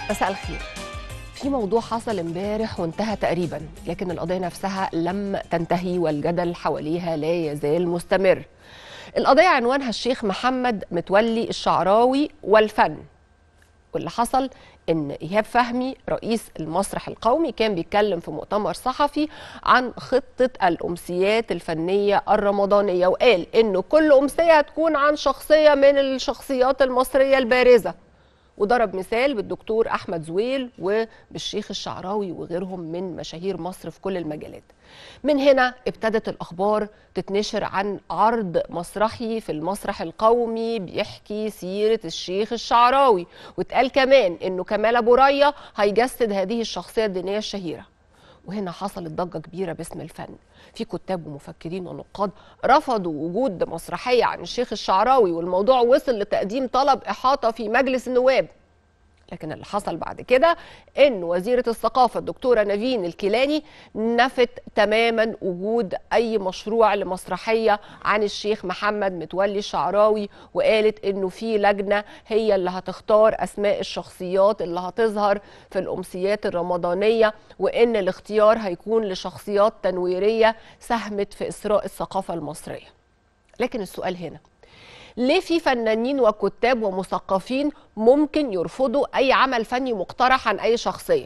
مساء الخير. في موضوع حصل امبارح وانتهى تقريبا، لكن القضية نفسها لم تنتهي والجدل حواليها لا يزال مستمر. القضية عنوانها الشيخ محمد متولي الشعراوي والفن. واللي حصل ان ايهاب فهمي رئيس المسرح القومي كان بيتكلم في مؤتمر صحفي عن خطة الأمسيات الفنية الرمضانية، وقال انه كل أمسية هتكون عن شخصية من الشخصيات المصرية البارزة، وضرب مثال بالدكتور أحمد زويل وبالشيخ الشعراوي وغيرهم من مشاهير مصر في كل المجالات. من هنا ابتدت الأخبار تتنشر عن عرض مسرحي في المسرح القومي بيحكي سيرة الشيخ الشعراوي، واتقال كمان إنه كمال أبو ريا هيجسد هذه الشخصية الدينية الشهيرة. وهنا حصلت ضجة كبيرة باسم الفن. في كتاب ومفكرين ونقاد رفضوا وجود مسرحية عن الشيخ الشعراوي، والموضوع وصل لتقديم طلب إحاطة في مجلس النواب. لكن اللي حصل بعد كده ان وزيرة الثقافة الدكتورة نيفين الكيلاني نفت تماما وجود اي مشروع لمسرحية عن الشيخ محمد متولي الشعراوي، وقالت انه في لجنة هي اللي هتختار اسماء الشخصيات اللي هتظهر في الامسيات الرمضانية، وان الاختيار هيكون لشخصيات تنويرية ساهمت في إسراء الثقافة المصرية. لكن السؤال هنا، ليه في فنانين وكتاب ومثقفين ممكن يرفضوا أي عمل فني مقترح عن أي شخصية؟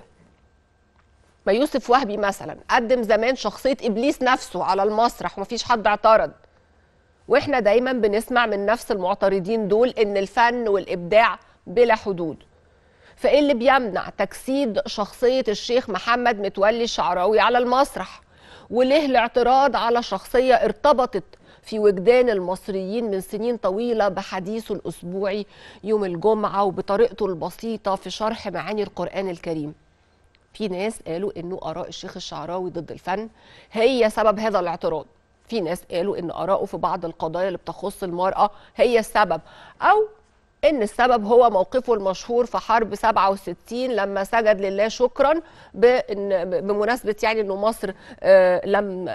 ما يوسف وهبي مثلا قدم زمان شخصية إبليس نفسه على المسرح ومفيش حد اعترض، وإحنا دايما بنسمع من نفس المعترضين دول إن الفن والإبداع بلا حدود. فإيه اللي بيمنع تجسيد شخصية الشيخ محمد متولي الشعراوي على المسرح؟ وليه الاعتراض على شخصية ارتبطت في وجدان المصريين من سنين طويلة بحديثه الأسبوعي يوم الجمعة وبطريقته البسيطة في شرح معاني القرآن الكريم؟ في ناس قالوا إنه آراء الشيخ الشعراوي ضد الفن هي سبب هذا الاعتراض. في ناس قالوا إن آراءه في بعض القضايا اللي بتخص المرأة هي السبب، أو إن السبب هو موقفه المشهور في حرب 67 لما سجد لله شكرا بمناسبة يعني إنه مصر لم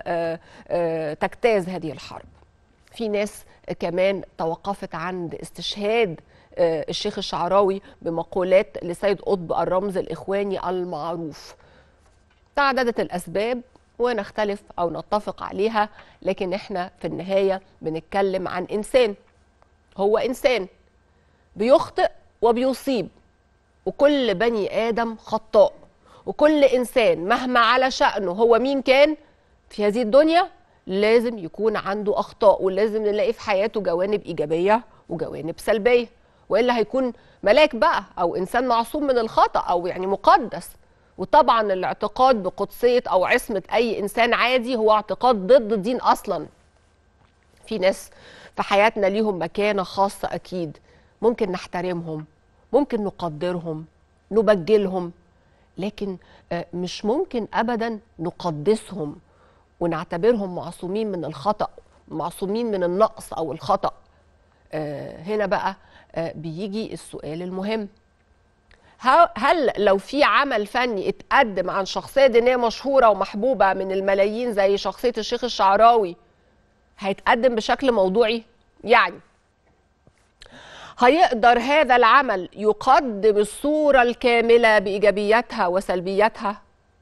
تجتاز هذه الحرب. في ناس كمان توقفت عند استشهاد الشيخ الشعراوي بمقولات لسيد قطب الرمز الإخواني المعروف. تعددت الأسباب ونختلف أو نتفق عليها، لكن احنا في النهاية بنتكلم عن إنسان. هو إنسان بيخطئ وبيصيب، وكل بني آدم خطاء، وكل إنسان مهما على شأنه هو مين كان في هذه الدنيا لازم يكون عنده أخطاء، ولازم نلاقي في حياته جوانب إيجابية وجوانب سلبية، وإلا هيكون ملاك بقى أو إنسان معصوم من الخطأ أو يعني مقدس. وطبعا الاعتقاد بقدسية أو عصمة أي إنسان عادي هو اعتقاد ضد الدين أصلا. في ناس في حياتنا ليهم مكانة خاصة أكيد، ممكن نحترمهم، ممكن نقدرهم، نبجلهم، لكن مش ممكن أبدا نقدسهم ونعتبرهم معصومين من الخطأ، معصومين من النقص أو الخطأ. هنا بقى بيجي السؤال المهم، هل لو في عمل فني اتقدم عن شخصية دينية مشهورة ومحبوبة من الملايين زي شخصية الشيخ الشعراوي هيتقدم بشكل موضوعي؟ يعني هيقدر هذا العمل يقدم الصورة الكاملة بإيجابياتها وسلبياتها؟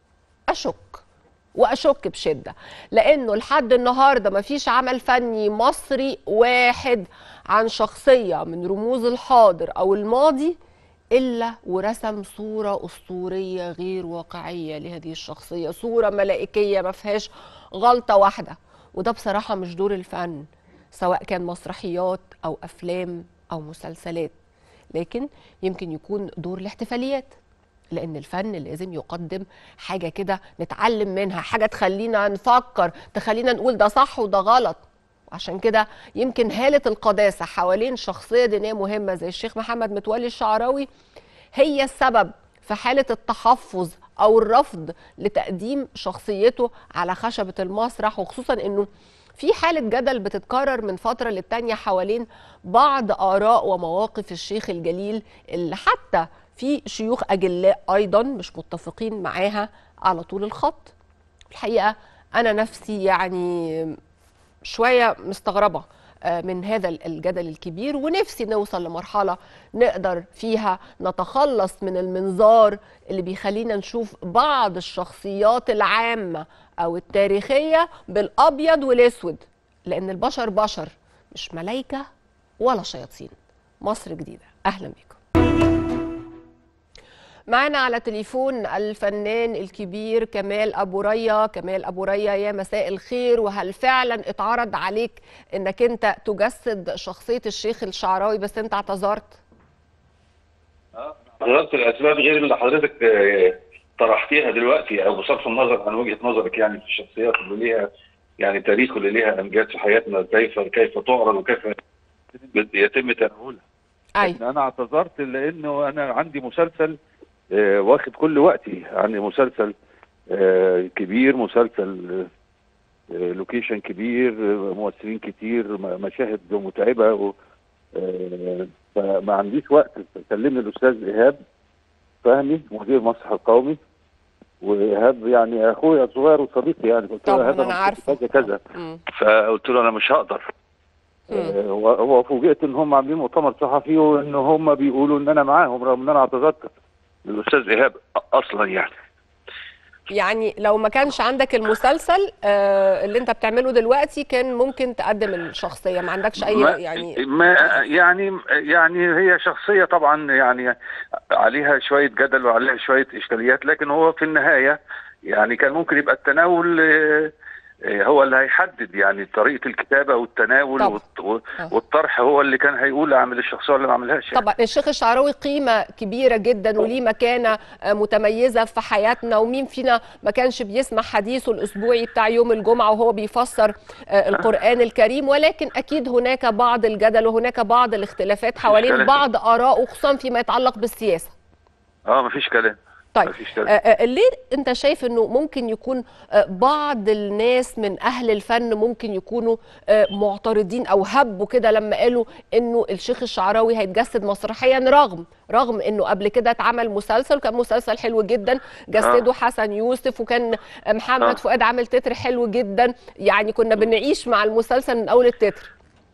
أشك بشدة، لأنه لحد النهاردة مفيش عمل فني مصري واحد عن شخصية من رموز الحاضر أو الماضي إلا ورسم صورة أسطورية غير واقعية لهذه الشخصية، صورة ملائكية ما فيهاش غلطة واحدة. وده بصراحة مش دور الفن، سواء كان مسرحيات أو أفلام أو مسلسلات، لكن يمكن يكون دور الاحتفاليات، لأن الفن لازم يقدم حاجة كده نتعلم منها، حاجة تخلينا نفكر، تخلينا نقول ده صح وده غلط. عشان كده يمكن هالة القداسة حوالين شخصية دينية مهمة زي الشيخ محمد متولي الشعراوي هي السبب في حالة التحفظ أو الرفض لتقديم شخصيته على خشبة المسرح، وخصوصا أنه في حالة جدل بتتكرر من فترة للتانية حوالين بعض آراء ومواقف الشيخ الجليل اللي حتى في شيوخ أجلاء أيضا مش متفقين معاها على طول الخط. الحقيقة أنا نفسي يعني شوية مستغربة من هذا الجدل الكبير، ونفسي نوصل لمرحلة نقدر فيها نتخلص من المنظار اللي بيخلينا نشوف بعض الشخصيات العامة أو التاريخية بالأبيض والأسود، لأن البشر بشر مش ملايكة ولا شياطين. مصر جديدة، أهلا بكم. معنا على تليفون الفنان الكبير كمال أبو ريا. كمال أبو ريا، يا مساء الخير. وهل فعلا اتعرض عليك انك انت تجسد شخصية الشيخ الشعراوي بس انت اعتذرت؟ اعتذرت لأسباب غير اللي حضرتك طرحتيها دلوقتي، او بصرف النظر عن وجهة نظرك يعني في الشخصيات اللي ليها يعني تاريخ واللي ليها امجاد في حياتنا، كيف تعرض وكيف يتم تناولها. أيوة. انا اعتذرت لانه انا عندي مسلسل واخد كل وقتي، عندي مسلسل كبير، مسلسل لوكيشن كبير، ممثلين كتير، مشاهد متعبة، فما عنديش وقت. كلمني الأستاذ إيهاب فهمي مدير مسرح القومي، وإيهاب يعني أخويا الصغير وصديقي، يعني قلت له طبعا إيهاب أنا عارفة كذا، فقلت له أنا مش هقدر. وفوجئت إن هم عاملين مؤتمر صحفي وإن هم بيقولوا إن أنا معاهم، رغم إن أنا اعتذرت للأستاذ إيهاب أصلا. يعني لو ما كانش عندك المسلسل اللي انت بتعمله دلوقتي كان ممكن تقدم الشخصية، ما عندكش اي يعني هي شخصية طبعا يعني عليها شوية جدل وعليها شوية اشكاليات، لكن هو في النهاية يعني كان ممكن يبقى التناول هو اللي هيحدد يعني طريقة الكتابة والتناول والطرح، هو اللي كان هيقول اعمل الشخصية ولا ما اعملهاش. طبعا الشيخ الشعراوي قيمة كبيرة جدا وليه مكانة متميزة في حياتنا، ومين فينا ما كانش بيسمع حديثه الأسبوعي بتاع يوم الجمعة وهو بيفسر القرآن الكريم، ولكن أكيد هناك بعض الجدل وهناك بعض الاختلافات حوالين بعض آراء، وخصوصا فيما يتعلق بالسياسة. مفيش كلام. طيب ليه انت شايف انه ممكن يكون بعض الناس من اهل الفن ممكن يكونوا معترضين او هبوا كده لما قالوا انه الشيخ الشعراوي هيتجسد مسرحيا، رغم انه قبل كده اتعمل مسلسل، كان مسلسل حلو جدا جسده حسن يوسف، وكان محمد فؤاد عامل تتر حلو جدا، يعني كنا بنعيش مع المسلسل من اول التتر.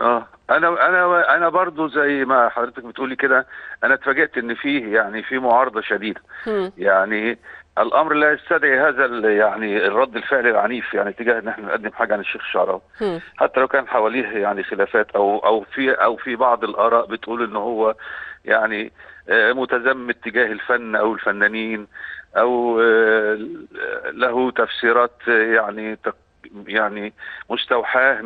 انا برضو زي ما حضرتك بتقولي كده، انا اتفاجئت ان في معارضه شديده. يعني الامر لا يستدعي هذا يعني الرد الفعل العنيف يعني تجاه ان احنا نقدم حاجه عن الشيخ الشعراوي، حتى لو كان حواليه يعني خلافات او في بعض الاراء بتقول ان هو يعني متزمت تجاه الفن او الفنانين، او له تفسيرات يعني مستوحاه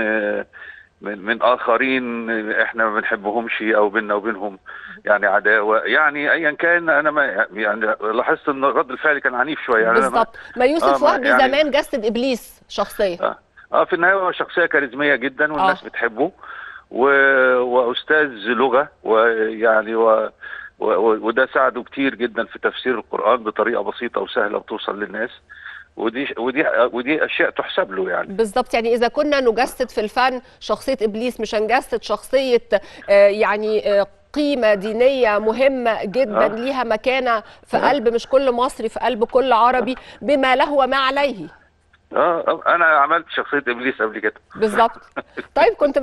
من اخرين احنا ما بنحبهمش او بيننا وبينهم يعني عداوه، يعني ايا كان. انا ما يعني لاحظت ان رد الفعل كان عنيف شويه يعني. بالظبط. ما يوسف وهبي يعني زمان جسد ابليس شخصيه في النهايه هو شخصيه كاريزميه جدا والناس بتحبه، واستاذ لغه، ويعني وده ساعده كتير جدا في تفسير القران بطريقه بسيطه وسهله وتوصل للناس، ودي اشياء تحسب له يعني. بالظبط. يعني اذا كنا نجسد في الفن شخصيه ابليس، مش هنجسد شخصيه يعني قيمه دينيه مهمه جدا ليها مكانه في قلب مش كل مصري، في قلب كل عربي، بما له وما عليه. انا عملت شخصيه ابليس قبل كده. بالظبط. طيب كنت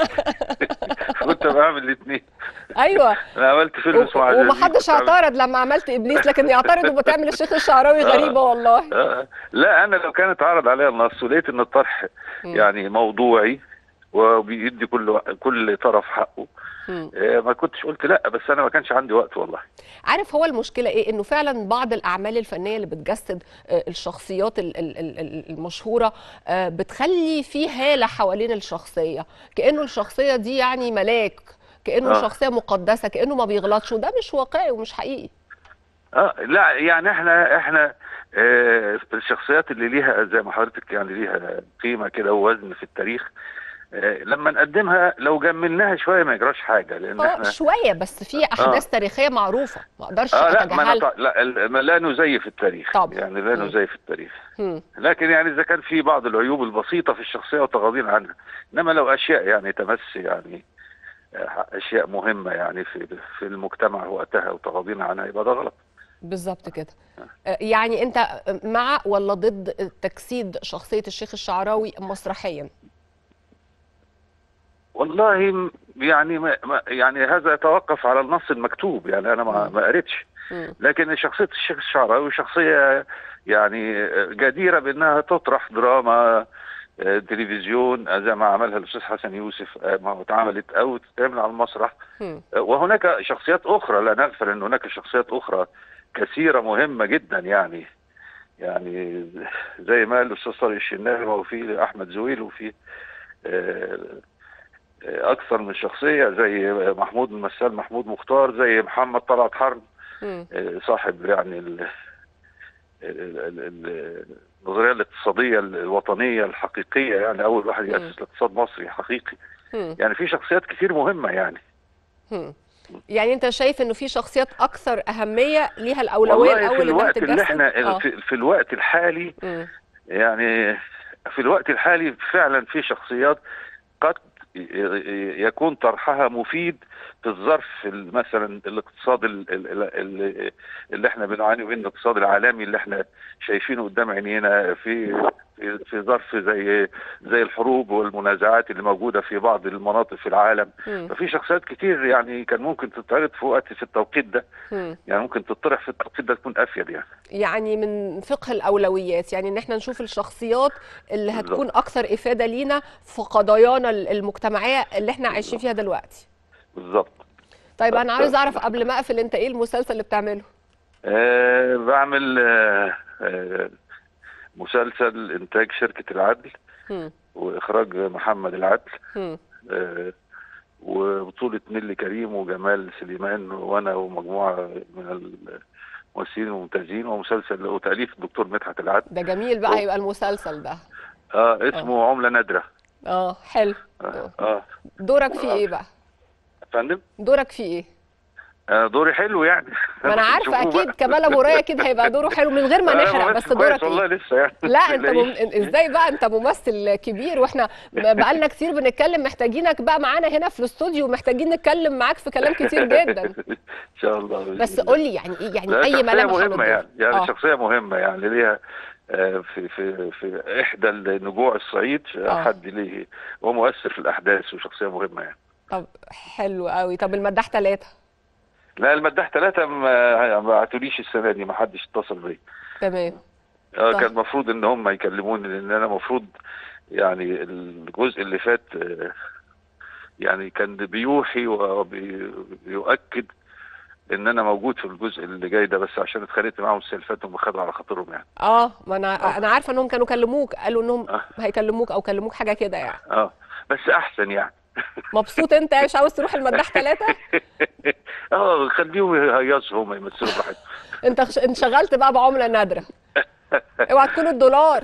بعمل الاثنين. ايوه انا عملت فيلم اسمه عزازيل، ومحدش اعترض لما عملت ابليس، لكن يعترض وبتعمل الشيخ الشعراوي غريبه والله. لا انا لو كانت عرض عليا النص ولقيت ان الطرح يعني موضوعي وبيدي كل طرف حقه، ما كنتش قلت لا، بس انا ما كانش عندي وقت والله. عارف هو المشكله ايه؟ انه فعلا بعض الاعمال الفنيه اللي بتجسد الشخصيات المشهوره بتخلي في هاله حوالين الشخصيه، كانه الشخصيه دي يعني ملاك، كانه شخصيه مقدسه، كانه ما بيغلطش، وده مش واقعي ومش حقيقي. لا يعني احنا الشخصيات اللي ليها زي ما حضرتك يعني ليها قيمه كده ووزن في التاريخ، لما نقدمها لو جملناها شويه ما يجراش حاجه، لان احنا شويه بس في احداث تاريخيه معروفه ما اقدرش اتجاهلها. لا نزيف التاريخ طبعا. يعني لا نزيف التاريخ، لكن يعني اذا كان في بعض العيوب البسيطه في الشخصيه وتغاضين عنها، انما لو اشياء يعني تمس يعني اشياء مهمه يعني في المجتمع وقتها وتغاضين عنها، يبقى ده غلط. بالظبط كده. يعني انت مع ولا ضد تجسيد شخصيه الشيخ الشعراوي مسرحيا؟ والله يعني يعني هذا يتوقف على النص المكتوب، يعني انا ما قريتش، لكن شخصيه الشيخ الشعراوي شخصيه يعني جديره بانها تطرح دراما تلفزيون زي ما عملها الاستاذ حسن يوسف، ما اتعملت او تتعمل على المسرح. وهناك شخصيات اخرى، لا نغفل ان هناك شخصيات اخرى كثيره مهمه جدا، يعني زي ما قال الاستاذ طارق الشناوي، وفي احمد زويل، وفي اكثر من شخصيه زي محمود المثال محمود مختار، زي محمد طلعت حرب صاحب يعني النظريه الاقتصاديه الوطنيه الحقيقيه، يعني اول واحد ياسس الاقتصاد مصري حقيقي. يعني في شخصيات كتير مهمه يعني. يعني انت شايف انه في شخصيات اكثر اهميه ليها الاولويه والله الاول في الوقت انها اللي تتجسد؟ احنا في الوقت الحالي يعني في الوقت الحالي فعلا في شخصيات قد يكون طرحها مفيد في الظرف مثلا الاقتصاد اللي احنا بنعاني منه، الاقتصاد العالمي اللي احنا شايفينه قدام عينينا، في ظرف زي الحروب والمنازعات اللي موجوده في بعض المناطق في العالم. ففي شخصيات كتير يعني كان ممكن تتعرض في التوقيت ده، يعني ممكن تطرح في التوقيت ده تكون افيد يعني من فقه الاولويات، يعني ان احنا نشوف الشخصيات اللي هتكون اكثر افاده لينا في قضايانا المجتمعيه اللي احنا عايشين فيها دلوقتي. بالظبط. طيب انا عاوز اعرف قبل ما اقفل، انت ايه المسلسل اللي بتعمله؟ بعمل مسلسل انتاج شركة العدل واخراج محمد العدل، وبطولة نيلي كريم وجمال سليمان وانا ومجموعة من الممثلين الممتازين، ومسلسل وتأليف الدكتور مدحت العدل. ده جميل بقى هيبقى المسلسل ده. اسمه عملة نادرة. حلو. دورك فيه ايه بقى؟ فندم؟ دورك فيه ايه؟ دوري حلو يعني. ما انا عارفه اكيد كمال ابو رايه اكيد هيبقى دوره حلو من غير ما نحرق، بس دورك والله ايه؟ لسه يعني. لا انت ازاي بقى، انت ممثل كبير واحنا بقالنا كتير بنتكلم، محتاجينك بقى معانا هنا في الاستوديو، ومحتاجين نتكلم معاك في كلام كتير جدا. ان شاء الله. بس قول لي يعني ايه، يعني اي ملامح مهمه يعني شخصيه مهمه يعني ليها في احدى النجوع الصعيد، حد ليه ومؤثر في الاحداث وشخصيه مهمه يعني. طب حلو قوي. طب المداح 3؟ لا المداح 3 ما بعتوليش السنه دي، ما حدش اتصل بيا. تمام. كان المفروض ان هم يكلموني، لان انا المفروض يعني الجزء اللي فات يعني كان بيوحي وبيؤكد ان انا موجود في الجزء اللي جاي ده، بس عشان اتخانقت معاهم السنه اللي فاتت هم خدوا على خاطرهم يعني. ما انا عارفه انهم كانوا كلموك، قالوا انهم هيكلموك او كلموك حاجه كده يعني. بس احسن يعني. مبسوط انت؟ مش عاوز تروح المداح 3؟ خليهم يهيصوا هم يمثلوا براحتهم. انت انشغلت بقى بعمله نادره. اوعى تكون الدولار.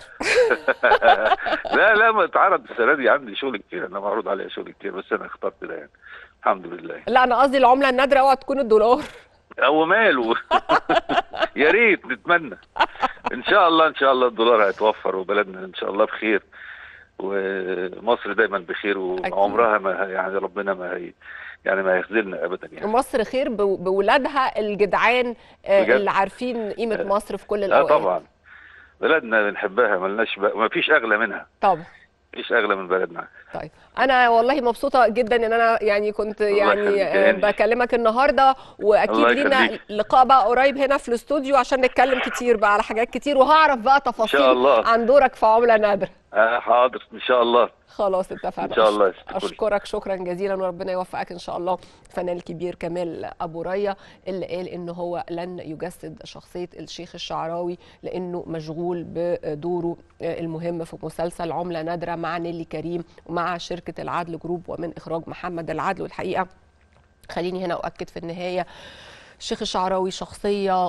لا ما اتعرض السنه دي، عندي شغل كتير، انا معروض عليا شغل كتير، بس انا اخترت ده يعني الحمد لله. لا انا قصدي العمله النادره، اوعى تكون الدولار. او ماله. يا ريت نتمنى. ان شاء الله الدولار هيتوفر وبلدنا ان شاء الله بخير، ومصر دايما بخير، وعمرها ما يعني ربنا ما يخذلنا ابدا يعني. مصر خير بولادها الجدعان اللي عارفين قيمه مصر في كل الاوقات. طبعا بلدنا بنحبها، ما فيش اغلى منها. طبعا مفيش اغلى من بلدنا. طيب انا والله مبسوطه جدا ان انا يعني كنت يعني بكلمك النهارده، واكيد لينا لقاء بقى قريب هنا في الاستوديو عشان نتكلم كتير بقى على حاجات كتير، وهعرف بقى تفاصيل عن دورك في عمله نادره. حاضر ان شاء الله. خلاص اتفقنا. ان شاء الله. اشكرك شكرا جزيلا، وربنا يوفقك ان شاء الله. الفنان الكبير كمال ابو رايه اللي قال ان هو لن يجسد شخصيه الشيخ الشعراوي لانه مشغول بدوره المهم في مسلسل عمله نادره مع نيلي كريم ومع شركه العدل جروب ومن اخراج محمد العدل. والحقيقه خليني هنا اؤكد في النهايه، الشيخ الشعراوي شخصيه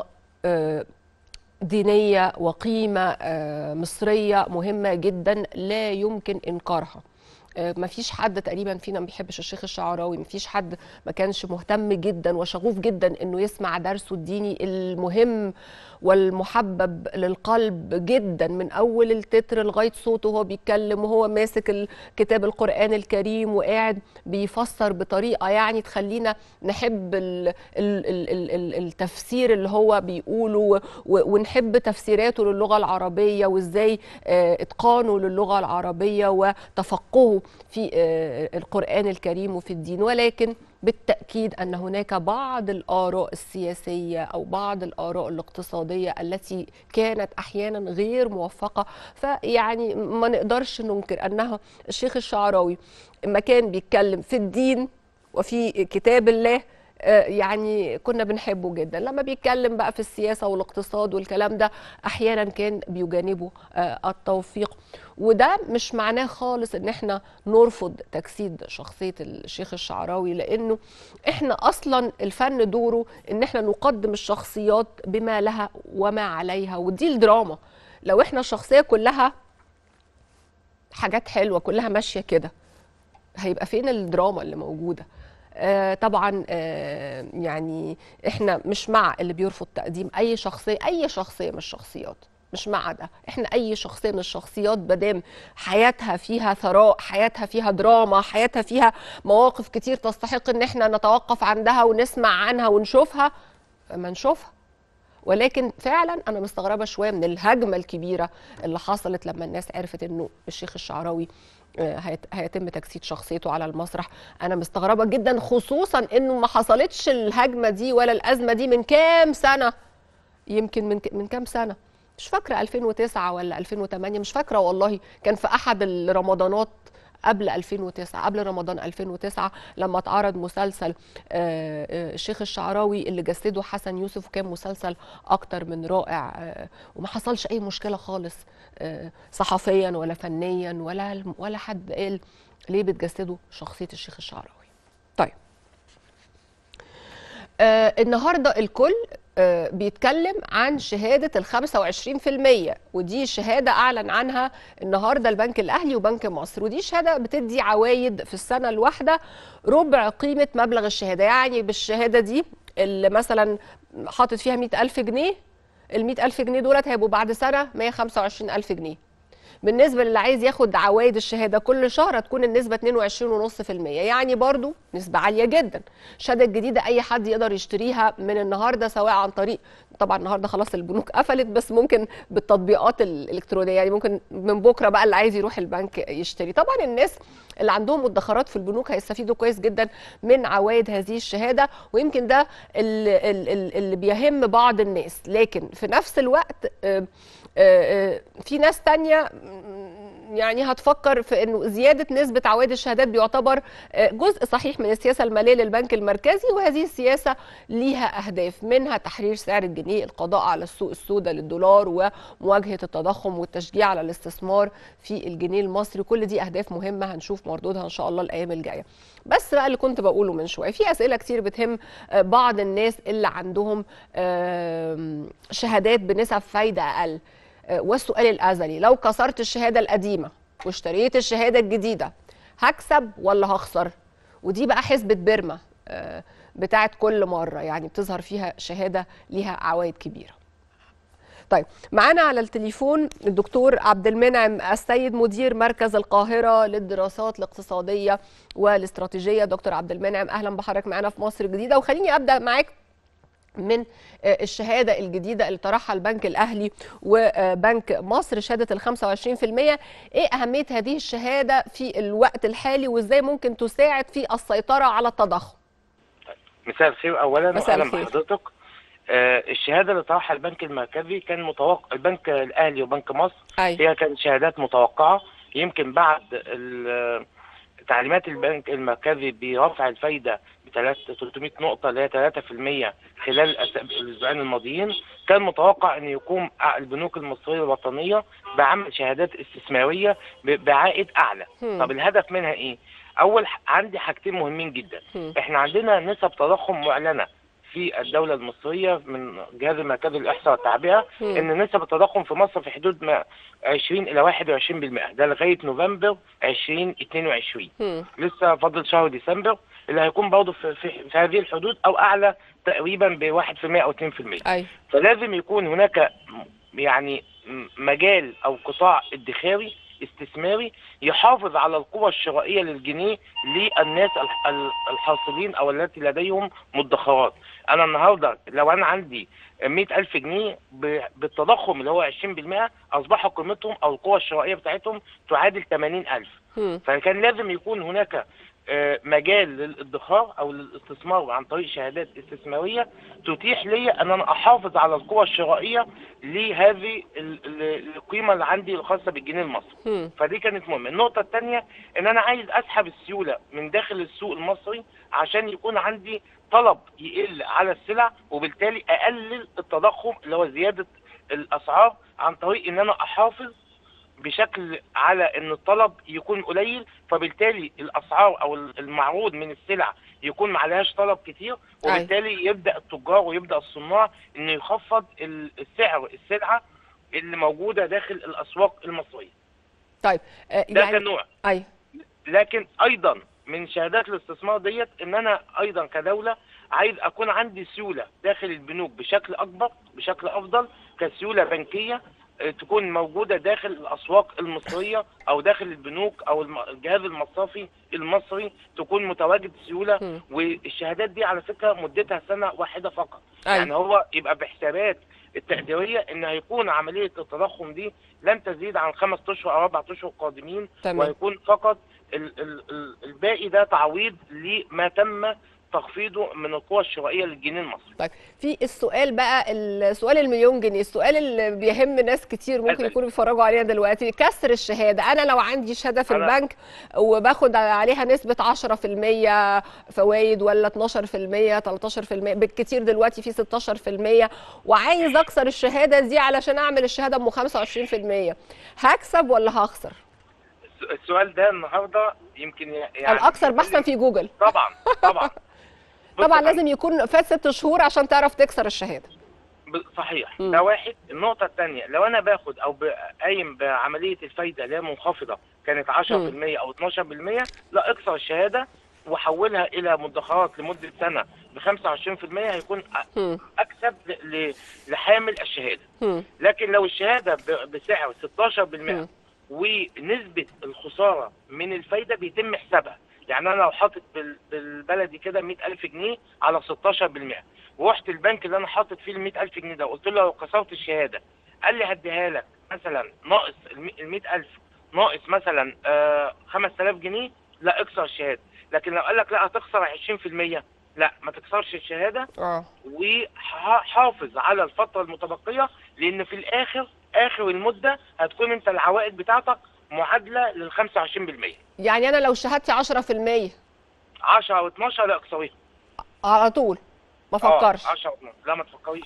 دينية وقيمة مصرية مهمة جدا لا يمكن إنكارها. ما فيش حد تقريبا فينا ما بيحبش الشيخ الشعراوي، ما فيش حد ما كانش مهتم جدا وشغوف جدا انه يسمع درسه الديني المهم والمحبب للقلب جدا، من اول التتر لغايه صوته وهو بيتكلم وهو ماسك كتاب القرآن الكريم وقاعد بيفسر بطريقه يعني تخلينا نحب التفسير اللي هو بيقوله، ونحب تفسيراته للغه العربيه، وازاي اتقانه للغه العربيه وتفقهه في القرآن الكريم وفي الدين، ولكن بالتأكيد أن هناك بعض الآراء السياسية أو بعض الآراء الاقتصادية التي كانت أحيانا غير موفقة. فيعني ما نقدرش ننكر أنها الشيخ الشعراوي لما كان بيتكلم في الدين وفي كتاب الله يعني كنا بنحبه جدا. لما بيتكلم بقى في السياسة والاقتصاد والكلام ده أحيانا كان بيجانبه التوفيق. وده مش معناه خالص ان احنا نرفض تجسيد شخصية الشيخ الشعراوي، لانه احنا اصلا الفن دوره ان احنا نقدم الشخصيات بما لها وما عليها، ودي الدراما. لو احنا الشخصية كلها حاجات حلوة كلها ماشية كده، هيبقى فين الدراما اللي موجودة؟ طبعا يعني احنا مش مع اللي بيرفض تقديم اي شخصيه من الشخصيات، مش مع ده. احنا اي شخصيه من الشخصيات بدام حياتها فيها ثراء، حياتها فيها دراما، حياتها فيها مواقف كتير تستحق ان احنا نتوقف عندها ونسمع عنها ونشوفها، فما نشوفها. ولكن فعلا انا مستغربه شويه من الهجمه الكبيره اللي حصلت لما الناس عرفت انه الشيخ الشعراوي هيتم تجسيد شخصيته على المسرح. انا مستغربه جدا، خصوصا انه ما حصلتش الهجمه دي ولا الازمه دي من كام سنه. يمكن من كام سنه، مش فاكره 2009 ولا 2008، مش فاكره والله. كان في احد الرمضانات قبل 2009، قبل رمضان 2009، لما اتعرض مسلسل الشيخ الشعراوي اللي جسده حسن يوسف، وكان مسلسل اكتر من رائع، وما حصلش اي مشكله خالص صحفيا ولا فنيا ولا حد قال ليه بتجسدوا شخصيه الشيخ الشعراوي. طيب النهارده الكل بيتكلم عن شهادة ال 25%، ودي شهادة أعلن عنها النهارده البنك الأهلي وبنك مصر، ودي شهادة بتدي عوايد في السنة الواحدة ربع قيمة مبلغ الشهادة. يعني بالشهادة دي اللي مثلا حاطط فيها 100,000 جنيه، ال 100,000 جنيه دولت هيبقوا بعد سنة 125,000 جنيه. بالنسبة للي عايز ياخد عوايد الشهادة كل شهر هتكون النسبة 22.5%، يعني برضو نسبة عالية جدا. الشهادة الجديدة أي حد يقدر يشتريها من النهاردة، سواء عن طريق، طبعا النهاردة خلاص البنوك قفلت، بس ممكن بالتطبيقات الإلكترونية. يعني ممكن من بكرة بقى اللي عايز يروح البنك يشتري. طبعا الناس اللي عندهم مدخرات في البنوك هيستفيدوا كويس جدا من عوايد هذه الشهادة، ويمكن ده اللي بيهم بعض الناس. لكن في نفس الوقت في ناس تانية يعني هتفكر في انه زياده نسبه عوائد الشهادات بيعتبر جزء صحيح من السياسه الماليه للبنك المركزي، وهذه السياسه ليها اهداف، منها تحرير سعر الجنيه، القضاء على السوق السوداء للدولار، ومواجهه التضخم والتشجيع على الاستثمار في الجنيه المصري. كل دي اهداف مهمه هنشوف مردودها ان شاء الله الايام الجايه. بس بقى اللي كنت بقوله من شويه، في اسئله كتير بتهم بعض الناس اللي عندهم شهادات بنسب فايده اقل، والسؤال الأزلي: لو كسرت الشهادة القديمة واشتريت الشهادة الجديدة هكسب ولا هخسر؟ ودي بقى حسبة بيرما بتاعت كل مرة، يعني بتظهر فيها شهادة ليها عوائد كبيرة. طيب معانا على التليفون الدكتور عبد المنعم السيد، مدير مركز القاهرة للدراسات الاقتصادية والاستراتيجية. دكتور عبد المنعم أهلا بحضرتك معانا في مصر الجديدة، وخليني أبدأ معاك من الشهادة الجديدة اللي طرحها البنك الأهلي وبنك مصر، شهادة ال 25%. إيه أهمية هذه الشهادة في الوقت الحالي، وإزاي ممكن تساعد في السيطرة على التضخم؟ مساء الخير أولا وأهلا بحضرتك. الشهادة اللي طرحها البنك المركزي كان متوقع، البنك الأهلي وبنك مصر هي كانت شهادات متوقعة. يمكن بعد تعليمات البنك المركزي برفع الفايدة ب 300 نقطة اللي هي 3% خلال الأسبوعين الماضيين، كان متوقع أن يقوم البنوك المصرية الوطنية بعمل شهادات استثمارية بعائد أعلى. طب الهدف منها إيه؟ أول عندي حاجتين مهمين جدا. إحنا عندنا نسب تضخم معلنة في الدولة المصرية من جهاز المركزي للإحصاء والتعبئة، إن نسب التضخم في مصر في حدود 20 إلى 21%، ده لغاية نوفمبر 2022. لسه فاضل شهر ديسمبر اللي هيكون برضه في هذه الحدود أو أعلى تقريبا ب1% أو 2%. فلازم يكون هناك يعني مجال أو قطاع ادخاري استثماري يحافظ على القوة الشرائية للجنيه للناس الحاصلين أو التي لديهم مدخرات. أنا النهاردة لو أنا عندي 100,000 جنيه بالتضخم اللي هو 20%، أصبح قيمتهم أو القوة الشرائية بتاعتهم تعادل 80,000. فكان لازم يكون هناك مجال للادخار او للاستثمار عن طريق شهادات استثماريه تتيح لي ان انا احافظ على القوى الشرائيه لهذه القيمه اللي عندي الخاصه بالجنيه المصري. فدي كانت مهمه. النقطه الثانيه ان انا عايز اسحب السيوله من داخل السوق المصري عشان يكون عندي طلب يقل على السلع، وبالتالي اقلل التضخم اللي هو زياده الاسعار، عن طريق ان انا احافظ بشكل على ان الطلب يكون قليل، فبالتالي الاسعار او المعروض من السلع يكون ما عليهاش طلب كتير، وبالتالي يبدا التجار ويبدا الصناع انه يخفض السعر السلعه اللي موجوده داخل الاسواق المصريه. طيب ده يعني كان نوع. ايوه. لكن ايضا من شهادات الاستثمار ديت ان انا ايضا كدوله عايز اكون عندي سيوله داخل البنوك بشكل اكبر بشكل افضل، كسيوله بنكيه تكون موجودة داخل الأسواق المصرية أو داخل البنوك أو الجهاز المصرفي المصري، تكون متواجد سيولة. والشهادات دي على فكرة مدتها سنة واحدة فقط. يعني هو يبقى بحسابات التقديرية إن هيكون عملية التضخم دي لن تزيد عن 5 أشهر أو 4 أشهر قادمين، ويكون فقط الباقي ده تعويض لما تم تخفيضه من القوى الشرائيه للجنيه المصري. طيب في السؤال بقى، السؤال المليون جنيه، السؤال اللي بيهم ناس كتير ممكن يكونوا بيتفرجوا علينا دلوقتي، كسر الشهاده. انا لو عندي شهاده في البنك وباخد عليها نسبه 10% فوائد ولا 12% 13%، بالكتير دلوقتي في 16%، وعايز اكسر الشهاده دي علشان اعمل الشهاده ب 25%، هكسب ولا هخسر؟ السؤال ده النهارده يمكن يعني الاكثر بحثا في جوجل. طبعا طبعا لازم يكون فات 6 شهور عشان تعرف تكسر الشهاده. صحيح. ده واحد. النقطه الثانيه، لو انا باخد او قايم بعمليه الفايده اللي هي منخفضه كانت 10% او 12%، لا اكسر الشهاده وحولها الى مدخرات لمده سنه ب 25%، هيكون اكسب لحامل الشهاده. لكن لو الشهاده بسعر 16% ونسبه الخساره من الفايده بيتم حسابها، يعني انا لو حاطط بالبلدي كده 100,000 جنيه على 16%، ورحت البنك اللي انا حاطط فيه ال 100,000 جنيه ده قلت له لو كسرت الشهاده قال لي هديها لك مثلا ناقص ال 100,000 ناقص مثلا 5,000 جنيه، لا اكسر الشهاده. لكن لو قال لك لا هتخسر 20%، لا ما تكسرش الشهاده وحافظ على الفتره المتبقيه، لان في الاخر اخر المده هتكون انت العوائد بتاعتك معادله لل 25%. يعني انا لو شهادتي 10% 10 او 12 لا اكسريها على طول، ما افكرش. 10 او 12 لا ما تفكريش.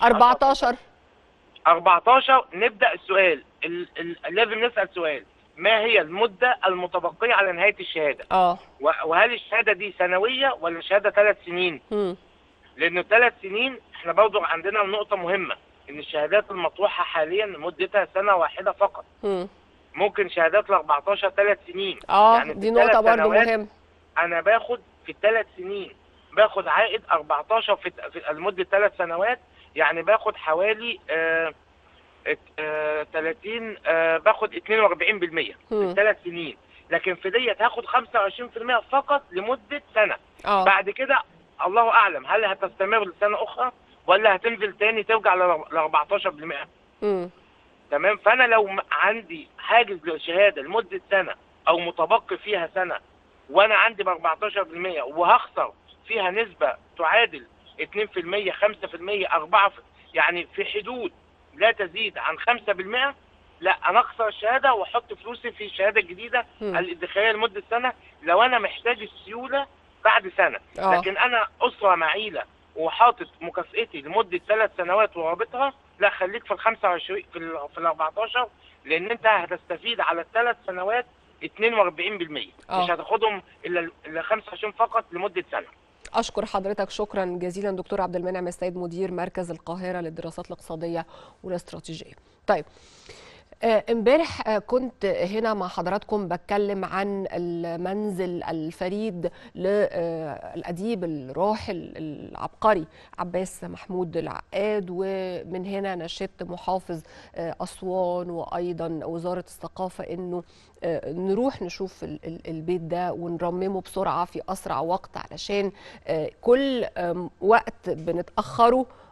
14 نبدا السؤال. لازم نسال سؤال، ما هي المده المتبقيه على نهايه الشهاده؟ وهل الشهاده دي سنويه ولا شهاده 3 سنين؟ لانه 3 سنين احنا برضه عندنا نقطه مهمه، ان الشهادات المطروحه حاليا مدتها سنه واحده فقط. ممكن شهادات ل 14 3 سنين. يعني دي نقطه برضه مهمه. انا باخد في ال3 سنين باخد عائد 14 في لمده 3 سنوات، يعني باخد حوالي 30 باخد 42% في ال3 سنين. لكن في ديت هاخد 25% فقط لمده سنه. بعد كده الله اعلم هل هتستمر لسنه اخرى ولا هتنزل تاني ترجع ل 14%. تمام. فانا لو عندي حاجز للشهاده لمده سنه او متبقي فيها سنه وانا عندي ب 14% وهخسر فيها نسبه تعادل 2% 5% 4%، يعني في حدود لا تزيد عن 5%، لا انا اخسر الشهاده واحط فلوسي في الشهاده الجديده الادخاريه لمده سنه لو انا محتاج السيوله بعد سنه. لكن انا اسره معيله وحاطط مكافئتي لمده 3 سنوات ورابطها، لا خليك في ال 25 في ال 14، لان انت هتستفيد على ال3 سنوات 42%. مش هتاخدهم الا 25 فقط لمده سنه. اشكر حضرتك شكرا جزيلا دكتور عبد المنعم السيد، مدير مركز القاهره للدراسات الاقتصاديه والاستراتيجيه. طيب امبارح كنت هنا مع حضراتكم بتكلم عن المنزل الفريد للأديب الراحل العبقري عباس محمود العقاد، ومن هنا نشدت محافظ أسوان وأيضا وزارة الثقافة إنه نروح نشوف البيت ده ونرممه بسرعة في أسرع وقت، علشان كل وقت بنتأخره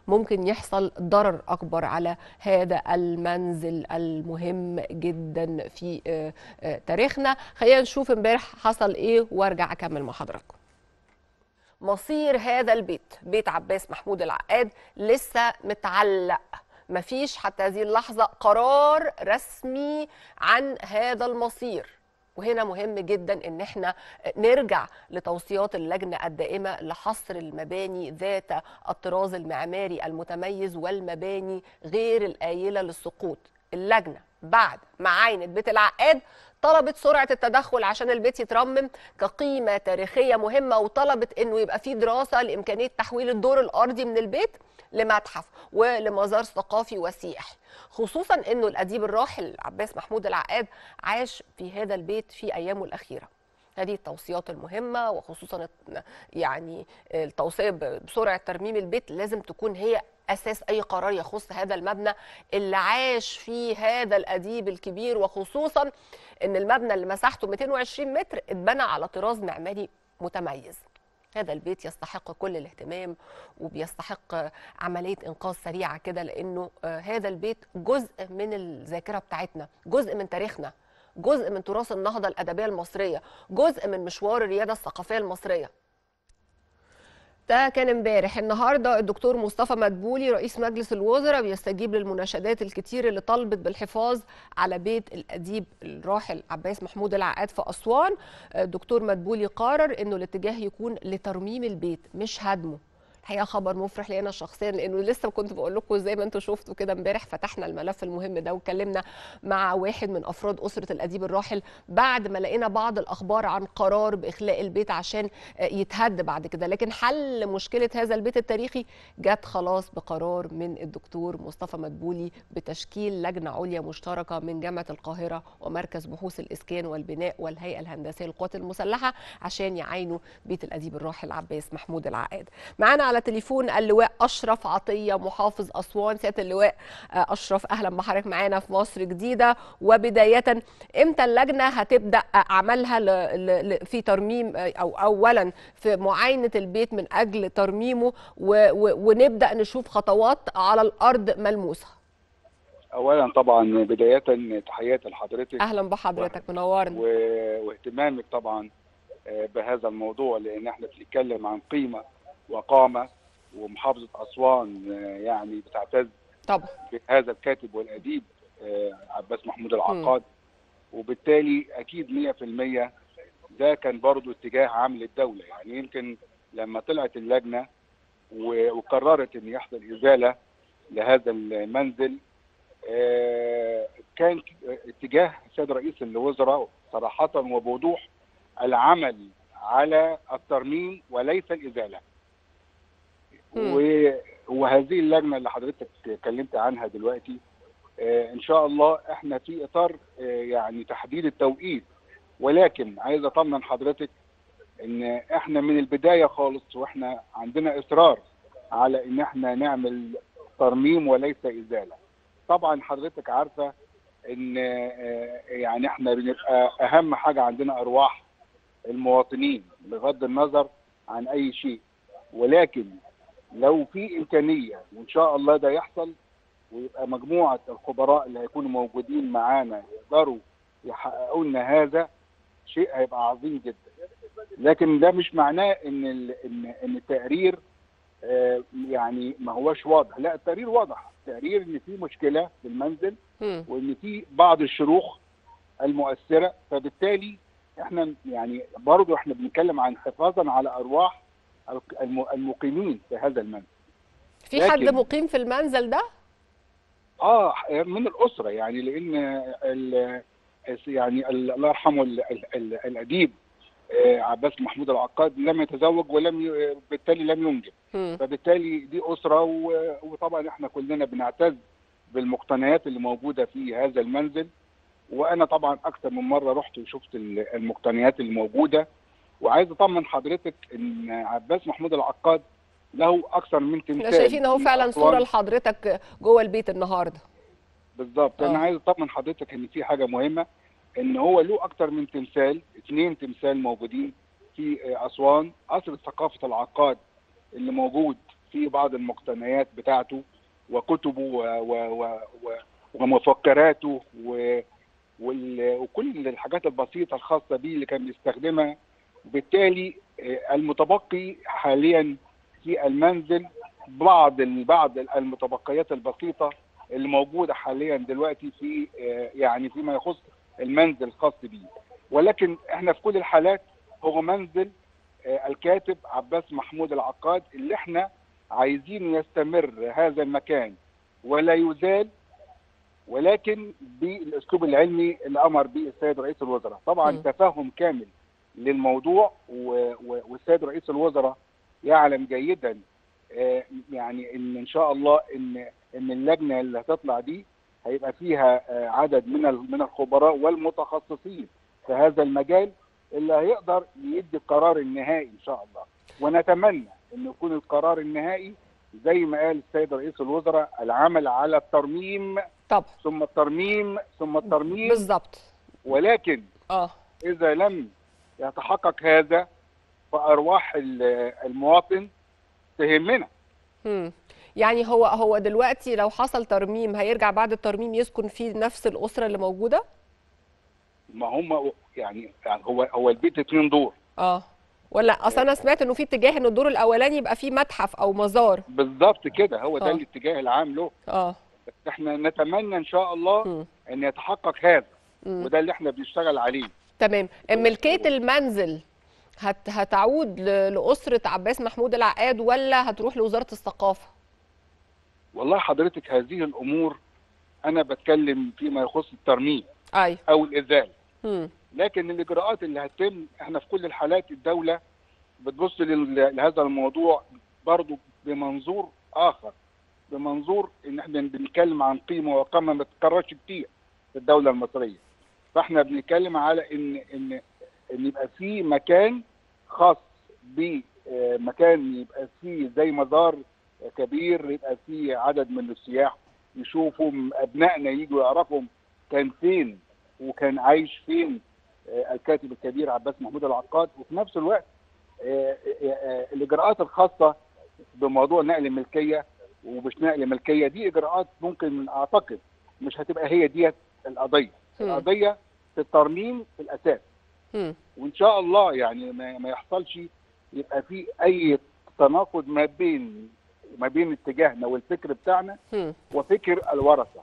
ممكن يحصل ضرر أكبر على هذا المنزل المهم جدا في تاريخنا. خلينا نشوف امبارح حصل إيه وارجع أكمل مع حضراتكم. مصير هذا البيت، بيت عباس محمود العقاد، لسه متعلق، مفيش حتى هذه اللحظة قرار رسمي عن هذا المصير. وهنا مهم جدا ان احنا نرجع لتوصيات اللجنة الدائمة لحصر المباني ذات الطراز المعماري المتميز والمباني غير الآيلة للسقوط. اللجنة بعد ما عاينت بيت العقاد طلبت سرعة التدخل عشان البيت يترمم كقيمة تاريخية مهمة، وطلبت انه يبقى في دراسة لإمكانية تحويل الدور الأرضي من البيت لمتحف ولمزار ثقافي وسياحي، خصوصا انه الأديب الراحل عباس محمود العقاد عاش في هذا البيت في أيامه الأخيرة. هذه التوصيات المهمة، وخصوصا يعني التوصية بسرعة ترميم البيت لازم تكون هي أساس أي قرار يخص هذا المبنى اللي عاش فيه هذا الأديب الكبير، وخصوصا أن المبنى اللي مساحته 220 متر اتبنى على طراز معماري متميز. هذا البيت يستحق كل الاهتمام وبيستحق عملية إنقاذ سريعة كده، لأنه هذا البيت جزء من الذاكرة بتاعتنا، جزء من تاريخنا، جزء من تراث النهضة الأدبية المصرية، جزء من مشوار الريادة الثقافية المصرية. ده كان امبارح. النهارده الدكتور مصطفى مدبولي رئيس مجلس الوزراء بيستجيب للمناشدات الكتير اللي طلبت بالحفاظ على بيت الأديب الراحل عباس محمود العقاد في أسوان. الدكتور مدبولي قرر انه الاتجاه يكون لترميم البيت مش هدمه. الحقيقه خبر مفرح لينا شخصيا، لانه لسه كنت بقول لكم زي ما انتم شفتوا كده امبارح فتحنا الملف المهم ده واتكلمنا مع واحد من افراد اسره الاديب الراحل بعد ما لقينا بعض الاخبار عن قرار باخلاء البيت عشان يتهد بعد كده، لكن حل مشكله هذا البيت التاريخي جت خلاص بقرار من الدكتور مصطفى مدبولي بتشكيل لجنه عليا مشتركه من جامعه القاهره ومركز بحوث الاسكان والبناء والهيئه الهندسيه للقوات المسلحه عشان يعاينوا بيت الاديب الراحل عباس محمود العقاد. معانا على تليفون اللواء أشرف عطية محافظ أسوان. سيادة اللواء أشرف، أهلا بحضرتك معانا في مصر جديدة. وبداية، إمتى اللجنة هتبدأ عملها في ترميم أو أولا في معاينة البيت من أجل ترميمه ونبدأ نشوف خطوات على الأرض ملموسة؟ اولا طبعا بدايه تحياتي لحضرتك. اهلا بحضرتك، منورنا. واهتمامك طبعا بهذا الموضوع، لان احنا بنتكلم عن قيمه وقامه، ومحافظه اسوان يعني بتعتز طبعا بهذا الكاتب والاديب عباس محمود العقاد. وبالتالي اكيد 100% ده كان برضو اتجاه عام للدوله. يعني يمكن لما طلعت اللجنه وقررت ان يحصل ازاله لهذا المنزل، كان اتجاه السيد رئيس الوزراء صراحه وبوضوح العمل على الترميم وليس الازاله. وهذه اللجنه اللي حضرتك اتكلمت عنها دلوقتي ان شاء الله احنا في اطار يعني تحديد التوقيت، ولكن عايز اطمن حضرتك ان احنا من البدايه خالص واحنا عندنا اصرار على ان احنا نعمل ترميم وليس ازاله. طبعا حضرتك عارفه ان يعني احنا بنبقى اهم حاجه عندنا ارواح المواطنين بغض النظر عن اي شيء، ولكن لو في امكانيه وان شاء الله ده يحصل ويبقى مجموعه الخبراء اللي هيكونوا موجودين معانا يقدروا يحققوا لنا هذا شيء هيبقى عظيم جدا. لكن ده مش معناه ان التقرير يعني ما هوش واضح، لا التقرير واضح، التقرير ان في مشكله في المنزل وان في بعض الشروخ المؤثره، فبالتالي احنا يعني برضه احنا بنتكلم عن حفاظا على ارواح المقيمين في هذا المنزل. في حد مقيم في المنزل ده؟ من الاسره، يعني لان يعني الله يرحمه الاديب عباس محمود العقاد لم يتزوج بالتالي لم ينجب، فبالتالي دي اسره وطبعا احنا كلنا بنعتز بالمقتنيات اللي موجوده في هذا المنزل. وانا طبعا اكثر من مره رحت وشفت المقتنيات اللي موجوده، وعايز اطمن حضرتك ان عباس محمود العقاد له اكثر من تمثال. احنا شايفين اهو فعلا صوره لحضرتك جوه البيت النهارده. بالظبط. انا عايز اطمن حضرتك ان في حاجه مهمه، ان هو له اكثر من تمثال، 2 تمثال موجودين في اسوان. قصر ثقافه العقاد اللي موجود في بعض المقتنيات بتاعته وكتبه ومفكراته وكل الحاجات البسيطة الخاصة به اللي كان بيستخدمها. بالتالي المتبقي حاليا في المنزل بعض المتبقيات البسيطة اللي موجودة حاليا دلوقتي في يعني فيما يخص المنزل الخاص به. ولكن احنا في كل الحالات هو منزل الكاتب عباس محمود العقاد اللي احنا عايزين يستمر هذا المكان ولا يزال، ولكن بالاسلوب العلمي اللي امر به السيد رئيس الوزراء. طبعا تفهم كامل للموضوع، والسيد رئيس الوزراء يعلم جيدا يعني ان شاء الله ان اللجنه اللي هتطلع دي هيبقى فيها عدد من الخبراء والمتخصصين في هذا المجال اللي هيقدر يدي القرار النهائي ان شاء الله. ونتمنى ان يكون القرار النهائي زي ما قال السيد رئيس الوزراء العمل على الترميم طبعا ثم الترميم ثم الترميم بالظبط. ولكن اذا لم يتحقق هذا فارواح المواطن تهمنا. يعني هو دلوقتي لو حصل ترميم هيرجع بعد الترميم يسكن فيه نفس الاسره اللي موجوده؟ ما هم يعني هو البيت 2 دور. ولا اصل انا سمعت انه في اتجاه ان الدور الاولاني يبقى فيه متحف او مزار. بالظبط كده، هو ده الاتجاه العام له. احنا نتمنى ان شاء الله ان يتحقق هذا، وده اللي احنا بنشتغل عليه. تمام. ملكيه المنزل هتعود لاسره عباس محمود العقاد ولا هتروح لوزاره الثقافه؟ والله حضرتك هذه الامور انا بتكلم فيما يخص الترميم او الازاله. لكن الاجراءات اللي هتتم احنا في كل الحالات الدوله بتبص لهذا الموضوع برضو بمنظور اخر، بمنظور ان احنا بنتكلم عن قيمه وقامه ما تتكررش كتير في الدوله المصريه. فاحنا بنتكلم على ان يبقى في مكان خاص بمكان يبقى فيه زي مزار كبير، يبقى فيه عدد من السياح يشوفوا ابنائنا يجوا يعرفوا كان فين وكان عايش فين الكاتب الكبير عباس محمود العقاد. وفي نفس الوقت الاجراءات الخاصه بموضوع نقل الملكيه ومش نقل الملكيه دي اجراءات ممكن اعتقد مش هتبقى هي ديت القضيه. القضيه في الترميم في الاساس. وان شاء الله يعني ما يحصلش يبقى في اي تناقض ما بين اتجاهنا والفكر بتاعنا وفكر الورثه.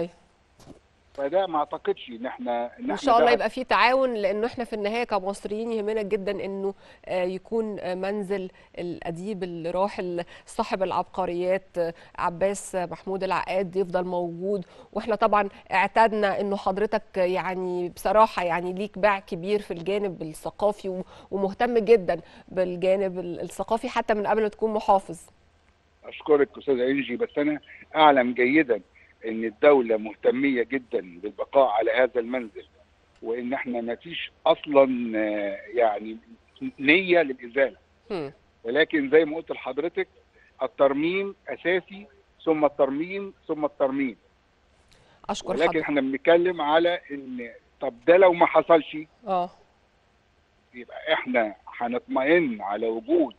فده ما اعتقدش ان احنا ان شاء الله يبقى في تعاون، لانه احنا في النهايه كمصريين يهمنا جدا انه يكون منزل الاديب الراحل صاحب العبقريات عباس محمود العقاد يفضل موجود. واحنا طبعا اعتدنا انه حضرتك يعني بصراحه يعني ليك باع كبير في الجانب الثقافي ومهتم جدا بالجانب الثقافي حتى من قبل ما تكون محافظ. اشكرك استاذه انجي، بس انا اعلم جيدا ان الدولة مهتمية جدا بالبقاء على هذا المنزل، وان احنا ما فيش اصلا يعني نية للازالة. ولكن زي ما قلت لحضرتك الترميم اساسي ثم الترميم ثم الترميم. اشكر ولكن حضرتك. احنا بنتكلم على ان طب ده لو ما حصلش يبقى احنا هنطمئن على وجود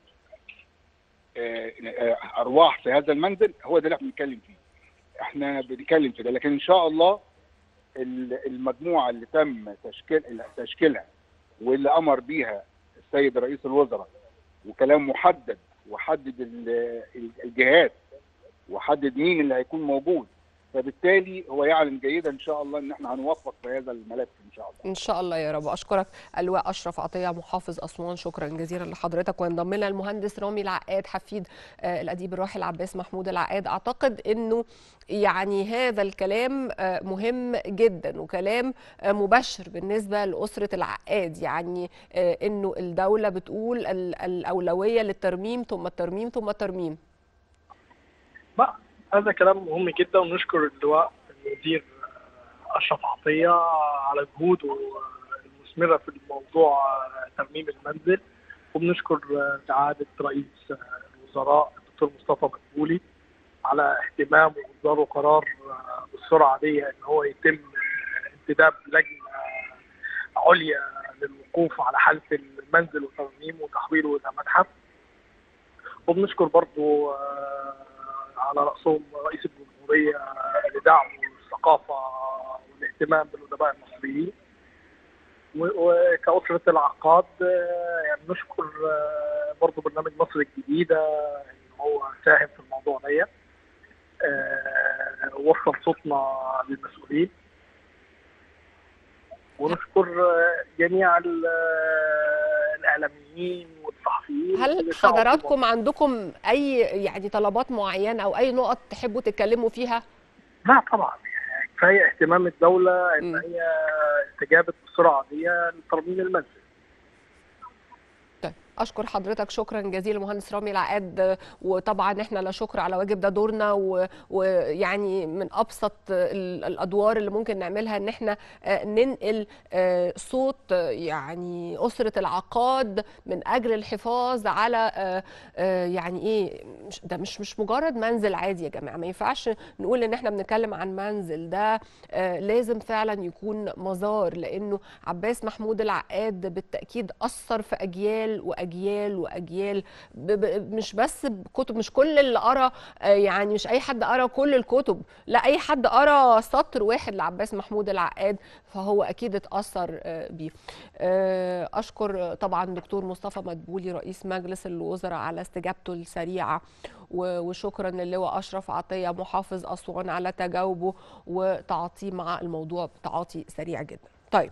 ارواح في هذا المنزل. هو ده اللي احنا بنتكلم فيه. احنا بنتكلم في ده، لكن ان شاء الله المجموعه اللي تم تشكيلها واللي امر بيها السيد رئيس الوزراء وكلام محدد وحدد الجهات وحدد مين اللي هيكون موجود، فبالتالي هو يعلم جيدا ان شاء الله ان احنا هنوفق في هذا الملف ان شاء الله. ان شاء الله يا رب. اشكرك اللواء اشرف عطيه محافظ اسوان، شكرا جزيلا لحضرتك. وينضم لنا المهندس رامي العقاد حفيد الاديب الراحل عباس محمود العقاد. اعتقد انه يعني هذا الكلام مهم جدا وكلام مبشر بالنسبه لاسره العقاد، يعني انه الدوله بتقول الاولويه للترميم ثم الترميم ثم الترميم. هذا كلام مهم جدا، ونشكر اللواء المدير اشرف عطيه على جهوده المثمره في الموضوع ترميم المنزل، وبنشكر سعاده رئيس الوزراء الدكتور مصطفى مدبولي على اهتمامه واصداره قرار بالسرعه دي ان هو يتم انتداب لجنه عليا للوقوف على حاله المنزل وترميمه وتحويله الى متحف. وبنشكر برضو على رأسهم رئيس الجمهورية لدعم الثقافة والاهتمام بالأدباء المصريين. وكأسرة العقاد يعني نشكر برضو برنامج مصر الجديدة إن هو ساهم في الموضوع ده، وصل صوتنا للمسؤولين. ونشكر جميع الإعلاميين والصحفيين. هل حضراتكم عندكم أي يعني طلبات معينة أو أي نقط تحبوا تتكلموا فيها؟ لا طبعا، يعني كفاية اهتمام الدولة إن هي استجابت بسرعة دي لترميم المنزل. أشكر حضرتك شكرا جزيلا مهندس رامي العقاد. وطبعا احنا لا شكر على واجب، ده دورنا، ويعني من أبسط الأدوار اللي ممكن نعملها إن احنا ننقل صوت يعني أسرة العقاد من أجل الحفاظ على يعني إيه، ده مش مجرد منزل عادي يا جماعة. ما ينفعش نقول إن احنا بنتكلم عن منزل، ده لازم فعلا يكون مزار، لأنه عباس محمود العقاد بالتأكيد أثر في أجيال واجيال مش بس بكتب، مش كل اللي قرا يعني مش اي حد قرا كل الكتب، لا اي حد قرا سطر واحد لعباس محمود العقاد فهو اكيد اتاثر بيه. اشكر طبعا دكتور مصطفى مدبولي رئيس مجلس الوزراء على استجابته السريعه، وشكرا للواء اشرف عطيه محافظ اسوان على تجاوبه وتعاطيه مع الموضوع بتعاطي سريع جدا. طيب،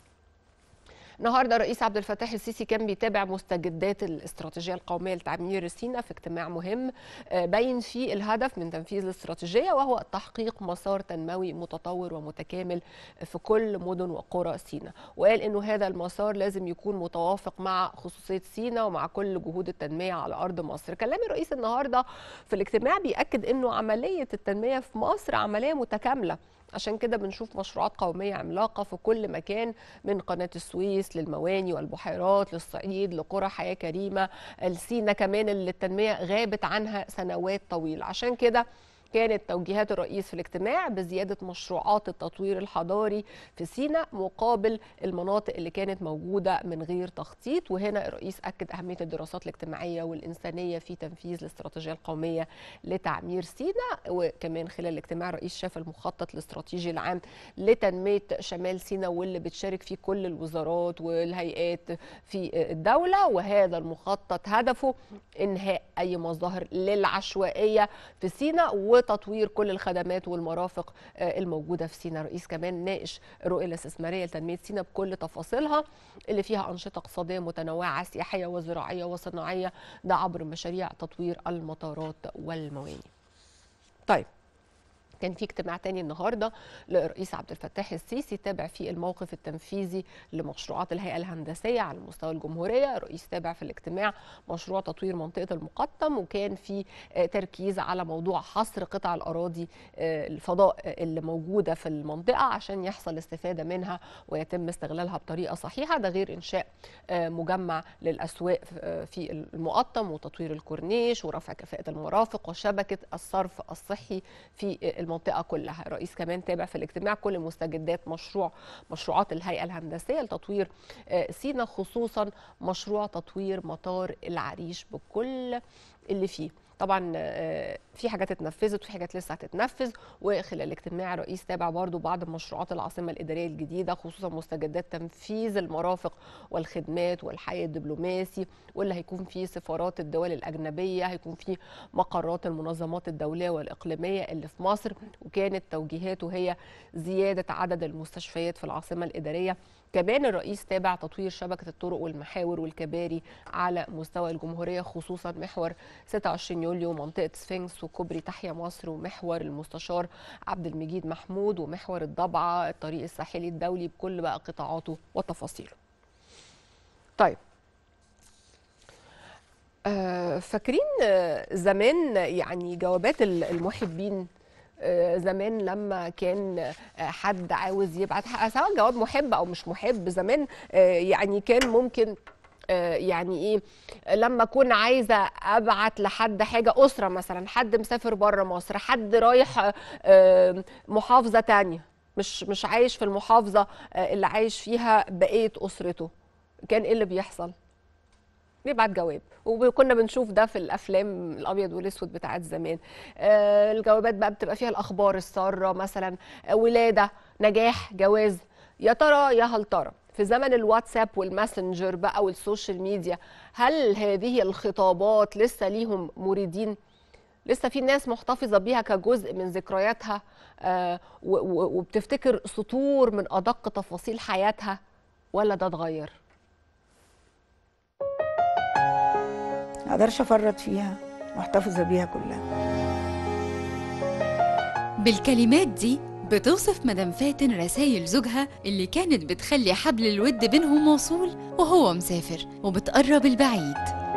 النهارده الرئيس عبد الفتاح السيسي كان بيتابع مستجدات الاستراتيجيه القوميه لتعمير سيناء في اجتماع مهم بين فيه الهدف من تنفيذ الاستراتيجيه، وهو تحقيق مسار تنموي متطور ومتكامل في كل مدن وقرى سيناء. وقال انه هذا المسار لازم يكون متوافق مع خصوصيه سيناء ومع كل جهود التنميه على ارض مصر. كلام الرئيس النهارده في الاجتماع بيأكد انه عمليه التنميه في مصر عمليه متكامله، عشان كده بنشوف مشروعات قومية عملاقة في كل مكان، من قناة السويس للمواني والبحيرات للصعيد لقرى حياة كريمة لسينا كمان اللي التنمية غابت عنها سنوات طويلة. عشان كده كانت توجيهات الرئيس في الاجتماع بزيادة مشروعات التطوير الحضاري في سيناء مقابل المناطق اللي كانت موجودة من غير تخطيط. وهنا الرئيس أكد أهمية الدراسات الاجتماعية والإنسانية في تنفيذ الاستراتيجية القومية لتعمير سيناء. وكمان خلال الاجتماع الرئيس شاف المخطط الاستراتيجي العام لتنمية شمال سيناء واللي بتشارك فيه كل الوزارات والهيئات في الدولة، وهذا المخطط هدفه إنهاء أي مظاهر للعشوائية في سيناء وتطوير كل الخدمات والمرافق الموجودة في سيناء. الرئيس كمان ناقش الرؤية الاستثمارية لتنمية سيناء بكل تفاصيلها اللي فيها أنشطة اقتصادية متنوعة سياحية وزراعية وصناعية، ده عبر مشاريع تطوير المطارات والمواني. طيب، كان في اجتماع تاني النهارده للرئيس عبد الفتاح السيسي تابع فيه الموقف التنفيذي لمشروعات الهيئه الهندسيه على مستوى الجمهوريه. الرئيس تابع في الاجتماع مشروع تطوير منطقه المقطم، وكان في تركيز على موضوع حصر قطع الاراضي الفضاء اللي موجوده في المنطقه عشان يحصل استفاده منها ويتم استغلالها بطريقه صحيحه، ده غير انشاء مجمع للاسواق في المقطم وتطوير الكورنيش ورفع كفاءه المرافق وشبكه الصرف الصحي في المنطقة كلها. الرئيس كمان تابع في الاجتماع كل مستجدات مشروعات الهيئة الهندسية لتطوير سيناء، خصوصا مشروع تطوير مطار العريش بكل اللي فيه. طبعا في حاجات اتنفذت وفي حاجات لسه هتتنفذ. وخلال الاجتماع الرئيس تابع برضو بعض مشروعات العاصمه الاداريه الجديده، خصوصا مستجدات تنفيذ المرافق والخدمات والحي الدبلوماسي، واللي هيكون فيه سفارات الدول الاجنبيه، هيكون فيه مقرات المنظمات الدوليه والاقليميه اللي في مصر. وكانت توجيهاته هي زياده عدد المستشفيات في العاصمه الاداريه. كمان الرئيس تابع تطوير شبكة الطرق والمحاور والكباري على مستوى الجمهورية، خصوصا محور 26 يوليو، منطقة سفنكس، وكوبري تحيا مصر، ومحور المستشار عبد المجيد محمود، ومحور الضبعة، الطريق الساحلي الدولي بكل بقى قطاعاته وتفاصيله. طيب، فاكرين زمان يعني جوابات المحبين زمان لما كان حد عاوز يبعت سواء جواب محب او مش محب، زمان يعني كان ممكن يعني ايه لما اكون عايزه ابعت لحد حاجه، اسره مثلا، حد مسافر بره مصر، حد رايح محافظه تانية، مش عايش في المحافظه اللي عايش فيها بقيه اسرته، كان ايه اللي بيحصل؟ بيبعت جواب، وكنا بنشوف ده في الافلام الابيض والاسود بتاعت زمان. الجوابات بقى بتبقى فيها الاخبار الساره، مثلا ولاده، نجاح، جواز. يا ترى يا هل ترى في زمن الواتساب والماسنجر بقى والسوشيال ميديا، هل هذه الخطابات لسه ليهم مريدين؟ لسه في ناس محتفظه بيها كجزء من ذكرياتها، وبتفتكر سطور من ادق تفاصيل حياتها، ولا ده اتغير؟ ما اقدرش افرط فيها، محتفظه بيها كلها. بالكلمات دي بتوصف مدام فاتن رسايل زوجها اللي كانت بتخلي حبل الود بينهم موصول وهو مسافر، وبتقرب البعيد.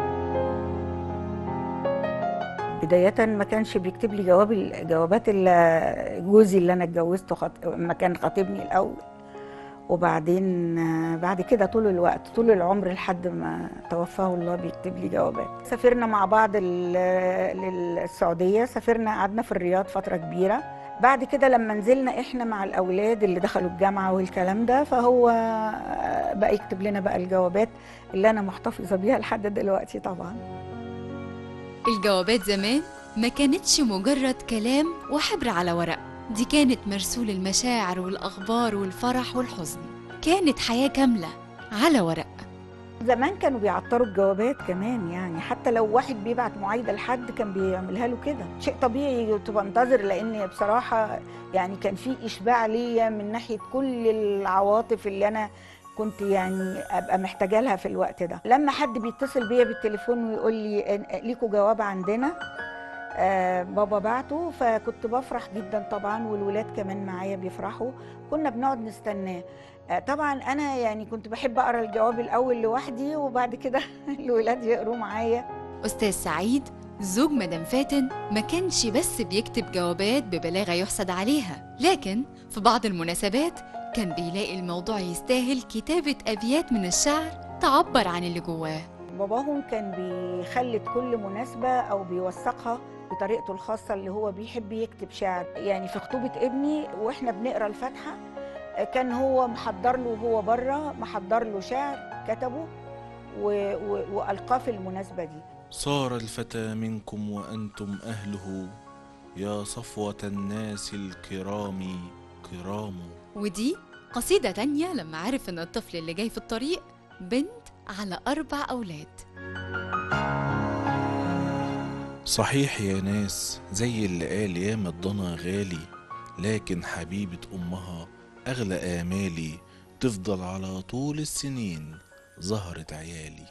بداية ما كانش بيكتب لي جوابات جوزي اللي انا اتجوزته ما كان خاطبني الاول، وبعدين بعد كده طول الوقت طول العمر لحد ما توفاه الله بيكتب لي جوابات. سافرنا مع بعض للسعودية، سافرنا قعدنا في الرياض فترة كبيرة. بعد كده لما نزلنا احنا مع الاولاد اللي دخلوا الجامعة والكلام ده، فهو بقى يكتب لنا بقى الجوابات اللي انا محتفظة بيها لحد دلوقتي. طبعا الجوابات زمان ما كانتش مجرد كلام وحبر على ورق، دي كانت مرسول المشاعر والأخبار والفرح والحزن، كانت حياة كاملة على ورق. زمان كانوا بيعطروا الجوابات كمان، يعني حتى لو واحد بيبعت معايدة لحد كان بيعملها له كده، شيء طبيعي تبقى انتظر، لأن بصراحة يعني كان في إشباع ليا من ناحية كل العواطف اللي أنا كنت يعني أبقى محتاجة لها في الوقت ده. لما حد بيتصل بيا بالتليفون ويقول لي ليكوا جواب عندنا، بابا بعته، فكنت بفرح جدا طبعا، والولاد كمان معايا بيفرحوا، كنا بنقعد نستناه. طبعا انا يعني كنت بحب اقرا الجواب الاول لوحدي، وبعد كده الولاد يقروا معايا. أستاذ سعيد زوج مدام فاتن ما كانش بس بيكتب جوابات ببلاغة يحسد عليها، لكن في بعض المناسبات كان بيلاقي الموضوع يستاهل كتابة أبيات من الشعر تعبر عن اللي جواه. باباهم كان بيخلد كل مناسبة أو بيوثقها بطريقته الخاصة اللي هو بيحب يكتب شعر. يعني في خطوبة ابني وإحنا بنقرأ الفاتحة كان هو محضر له وهو بره، محضر له شعر كتبه وألقاه في المناسبة دي. صار الفتى منكم وأنتم أهله، يا صفوة الناس الكرام كرام. ودي قصيدة تانية لما عرف إن الطفل اللي جاي في الطريق بنت على 4 أولاد. صحيح يا ناس زي اللي قال ياما الضنا غالي، لكن حبيبة أمها أغلى آمالي، تفضل على طول السنين زهرة عيالي.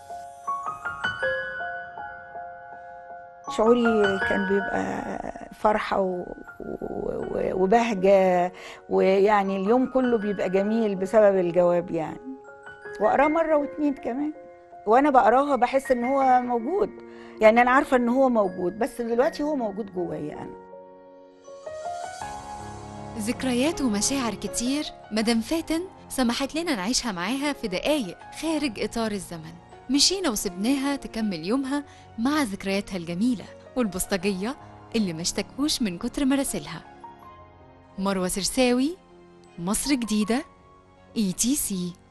شعوري كان بيبقى فرحة وبهجة، ويعني اليوم كله بيبقى جميل بسبب الجواب يعني. وأقراه مرة واتنين كمان، وأنا بقراها بحس إن هو موجود، يعني أنا عارفة إن هو موجود، بس دلوقتي هو موجود جوايا أنا. ذكريات ومشاعر كتير مدام فاتن سمحت لنا نعيشها معاها في دقايق خارج إطار الزمن. مشينا وسبناها تكمل يومها مع ذكرياتها الجميلة والبوسطجية اللي ما اشتكوش من كتر مراسلها. مروة سرساوي، مصر جديدة، ETC.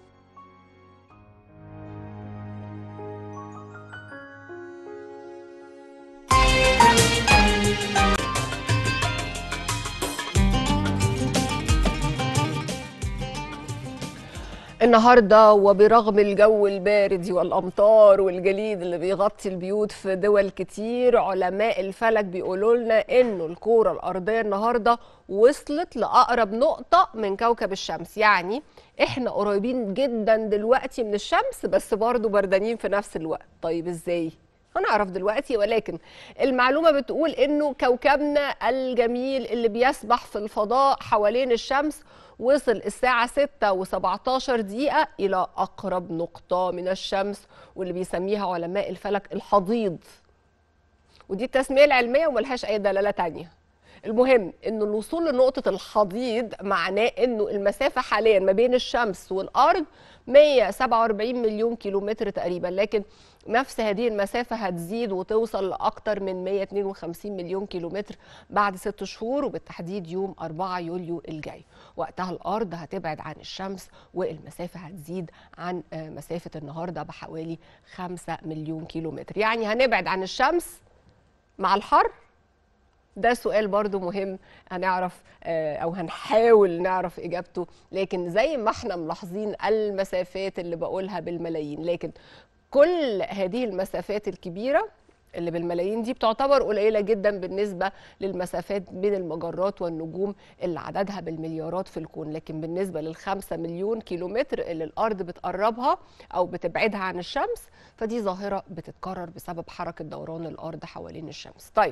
النهارده وبرغم الجو البارد والامطار والجليد اللي بيغطي البيوت في دول كتير، علماء الفلك بيقولوا لنا انه الكره الارضيه النهارده وصلت لاقرب نقطه من كوكب الشمس. يعني احنا قريبين جدا دلوقتي من الشمس، بس برضو بردانين في نفس الوقت. طيب ازاي؟ هنعرف دلوقتي، ولكن المعلومة بتقول انه كوكبنا الجميل اللي بيسبح في الفضاء حوالين الشمس وصل الساعة 6:17 إلى أقرب نقطة من الشمس، واللي بيسميها علماء الفلك الحضيض. ودي التسمية العلمية وملهاش أي دلالة تانية. المهم انه الوصول لنقطه الحضيض معناه انه المسافه حاليا ما بين الشمس والارض 147 مليون كيلومتر تقريبا، لكن نفس هذه المسافة هتزيد وتوصل لأكثر من 152 مليون كيلومتر بعد 6 شهور، وبالتحديد يوم 4 يوليو الجاي. وقتها الأرض هتبعد عن الشمس والمسافة هتزيد عن مسافة النهاردة بحوالي 5 مليون كيلومتر. يعني هنبعد عن الشمس مع الحر؟ ده سؤال برضو مهم هنعرف أو هنحاول نعرف إجابته، لكن زي ما احنا ملاحظين المسافات اللي بقولها بالملايين، لكن كل هذه المسافات الكبيرة اللي بالملايين دي بتعتبر قليلة جدا بالنسبة للمسافات بين المجرات والنجوم اللي عددها بالمليارات في الكون. لكن بالنسبة لل5 مليون كيلومتر اللي الأرض بتقربها أو بتبعدها عن الشمس، فدي ظاهرة بتتكرر بسبب حركة دوران الأرض حوالين الشمس. طيب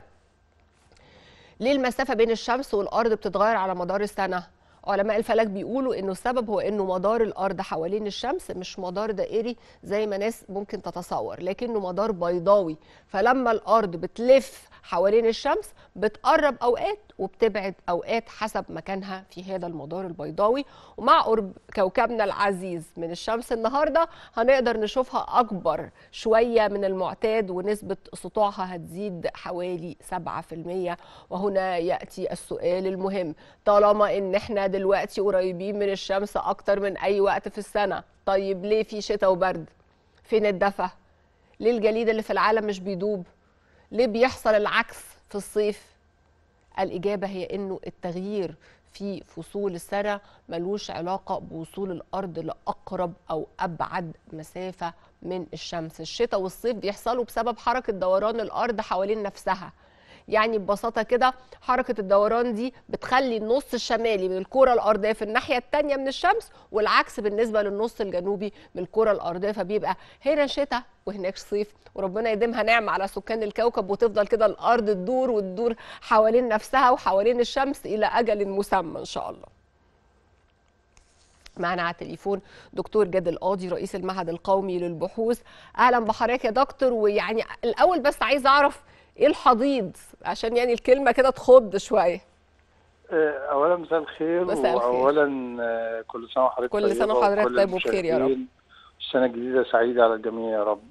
ليه المسافة بين الشمس والأرض بتتغير على مدار السنة؟ علماء الفلك بيقولوا انه السبب هو انه مدار الارض حوالين الشمس مش مدار دائري زي ما ناس ممكن تتصور، لكنه مدار بيضاوي. فلما الارض بتلف حوالين الشمس بتقرب اوقات وبتبعد اوقات حسب مكانها في هذا المدار البيضاوي. ومع قرب كوكبنا العزيز من الشمس النهارده هنقدر نشوفها اكبر شويه من المعتاد، ونسبه سطوعها هتزيد حوالي 7%. وهنا ياتي السؤال المهم، طالما ان احنا دلوقتي قريبين من الشمس اكتر من اي وقت في السنه، طيب ليه في شتاء وبرد؟ فين الدفا؟ ليه الجليد اللي في العالم مش بيدوب؟ ليه بيحصل العكس في الصيف؟ الإجابة هي إنه التغيير في فصول السنة ملوش علاقة بوصول الأرض لأقرب أو أبعد مسافة من الشمس. الشتاء والصيف بيحصلوا بسبب حركة دوران الأرض حوالين نفسها. يعني ببساطة كده حركة الدوران دي بتخلي النص الشمالي من الكرة الأرضية في الناحية التانية من الشمس، والعكس بالنسبة للنص الجنوبي من الكرة الأرضية، فبيبقى هنا شتاء وهناك صيف. وربنا يديمها نعمة على سكان الكوكب وتفضل كده الأرض تدور وتدور حوالين نفسها وحوالين الشمس إلى أجل مسمى إن شاء الله. معنا على التليفون دكتور جاد القاضي رئيس المعهد القومي للبحوث. أهلا بحضرتك يا دكتور. ويعني الأول بس عايز أعرف ايه الحضيض عشان يعني الكلمه كده تخض شويه. اولا مساء الخير. واولا كل سنه وحضرتك طيب. كل سنه وحضرتك طيب وبخير يا رب. السنه الجديده سعيده على الجميع يا رب.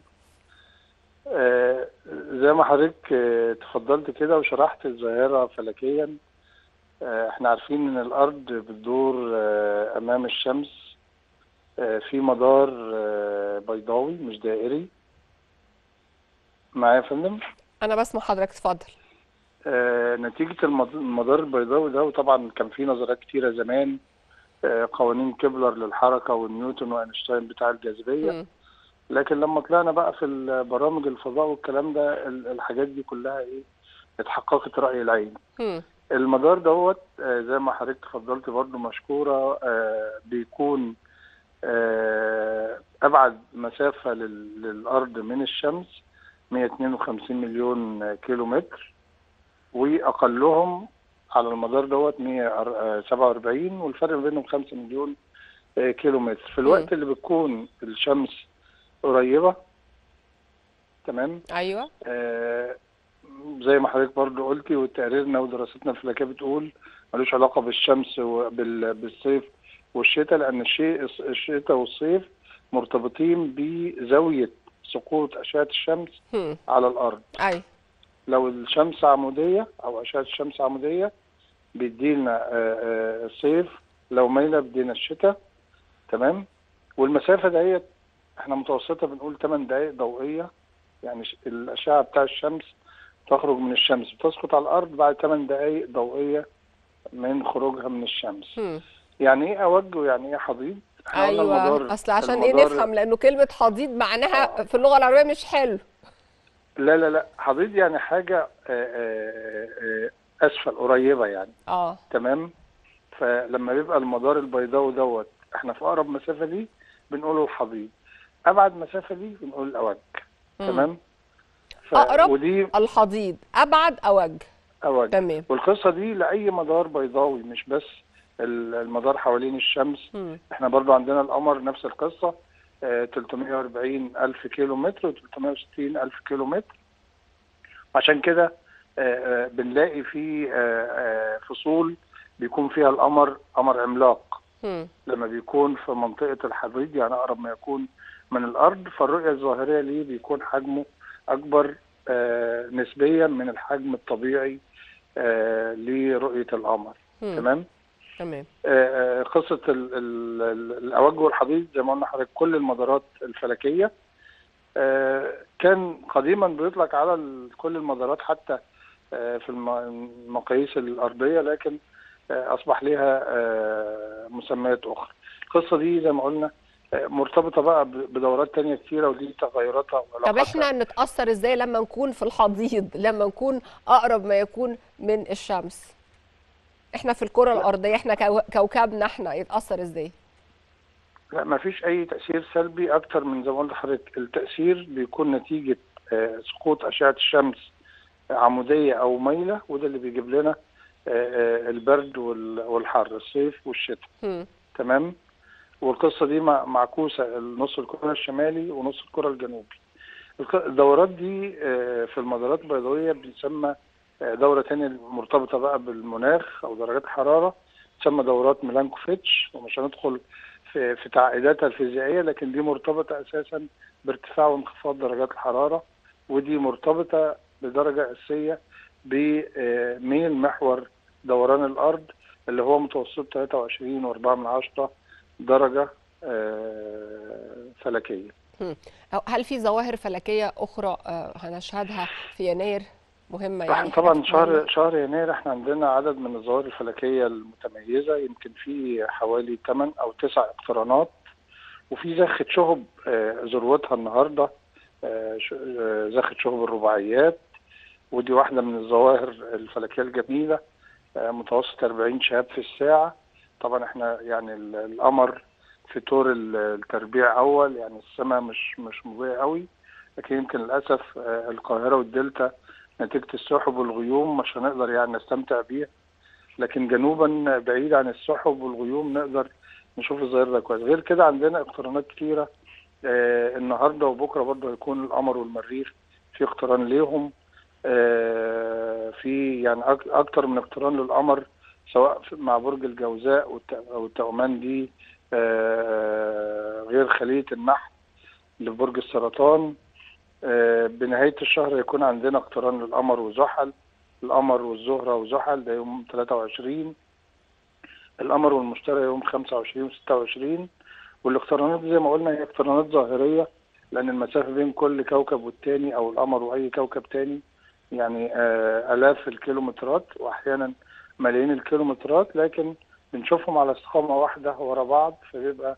زي ما حضرتك تفضلت كده وشرحت الظاهره فلكيا، احنا عارفين ان الارض بتدور امام الشمس في مدار بيضاوي مش دائري. معايا يا فندم؟ أنا بسمع حضرتك، اتفضل. نتيجة المدار البيضاوي ده، وطبعا كان في نظريات كتيرة زمان، قوانين كيبلر للحركة ونيوتن وأينشتاين بتاع الجاذبية. لكن لما طلعنا بقى في برامج الفضاء والكلام ده، الحاجات دي كلها ايه اتحققت رأي العين. المدار دوت زي ما حضرتك اتفضلت برضو مشكورة، بيكون أبعد مسافة للأرض من الشمس 152 مليون كيلو متر، واقلهم على المدار دوت 147، والفرق بينهم 5 مليون كيلو متر. في الوقت اللي بتكون الشمس قريبه تمام. ايوه. زي ما حضرتك برضو قلتي وتقريرنا ودراستنا الفلكيه بتقول ملوش علاقه بالشمس وبالصيف والشتاء، لان الشتاء والصيف مرتبطين بزاويه سقوط أشعة الشمس على الأرض. أي. لو الشمس عمودية أو أشعة الشمس عمودية بيدينا الصيف، لو مايلة بيدينا الشتاء تمام. والمسافة ديت احنا متوسطة بنقول 8 دقائق ضوئية، يعني الأشعة بتاع الشمس تخرج من الشمس بتسقط على الأرض بعد 8 دقائق ضوئية من خروجها من الشمس. يعني إيه أوج ويعني إيه حضيض؟ ايوه، اصل عشان ايه نفهم، لانه كلمه حضيض معناها في اللغه العربيه مش حلو. لا حضيض يعني حاجه اسفل قريبه يعني. تمام. فلما بيبقى المدار البيضاوي دوت احنا في اقرب مسافه دي بنقوله الحضيض، ابعد مسافه دي بنقول الاوج. تمام. اقرب ودي الحضيض، ابعد اوج. تمام. والقصه دي لاي مدار بيضاوي مش بس المدار حوالين الشمس. احنا برضو عندنا القمر نفس القصة، 340 ألف كيلو متر و 360 ألف كيلو متر. عشان كده بنلاقي في فصول بيكون فيها القمر قمر عملاق. لما بيكون في منطقة الحضيض يعني أقرب ما يكون من الأرض، فالرؤية الظاهرية ليه بيكون حجمه أكبر نسبيا من الحجم الطبيعي لرؤية القمر. تمام؟ تمام. قصة الأوجه والحضيض زي ما قلنا حضرتك كل المدارات الفلكية كان قديما بيطلق على كل المدارات حتى في المقاييس الأرضية، لكن أصبح لها مسميات أخرى. القصة دي زي ما قلنا مرتبطة بقى بدورات تانية كتيرة ودي تغيراتها. طب احنا نتأثر ازاي لما نكون في الحضيض، لما نكون أقرب ما يكون من الشمس؟ احنا في الكرة الأرضية، احنا كوكبنا احنا يتأثر ازاي؟ لا ما فيش أي تأثير سلبي أكتر من زي ما قلت لحضرتك. التأثير بيكون نتيجة سقوط أشعة الشمس عمودية أو مايلة، وده اللي بيجيب لنا البرد والحر، الصيف والشتاء. تمام. والقصة دي معكوسة نص الكرة الشمالي ونص الكرة الجنوبي. الدورات دي في المدارات البيضاوية بتسمى دورة تانية مرتبطة بقى بالمناخ أو درجات الحرارة، تسمى دورات ميلانكوفيتش، ومش هندخل في تعقيداتها الفيزيائية، لكن دي مرتبطة أساسا بارتفاع وانخفاض درجات الحرارة، ودي مرتبطة بدرجة أساسية بميل محور دوران الأرض اللي هو متوسط 23.4 درجة فلكية. هل في ظواهر فلكية أخرى هنشهدها في يناير مهمة؟ يعني طبعا شهر يناير احنا عندنا عدد من الظواهر الفلكية المتميزة، يمكن في حوالي 8 أو 9 اقترانات، وفي زخة شهب ذروتها النهاردة زخة شهب الرباعيات، ودي واحدة من الظواهر الفلكية الجميلة، متوسط 40 شهاب في الساعة. طبعا احنا يعني القمر في طور التربيع أول، يعني السماء مش مضيئة قوي، لكن يمكن للأسف القاهرة والدلتا نتيجة السحب والغيوم مش هنقدر يعني نستمتع بيها، لكن جنوبا بعيد عن السحب والغيوم نقدر نشوف الظاهرة ده كويس. غير كده عندنا اقترانات كتيرة النهارده وبكره برضه هيكون القمر والمريخ في اقتران ليهم، في يعني اكتر من اقتران للقمر سواء مع برج الجوزاء او التوأمان دي غير خلية النحل لبرج السرطان. بنهاية الشهر يكون عندنا اقتران للقمر وزحل، القمر والزهرة وزحل ده يوم 23، القمر والمشتري يوم 25 و26. والاقترانات زي ما قلنا هي اقترانات ظاهرية، لأن المسافة بين كل كوكب والتاني أو القمر وأي كوكب تاني يعني آلاف الكيلومترات وأحيانا ملايين الكيلومترات، لكن بنشوفهم على استقامة واحدة ورا بعض، فبيبقى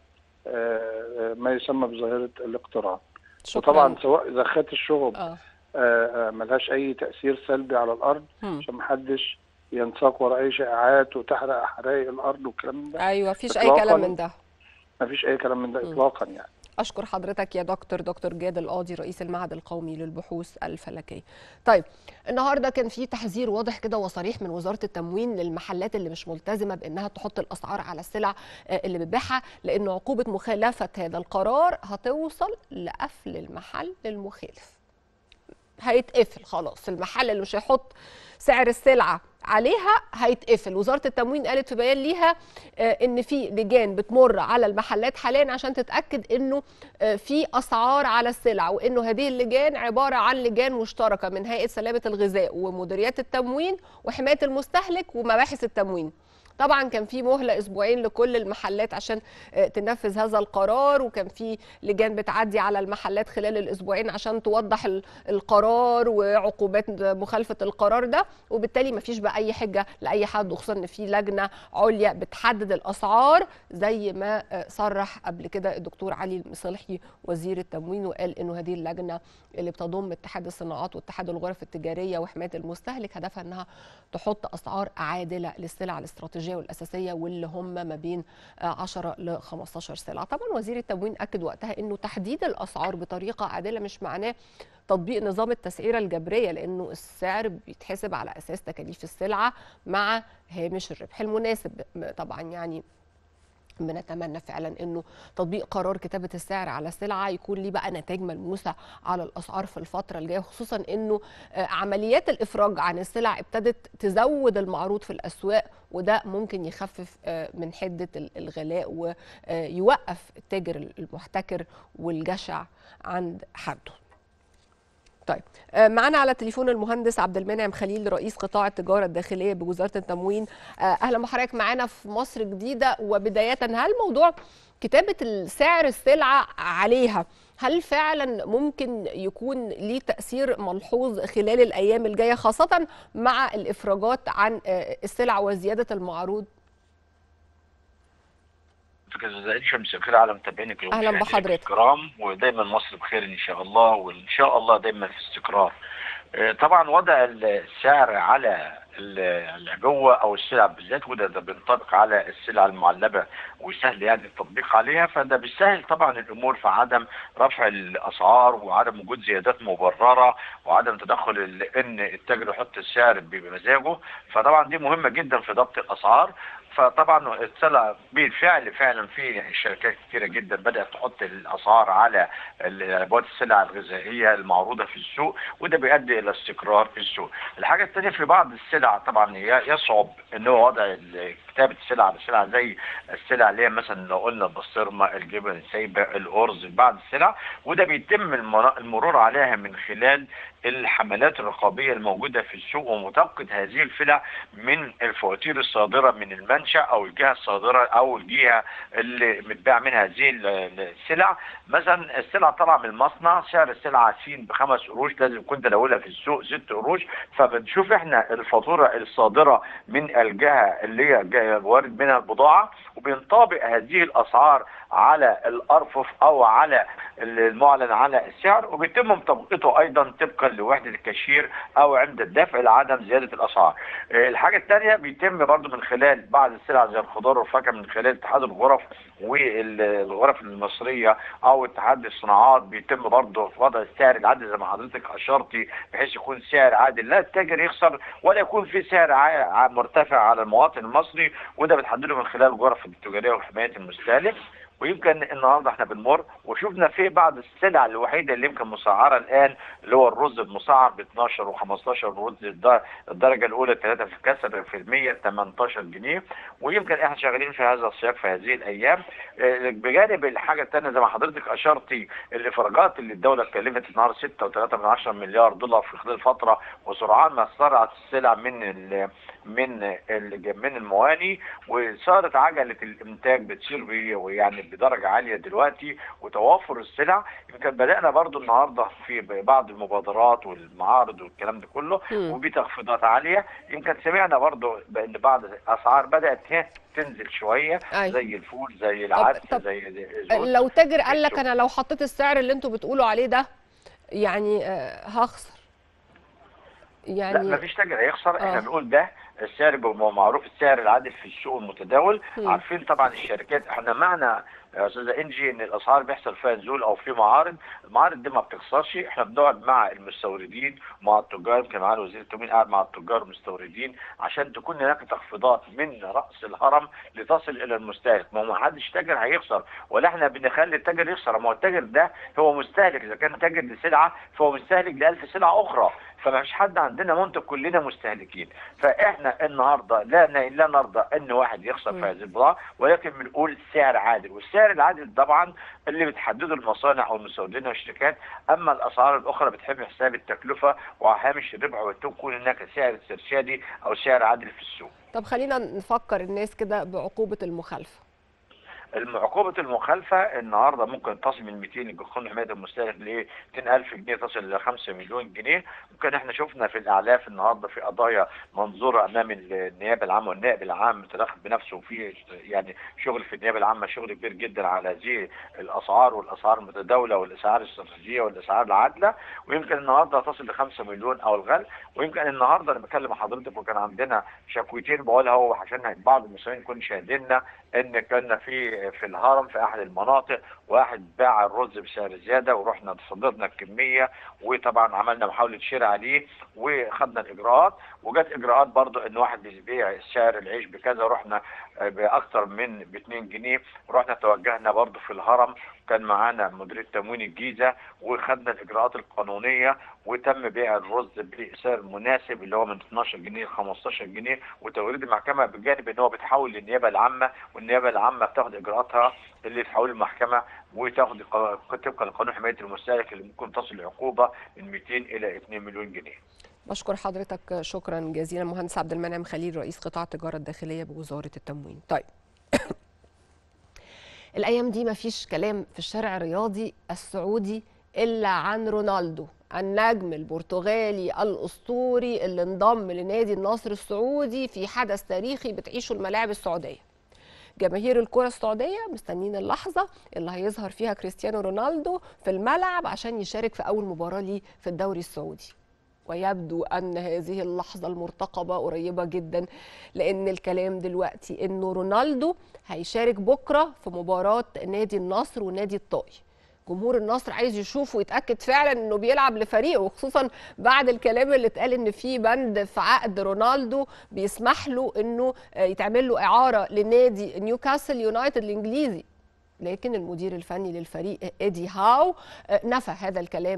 ما يسمى بظاهرة الاقتران. وطبعا سواء زخات الشهب ملهاش أي تأثير سلبي على الأرض عشان محدش ينساق وراء أي شائعات وتحرق حرائق الأرض والكلام ده. أيوة مفيش أي كلام من ده. مفيش أي كلام من ده إطلاقا يعني. أشكر حضرتك يا دكتور جاد القاضي رئيس المعهد القومي للبحوث الفلكية. طيب النهارده كان في تحذير واضح كده وصريح من وزارة التموين للمحلات اللي مش ملتزمة بأنها تحط الأسعار على السلع اللي بتبيعها، لأن عقوبة مخالفة هذا القرار هتوصل لقفل المحل المخالف. هيتقفل خلاص، المحل اللي مش هيحط سعر السلعة عليها هيتقفل. وزارة التموين قالت في بيان ليها ان في لجان بتمر على المحلات حاليا عشان تتأكد انه في اسعار على السلع، وانه هذه اللجان عبارة عن لجان مشتركة من هيئة سلامة الغذاء ومديريات التموين وحماية المستهلك ومباحث التموين. طبعا كان في مهله اسبوعين لكل المحلات عشان تنفذ هذا القرار، وكان في لجان بتعدي على المحلات خلال الاسبوعين عشان توضح القرار وعقوبات مخالفه القرار ده، وبالتالي ما فيش بقى اي حجه لاي حد، وخصوصا ان في لجنه عليا بتحدد الاسعار زي ما صرح قبل كده الدكتور علي المصلحي وزير التموين، وقال انه هذه اللجنه اللي بتضم اتحاد الصناعات واتحاد الغرف التجاريه وحمايه المستهلك هدفها انها تحط اسعار عادله للسلع الاستراتيجيه والاساسيه واللي هم ما بين 10 ل 15 سلعه. طبعا وزير التموين اكد وقتها انه تحديد الاسعار بطريقه عادله مش معناه تطبيق نظام التسعيره الجبريه، لانه السعر بيتحسب على اساس تكاليف السلعه مع هامش الربح المناسب. طبعا يعني بنتمنى فعلا انه تطبيق قرار كتابه السعر على السلعه يكون ليه بقى نتائج ملموسه على الاسعار في الفتره الجايه، خصوصا انه عمليات الافراج عن السلع ابتدت تزود المعروض في الاسواق، وده ممكن يخفف من حده الغلاء ويوقف التاجر المحتكر والجشع عند حده. طيب معنا على التليفون المهندس عبد المنعم خليل رئيس قطاع التجاره الداخليه بوزاره التموين. اهلا بحضرتك معانا في مصر جديده. وبدايه، هل موضوع كتابه السعر السلعه عليها هل فعلا ممكن يكون ليه تاثير ملحوظ خلال الايام الجايه، خاصه مع الافراجات عن السلع وزياده المعروض؟ شمس الخير على متابعينك اهلا بحضرتك الكرام، ودايما مصر بخير ان شاء الله، وان شاء الله دايما في استقرار. طبعا وضع السعر على العبوه او السلع بالذات، وده بينطبق على السلع المعلبه وسهل يعني التطبيق عليها، فده بيسهل طبعا الامور في عدم رفع الاسعار وعدم وجود زيادات مبرره وعدم تدخل ان التاجر يحط السعر بمزاجه. فطبعا دي مهمه جدا في ضبط الاسعار. فطبعا السلع بالفعل فعلا في شركات كثيره جدا بدات تحط الاسعار على عبوات السلع الغذائيه المعروضه في السوق، وده بيؤدي الى استقرار في السوق. الحاجه الثانيه، في بعض السلع طبعا يصعب ان هو وضع كتابه السلع على السلع، زي السلع اللي هي مثلا لو قلنا البسطرمه، الجبن السايبه، الارز، بعض السلع، وده بيتم المرور عليها من خلال الحملات الرقابيه الموجوده في السوق ومتاكد هذه السلع من الفواتير الصادره من المنشا او الجهه الصادره او الجهه اللي متباع منها هذه السلع. مثلا السلع طالعه من المصنع، سعر السلعه سين ب5 قروش، لازم يكون تداولها في السوق 6 قروش. فبنشوف احنا الفاتوره الصادره من الجهه اللي هي وارد منها البضاعه، وبينطبق هذه الاسعار على الارفف او على المعلن على السعر، وبيتم مطابقته ايضا طبقا لوحده الكاشير او عند الدفع لعدم زياده الاسعار. الحاجه الثانيه بيتم برضو من خلال بعض السلع زي الخضار والفاكهه من خلال اتحاد الغرف والغرف المصريه او اتحاد الصناعات، بيتم برضو وضع السعر العادل زي ما حضرتك اشرتي، بحيث يكون سعر عادل لا التاجر يخسر ولا يكون في سعر مرتفع على المواطن المصري، وده بتحدده من خلال الغرف التجاريه وحمايه المستهلك. ويمكن النهارده احنا بنمر وشفنا في بعض السلع الوحيده اللي يمكن مسعره الان، اللي هو الرز المسعر ب 12 و15، الرز الدرجه الاولى 3 في الكسر في المية 18 جنيه. ويمكن احنا شغالين في هذا السياق في هذه الايام. بجانب الحاجه الثانيه زي ما حضرتك اشرتي، الافراجات اللي الدوله اتكلفت النهارده 6.3 مليار دولار في خلال فتره، وسرعان ما سرعت السلع من المواني، وصارت عجله الانتاج بتسير يعني بدرجه عاليه دلوقتي، وتوافر السلع. يمكن بدانا برضو النهارده في بعض المبادرات والمعارض والكلام ده كله وبتخفيضات عاليه. يمكن سمعنا برضو بان بعض الاسعار بدات تنزل شويه، زي الفول، زي العدس، زي الزيت. لو تاجر قال لك انا لو حطيت السعر اللي انتوا بتقولوا عليه ده يعني هخسر، يعني لا مفيش تاجر هيخسر. احنا بنقول ده السعر معروف، السعر العادل في السوق المتداول. عارفين طبعا الشركات، احنا معنا يا استاذه انجي ان الاسعار بيحصل فيها نزول او في معارض، المعارض دي ما بتخسرش. احنا بنقعد مع المستوردين ومع التجار، يمكن معانا وزير التموين قاعد مع التجار والمستوردين عشان تكون هناك تخفيضات من راس الهرم لتصل الى المستهلك. ما حدش تاجر هيخسر، ولا احنا بنخلي التاجر يخسر. ما هو التاجر ده هو مستهلك، اذا كان تاجر لسلعه فهو مستهلك ل1000 سلعه اخرى، فما فيش حد عندنا منتج، كلنا مستهلكين. فاحنا النهارده لا نرضى ان واحد يخسر في هذه البضاعه، ولكن بنقول سعر عادل. والسعر العادل طبعا اللي بتحدده المصانع او المستوردين والشركات، اما الاسعار الاخرى بتحب حساب التكلفه وهامش الربح، وتكون هناك سعر استرشادي او سعر عادل في السوق. طب خلينا نفكر الناس كده بعقوبه المخالفه. عقوبة المخالفة النهارده ممكن تصل من 200 لقانون حماية المستهلك ل 200,000 جنيه، تصل إلى 5 مليون جنيه. ممكن احنا شفنا في الإعلاف النهارده في قضايا منظورة أمام النيابة العامة، والنائب العام متدخل بنفسه في يعني شغل في النيابة العامة، شغل كبير جدا على هذه الأسعار والأسعار المتداولة والأسعار الاستراتيجية والأسعار العادلة. ويمكن النهارده تصل ل 5 مليون أو الغل. ويمكن النهارده أنا بكلم حضرتك وكان عندنا شكوتين بقولها هو عشان بعض المسؤولين يكونوا شاهديننا ان كنا في في الهرم في احد المناطق، واحد باع الرز بسعر زياده ورحنا صدرنا الكميه، وطبعا عملنا محاوله شراء عليه وخدنا الاجراءات، وجت اجراءات برضو ان واحد بيبيع سعر العيش بكذا، رحنا باكثر من ب 2 جنيه، رحنا توجهنا برضو في الهرم، كان معانا مديريه تموين الجيزه وخدنا الاجراءات القانونيه، وتم بيع الرز بسعر مناسب اللي هو من 12 جنيه ل 15 جنيه، وتوريد المحكمه بجانب ان هو بيتحول للنيابه العامه، والنيابه العامه بتاخد اجراءاتها اللي تحول المحكمه وتاخد طبقا لقانون حمايه المستهلك اللي ممكن تصل لعقوبه من 200 الى 2 مليون جنيه. بشكر حضرتك شكرا جزيلا مهندس عبد المنعم خليل رئيس قطاع التجاره الداخليه بوزاره التموين. طيب الايام دي مفيش كلام في الشارع الرياضي السعودي الا عن رونالدو النجم البرتغالي الاسطوري اللي انضم لنادي النصر السعودي في حدث تاريخي بتعيشه الملاعب السعوديه. جماهير الكرة السعودية مستنين اللحظة اللي هيظهر فيها كريستيانو رونالدو في الملعب عشان يشارك في أول مباراة ليه في الدوري السعودي، ويبدو أن هذه اللحظة المرتقبة قريبة جدا، لأن الكلام دلوقتي أنه رونالدو هيشارك بكرة في مباراة نادي النصر ونادي الطائي. جمهور النصر عايز يشوف ويتأكد فعلا انه بيلعب لفريقه، وخصوصا بعد الكلام اللي اتقال ان في بند في عقد رونالدو بيسمح له انه يتعمل له اعاره لنادي نيوكاسل يونايتد الانجليزي. لكن المدير الفني للفريق إيدي هاو نفى هذا الكلام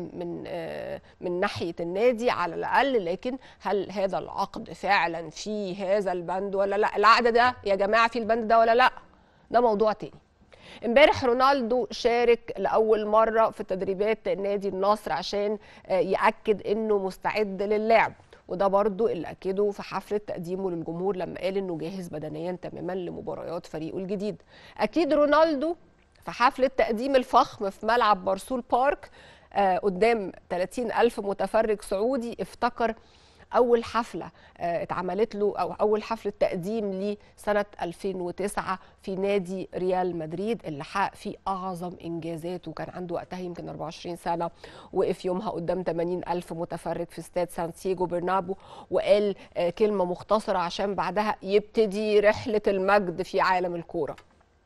من ناحيه النادي على الاقل. لكن هل هذا العقد فعلا فيه هذا البند ولا لا؟ العقد ده يا جماعه فيه البند ده ولا لا؟ ده موضوع تاني. امبارح رونالدو شارك لأول مرة في تدريبات نادي النصر عشان يأكد انه مستعد للعب، وده برضو اللي أكده في حفلة تقديمه للجمهور لما قال انه جاهز بدنيا تماما لمباريات فريقه الجديد. أكيد رونالدو في حفلة تقديم الفخم في ملعب مرسول بارك قدام 30,000 متفرج سعودي افتكر أول حفلة اتعملت له أو أول حفلة تقديم ليه سنة 2009 في نادي ريال مدريد اللي حقق فيه أعظم إنجازاته. كان عنده وقتها يمكن 24 سنة، وقف يومها قدام 80,000 متفرج في استاد سانتياغو برنابو وقال كلمة مختصرة عشان بعدها يبتدي رحلة المجد في عالم الكورة.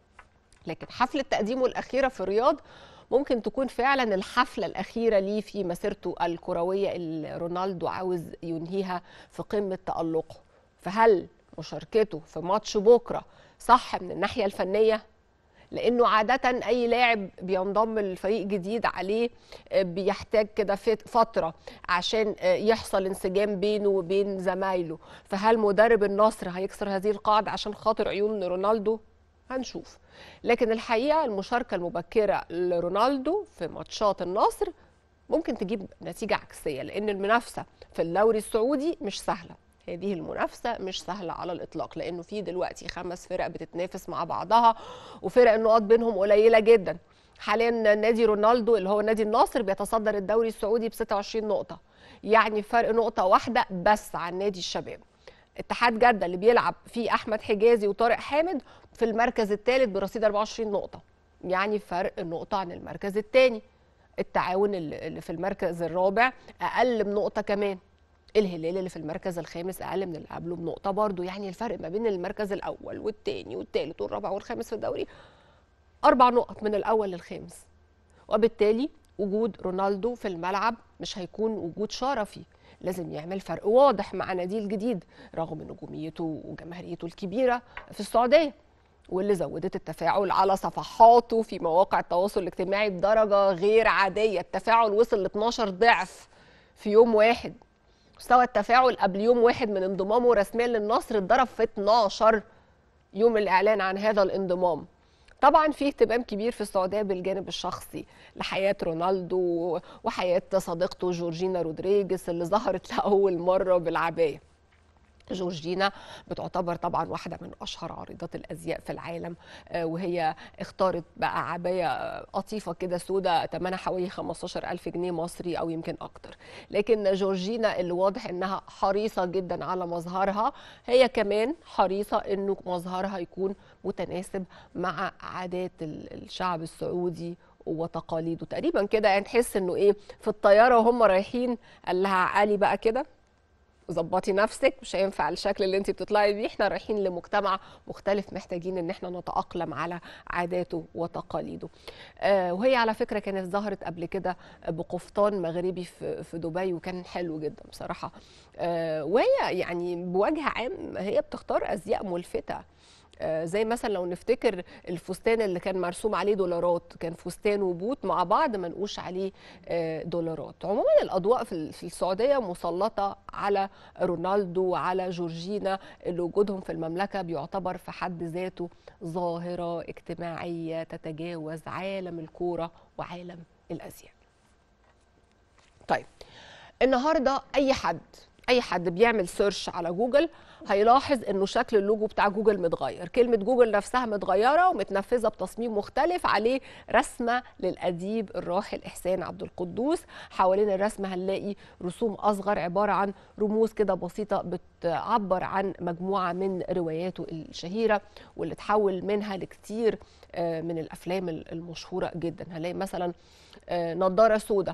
لكن حفلة تقديمه الأخيرة في الرياض ممكن تكون فعلا الحفلة الأخيرة ليه في مسيرته الكروية اللي رونالدو عاوز ينهيها في قمة تألقه. فهل مشاركته في ماتش بكرة صح من الناحية الفنية؟ لأنه عادة أي لاعب بينضم للفريق جديد عليه بيحتاج كده فترة عشان يحصل انسجام بينه وبين زمايله. فهل مدرب النصر هيكسر هذه القاعدة عشان خاطر عيون رونالدو؟ هنشوف. لكن الحقيقة المشاركة المبكرة لرونالدو في ماتشات النصر ممكن تجيب نتيجة عكسية، لأن المنافسة في الدوري السعودي مش سهلة. هذه المنافسة مش سهلة على الإطلاق، لأنه في دلوقتي 5 فرق بتتنافس مع بعضها، وفرق النقاط بينهم قليلة جدا. حاليا نادي رونالدو اللي هو نادي النصر بيتصدر الدوري السعودي ب 26 نقطة، يعني فرق نقطة واحدة بس عن نادي الشباب. اتحاد جدة اللي بيلعب فيه أحمد حجازي وطارق حامد في المركز الثالث برصيد 24 نقطة، يعني فرق نقطة عن المركز الثاني. التعاون اللي في المركز الرابع أقل بنقطة كمان. الهلال اللي في المركز الخامس أقل من اللي قبله بنقطة برضه، يعني الفرق ما بين المركز الأول والثاني والثالث والرابع والخامس في الدوري 4 نقط من الأول للخامس. وبالتالي وجود رونالدو في الملعب مش هيكون وجود شرفي، لازم يعمل فرق واضح مع ناديه الجديد رغم نجوميته وجماهيريته الكبيرة في السعودية، واللي زودت التفاعل على صفحاته في مواقع التواصل الاجتماعي بدرجة غير عادية. التفاعل وصل ل 12 ضعف في يوم واحد. مستوى التفاعل قبل يوم واحد من انضمامه رسميا للنصر اتضرب في 12 يوم الإعلان عن هذا الانضمام. طبعا في اهتمام كبير في السعودية بالجانب الشخصي لحياة رونالدو وحياة صديقته جورجينا رودريجيز اللي ظهرت لأول مرة بالعباية. جورجينا بتعتبر طبعا واحدة من أشهر عارضات الأزياء في العالم، وهي اختارت بقى عباية قطيفة كده سودة ثمنها حوالي 15,000 جنيه مصري أو يمكن أكتر. لكن جورجينا اللي واضح إنها حريصة جدا على مظهرها، هي كمان حريصة إنه مظهرها يكون متناسب مع عادات الشعب السعودي وتقاليده تقريبا كده. يعني تحس إنه إيه في الطيارة وهم رايحين قال لها عقلي بقى كده ظبطي نفسك، مش هينفع الشكل اللي انت بتطلعي بيه، احنا رايحين لمجتمع مختلف محتاجين ان احنا نتأقلم على عاداته وتقاليده. وهي على فكرة كانت ظهرت قبل كده بقفطان مغربي في دبي وكان حلو جدا بصراحة. وهي يعني بوجه عام هي بتختار ازياء ملفتة، زي مثلا لو نفتكر الفستان اللي كان مرسوم عليه دولارات، كان فستان وبوت مع بعض منقوش عليه دولارات. عموما الاضواء في السعوديه مسلطه على رونالدو وعلى جورجينا اللي وجودهم في المملكه بيعتبر في حد ذاته ظاهره اجتماعيه تتجاوز عالم الكوره وعالم الازياء. طيب النهارده اي حد بيعمل سيرش على جوجل هيلاحظ انه شكل اللوجو بتاع جوجل متغير، كلمه جوجل نفسها متغيره ومتنفذه بتصميم مختلف، عليه رسمه للاديب الراحل احسان عبد القدوس. حوالين الرسمه هنلاقي رسوم اصغر عباره عن رموز كده بسيطه بتعبر عن مجموعه من رواياته الشهيره واللي اتحول منها لكتير من الافلام المشهوره جدا. هنلاقي مثلا نظاره سوداء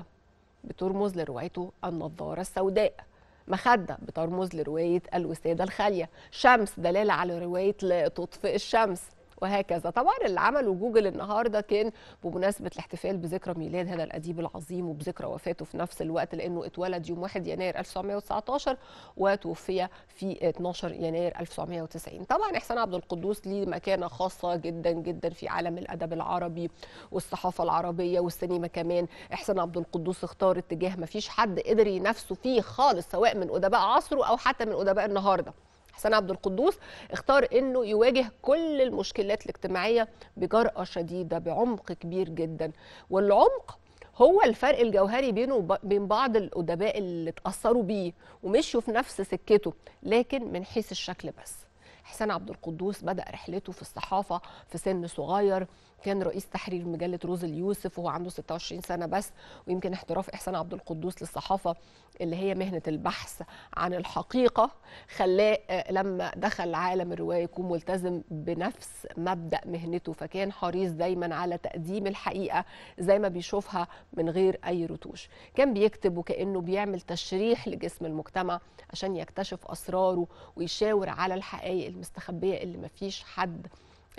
بترمز لروايته النظاره السوداء، مخدة بترمز لرواية الوسادة الخالية، شمس دلالة على رواية لا تطفئ الشمس، وهكذا. طبعا اللي عمله جوجل النهارده كان بمناسبة الاحتفال بذكرى ميلاد هذا الأديب العظيم وبذكرى وفاته في نفس الوقت، لأنه اتولد يوم 1 يناير 1919 وتوفي في 12 يناير 1990. طبعا إحسان عبد القدوس ليه مكانة خاصة جدا جدا في عالم الأدب العربي والصحافة العربية والسينما كمان. إحسان عبد القدوس اختار اتجاه ما فيش حد قدر ينافسه فيه خالص، سواء من أدباء عصره أو حتى من أدباء النهارده. إحسان عبد القدوس اختار انه يواجه كل المشكلات الاجتماعيه بجرأه شديده بعمق كبير جدا، والعمق هو الفرق الجوهري بينه وبين بعض الادباء اللي اتاثروا بيه ومشوا في نفس سكته، لكن من حيث الشكل بس. إحسان عبد القدوس بدأ رحلته في الصحافة في سن صغير، كان رئيس تحرير مجلة روز اليوسف وهو عنده 26 سنة بس. ويمكن احتراف إحسان عبد القدوس للصحافة اللي هي مهنة البحث عن الحقيقة خلاه لما دخل عالم الرواية يكون ملتزم بنفس مبدأ مهنته، فكان حريص دايما على تقديم الحقيقة زي ما بيشوفها من غير أي رتوش. كان بيكتب وكأنه بيعمل تشريح لجسم المجتمع عشان يكتشف أسراره ويشاور على الحقائق المستخبية اللي مفيش حد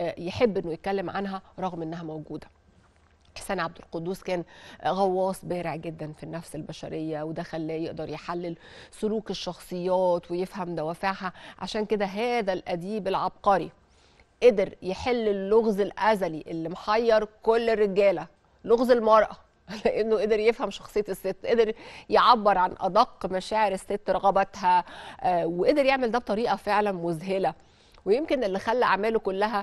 يحب انه يتكلم عنها رغم انها موجوده. إحسان عبد القدوس كان غواص بارع جدا في النفس البشريه، وده خلاه يقدر يحلل سلوك الشخصيات ويفهم دوافعها. عشان كده هذا الاديب العبقري قدر يحل اللغز الازلي اللي محير كل الرجاله، لغز المراه، لانه قدر يفهم شخصيه الست، قدر يعبر عن ادق مشاعر الست، رغباتها، وقدر يعمل ده بطريقه فعلا مذهله. ويمكن اللي خلى أعماله كلها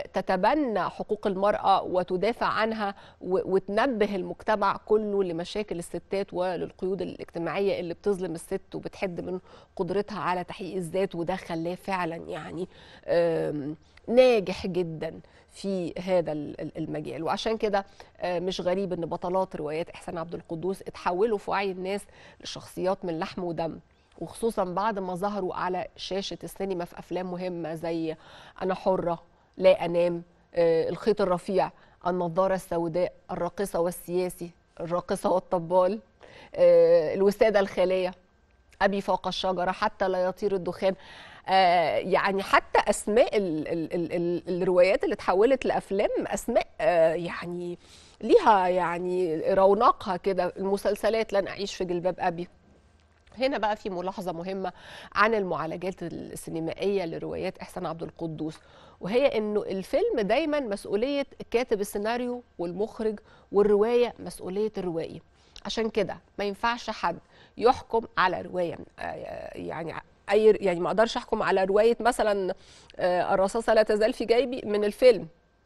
تتبنى حقوق المرأة وتدافع عنها وتنبه المجتمع كله لمشاكل الستات وللقيود الاجتماعية اللي بتظلم الست وبتحد من قدرتها على تحقيق الذات. وده خلاه فعلا يعني ناجح جدا في هذا المجال. وعشان كده مش غريب ان بطلات روايات إحسان عبد القدوس اتحولوا في وعي الناس لشخصيات من لحم ودم، وخصوصا بعد ما ظهروا على شاشة السينما في أفلام مهمة زي أنا حرة، لا أنام، الخيط الرفيع، النظارة السوداء، الراقصة والسياسي، الراقصة والطبال، الوسادة الخالية، أبي فوق الشجرة، حتى لا يطير الدخان. يعني حتى أسماء الروايات اللي اتحولت لأفلام أسماء يعني ليها يعني رونقها كده. المسلسلات لن أعيش في جلباب أبي. هنا بقى في ملاحظة مهمة عن المعالجات السينمائية لروايات إحسان عبد القدوس، وهي إنه الفيلم دايما مسؤولية كاتب السيناريو والمخرج، والرواية مسؤولية الروائي. عشان كده ما ينفعش حد يحكم على رواية يعني ما اقدرش احكم على رواية مثلا الرصاصة لا تزال في جيبي من الفيلم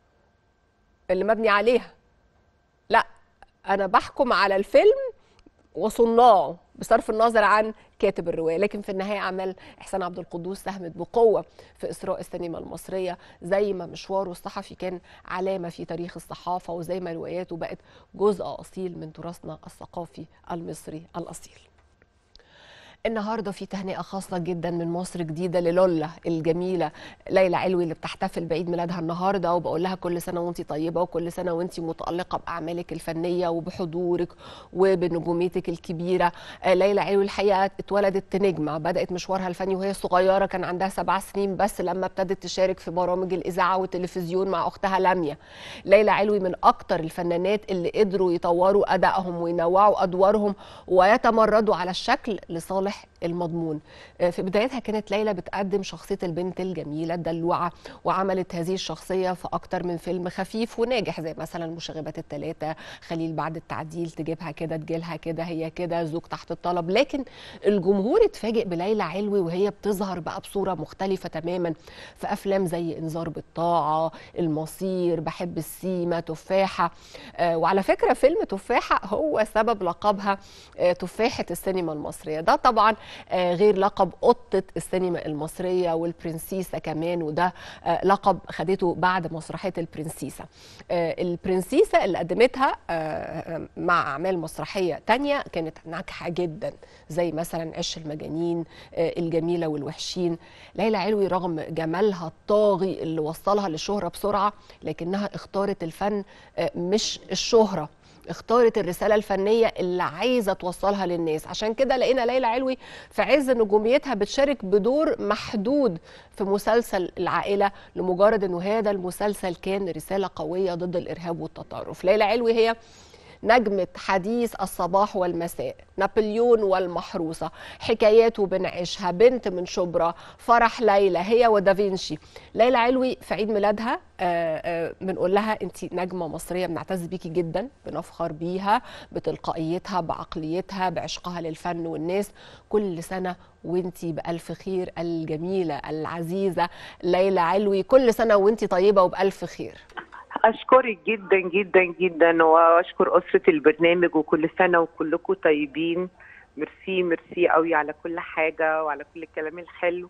اللي مبني عليها، لا، أنا بحكم على الفيلم وصناعه بصرف النظر عن كاتب الروايه. لكن في النهايه اعمال إحسان عبد القدوس ساهمت بقوه في اثراء السينما المصريه، زي ما مشواره الصحفي كان علامه في تاريخ الصحافه، وزي ما رواياته بقت جزء اصيل من تراثنا الثقافي المصري الاصيل. النهارده في تهنئه خاصه جدا من مصر جديده للولا الجميله ليلى علوي اللي بتحتفل بعيد ميلادها النهارده، وبقول لها كل سنه وانت طيبه وكل سنه وانت متالقه باعمالك الفنيه وبحضورك وبنجوميتك الكبيره. ليلى علوي الحقيقه اتولدت نجمه، بدات مشوارها الفني وهي صغيره، كان عندها 7 سنين بس لما ابتدت تشارك في برامج الاذاعه والتلفزيون مع اختها لميا. ليلى علوي من اكتر الفنانات اللي قدروا يطوروا ادائهم وينوعوا ادوارهم ويتمردوا على الشكل لصالح المضمون. في بدايتها كانت ليلى بتقدم شخصية البنت الجميلة الدلوعة، وعملت هذه الشخصية في أكتر من فيلم خفيف وناجح زي مثلا المشاغبات الثلاثة، خليل بعد التعديل، تجيبها كده تجيلها كده، هي كده، زوج تحت الطلب. لكن الجمهور اتفاجئ بليلى علوي وهي بتظهر بقى بصورة مختلفة تماما في أفلام زي إنذار بالطاعة، المصير، بحب السيما، تفاحة. وعلى فكرة فيلم تفاحة هو سبب لقبها تفاحة السينما المصرية. ده طبعا غير لقب قطة السينما المصرية والبرنسيسة كمان، وده لقب خدته بعد مسرحية البرنسيسة. البرنسيسة اللي قدمتها مع أعمال مسرحية تانية كانت ناجحة جدا زي مثلا عش المجانين، الجميلة والوحشين. ليلى علوي رغم جمالها الطاغي اللي وصلها للشهرة بسرعة، لكنها اختارت الفن مش الشهرة، اختارت الرسالة الفنية اللي عايزة توصلها للناس. عشان كده لقينا ليلى علوي في عز نجوميتها بتشارك بدور محدود في مسلسل العائلة، لمجرد انه هذا المسلسل كان رسالة قوية ضد الإرهاب والتطرف. ليلى علوي هي نجمة حديث الصباح والمساء، نابليون والمحروسة، حكايات وبنعيشها، بنت من شبرا، فرح ليلى، هي ودافنشي. ليلى علوي في عيد ميلادها بنقول لها انت نجمة مصرية، بنعتز بيكي جدا، بنفخر بيها، بتلقائيتها، بعقليتها، بعشقها للفن والناس. كل سنة وانت بألف خير الجميلة العزيزة ليلى علوي، كل سنة وانت طيبة وبألف خير. أشكرك جدا جدا جدا، وأشكر أسرة البرنامج، وكل سنة وكلكم طيبين. ميرسي ميرسي قوي على كل حاجة وعلى كل الكلام الحلو،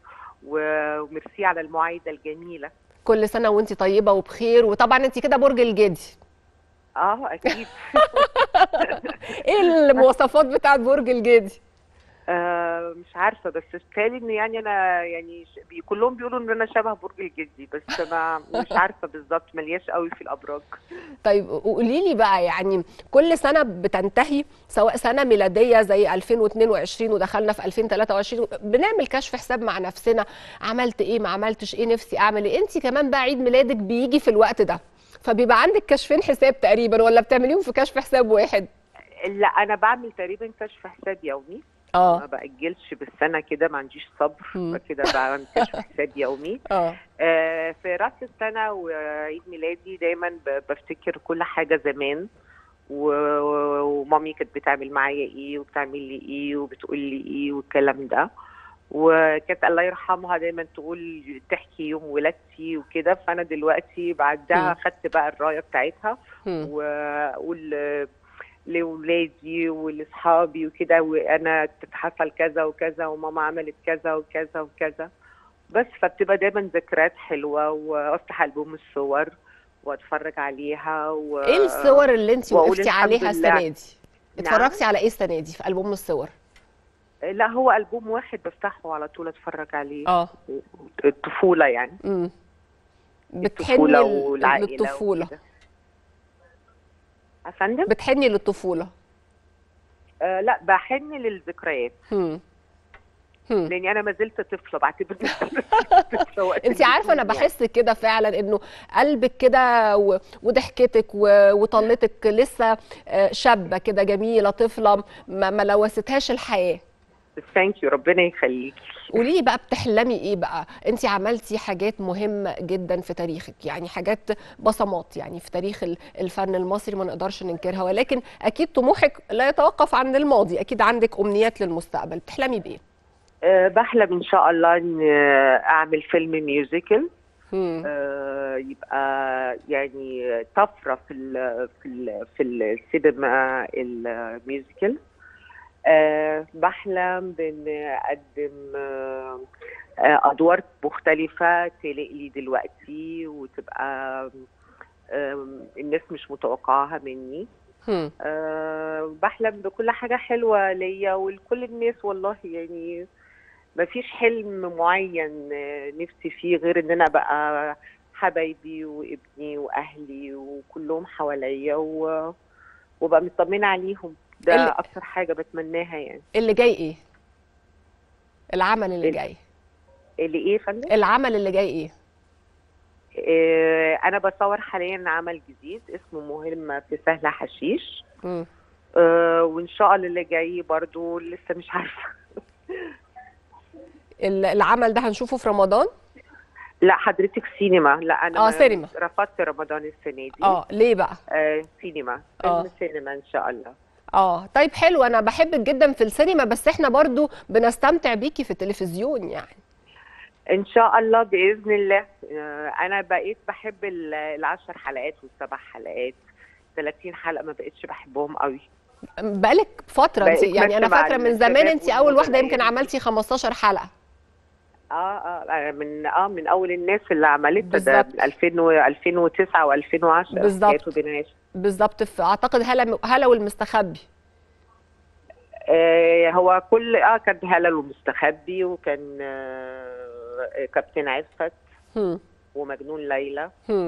وميرسي على المعايدة الجميلة. كل سنة وانت طيبة وبخير. وطبعا انت كده برج الجدي. أكيد. ايه المواصفات بتاعت برج الجدي؟ مش عارفه، بس اتهيألي ان يعني انا يعني كلهم بيقولوا ان انا شبه برج الجدي، بس انا مش عارفه بالظبط، ملياش قوي في الابراج. طيب قولي لي بقى، يعني كل سنه بتنتهي، سواء سنه ميلاديه زي 2022 ودخلنا في 2023، بنعمل كشف حساب مع نفسنا، عملت ايه، ما عملتش ايه، نفسي اعمل ايه. انت كمان بقى عيد ميلادك بيجي في الوقت ده، فبيبقى عندك كشفين حساب تقريبا، ولا بتعمليهم في كشف حساب واحد؟ لا، انا بعمل تقريبا كشف حساب يومي. ما باجلش بالسنه كده، ما عنديش صبر كده، بعمل كشف حساب يومي. في راس السنه وعيد ميلادي دايما بفتكر كل حاجه زمان، ومامي كانت بتعمل معايا ايه وبتعمل لي ايه وبتقول لي ايه والكلام ده. وكانت الله يرحمها دايما تقول تحكي يوم ولادتي وكده، فانا دلوقتي بعدها خدت بقى الرايه بتاعتها واقول لولادي ولاصحابي وكده، وانا حصل كذا وكذا وماما عملت كذا وكذا وكذا بس. فبتبقى دايما ذكريات حلوه، وافتح البوم الصور واتفرج عليها ايه الصور اللي انت وقفتي عليها السنه دي؟ اتفرجتي نعم. على ايه السنه دي في البوم الصور؟ لا، هو البوم واحد بفتحه على طول اتفرج عليه. الطفوله يعني. بتحني للطفوله؟ أفندم؟ بتحني للطفولة؟ لا، بحن للذكريات. لاني انا ما زلت طفله، بعتبر انت عارفه انا بحس كده فعلا، انه قلبك كده وضحكتك وطلتك لسه شابه كده جميله، طفله ما لوثتهاش الحياه. ثانك يو، ربنا يخليكي. قولي لي بقى، بتحلمي ايه بقى؟ انت عملتي حاجات مهمه جدا في تاريخك، يعني حاجات بصمات يعني في تاريخ الفن المصري ما نقدرش ننكرها، ولكن اكيد طموحك لا يتوقف عن الماضي، اكيد عندك امنيات للمستقبل، بتحلمي بايه؟ بحلم ان شاء الله ان اعمل فيلم ميوزيكال، يبقى يعني طفره في السينما الميوزيكال. بحلم بان اقدم ادوار مختلفه تليق لي دلوقتي، وتبقى الناس مش متوقعاها مني. بحلم بكل حاجة حلوة ليا ولكل الناس والله. يعني مفيش حلم معين نفسي فيه غير ان انا بقى حبايبي وابني واهلي وكلهم حواليا وبقى مطمنة عليهم. ده اكتر حاجة بتمناها. يعني اللي جاي ايه؟ العمل اللي جاي اللي ايه يا فندم؟ العمل اللي جاي ايه؟ انا بصور حاليا عمل جديد اسمه مهمة في سهلة حشيش. وان شاء الله اللي جاي برضو لسه مش عارفة. العمل ده هنشوفه في رمضان؟ لا حضرتك سينما. لا انا سينما. رفضت رمضان السنة دي. ليه بقى؟ سينما. فيلم سينما ان شاء الله. طيب حلو، انا بحبك جدا في السينما، بس احنا برضو بنستمتع بيكي في التلفزيون يعني. ان شاء الله باذن الله. انا بقيت بحب ال10 حلقات وال7 حلقات. 30 حلقه ما بقتش بحبهم قوي. بقالك فتره انت يعني، انا فاكره من زمان انت اول واحده يمكن عملتي 15 حلقه. من اول الناس اللي عملتها ده 2009 و2010 بالظبط. اعتقد هلا والمستخبي. هو كل كان هلا والمستخبي، وكان كابتن عفت ومجنون ليلى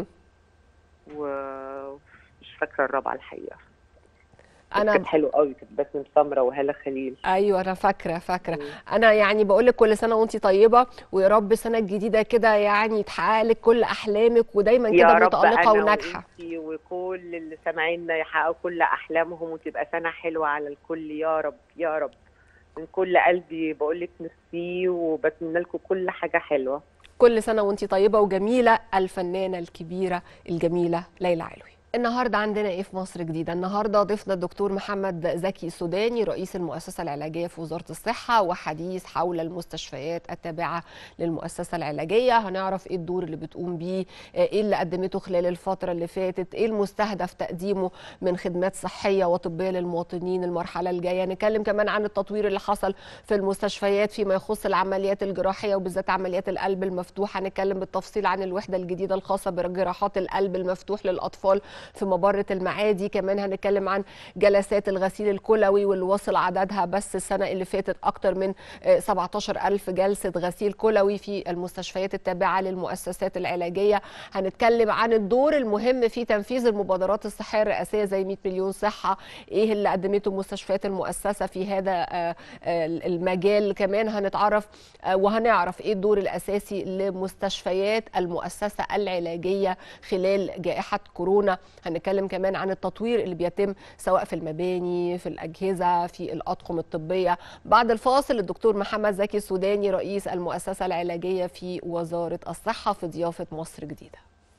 ومش فاكره الرابعه الحقيقه. كانت حلو قوي، كانت باسم سمره وهاله خليل. ايوه انا فاكره. انا يعني بقول لك كل سنه وانت طيبه، ويا رب السنه الجديده كده يعني يتحقق لك كل احلامك، ودايما كده متالقه وناجحه. يا رب وكل اللي سامعيننا يحققوا كل احلامهم، وتبقى سنه حلوه على الكل يا رب يا رب. من كل قلبي بقول لك ميرسي، وبتمنى لكم كل حاجه حلوه. كل سنه وانت طيبه وجميله. الفنانه الكبيره الجميله ليلى علوي. النهارده عندنا ايه في مصر جديده؟ النهارده ضيفنا الدكتور محمد زكي السوداني، رئيس المؤسسه العلاجيه في وزاره الصحه، وحديث حول المستشفيات التابعه للمؤسسه العلاجيه. هنعرف ايه الدور اللي بتقوم بيه، ايه اللي قدمته خلال الفتره اللي فاتت، ايه المستهدف تقديمه من خدمات صحيه وطبيه للمواطنين المرحله الجايه. نتكلم كمان عن التطوير اللي حصل في المستشفيات فيما يخص العمليات الجراحيه وبالذات عمليات القلب المفتوح. هنتكلم بالتفصيل عن الوحده الجديده الخاصه بجراحات القلب المفتوح للاطفال في مبرة المعادي. كمان هنتكلم عن جلسات الغسيل الكلوي واللي وصل عددها بس السنة اللي فاتت أكتر من 17,000 جلسة غسيل كلوي في المستشفيات التابعة للمؤسسات العلاجية. هنتكلم عن الدور المهم في تنفيذ المبادرات الصحية الرئاسية زي 100 مليون صحة، إيه اللي قدمته مستشفيات المؤسسة في هذا المجال. كمان هنتعرف وهنعرف إيه الدور الأساسي لمستشفيات المؤسسة العلاجية خلال جائحة كورونا. هنتكلم كمان عن التطوير اللي بيتم سواء في المباني، في الأجهزة، في الأطقم الطبية. بعد الفاصل الدكتور محمد زكي السوداني، رئيس المؤسسة العلاجية في وزارة الصحة، في ضيافة مصر جديدة.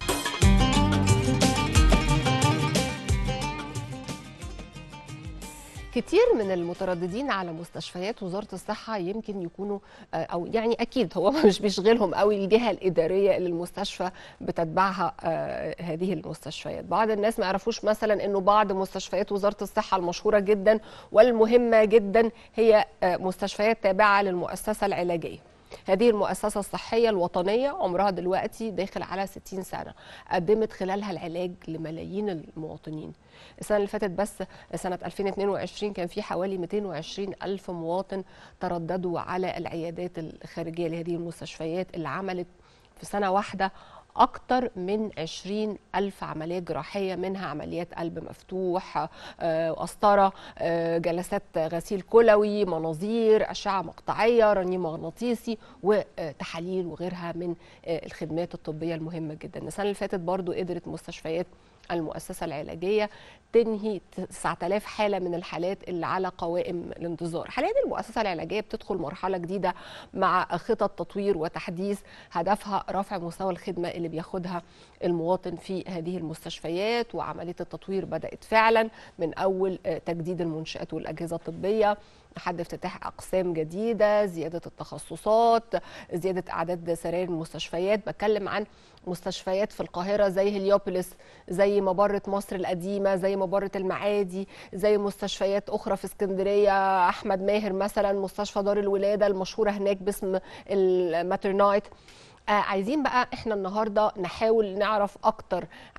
كتير من المترددين على مستشفيات وزارة الصحة يمكن يكونوا أو يعني أكيد هو مش بيشغلهم قوي الجهة الإدارية اللي المستشفى بتتبعها هذه المستشفيات. بعض الناس ما يعرفوش مثلا أنه بعض مستشفيات وزارة الصحة المشهورة جدا والمهمة جدا هي مستشفيات تابعة للمؤسسة العلاجية. هذه المؤسسة الصحية الوطنية عمرها دلوقتي داخل على 60 سنة، قدمت خلالها العلاج لملايين المواطنين. السنة اللي فاتت بس سنة 2022 كان في حوالي 220 ألف مواطن ترددوا على العيادات الخارجية لهذه المستشفيات اللي عملت في سنة واحدة أكتر من 20 ألف عملية جراحية، منها عمليات قلب مفتوح، قسطرة، جلسات غسيل كلوي، مناظير، أشعة مقطعية، رنين مغناطيسي، وتحاليل وغيرها من الخدمات الطبية المهمة جدا. السنة اللي فاتت برضو قدرت مستشفيات المؤسسة العلاجية تنهي 9000 حالة من الحالات اللي على قوائم الانتظار. حاليا المؤسسة العلاجية بتدخل مرحلة جديدة مع خطط تطوير وتحديث هدفها رفع مستوى الخدمة اللي بياخدها المواطن في هذه المستشفيات، وعملية التطوير بدأت فعلا من أول تجديد المنشآت والأجهزة الطبية لحد افتتاح أقسام جديدة، زيادة التخصصات، زيادة أعداد سراير المستشفيات. بتكلم عن مستشفيات في القاهرة زي هليوبوليس، زي مبرة مصر القديمة، زي مبرة المعادي، زي مستشفيات أخرى في اسكندرية، أحمد ماهر مثلا، مستشفى دار الولادة المشهورة هناك باسم الماترنايت. عايزين بقى احنا النهارده نحاول نعرف اكتر عن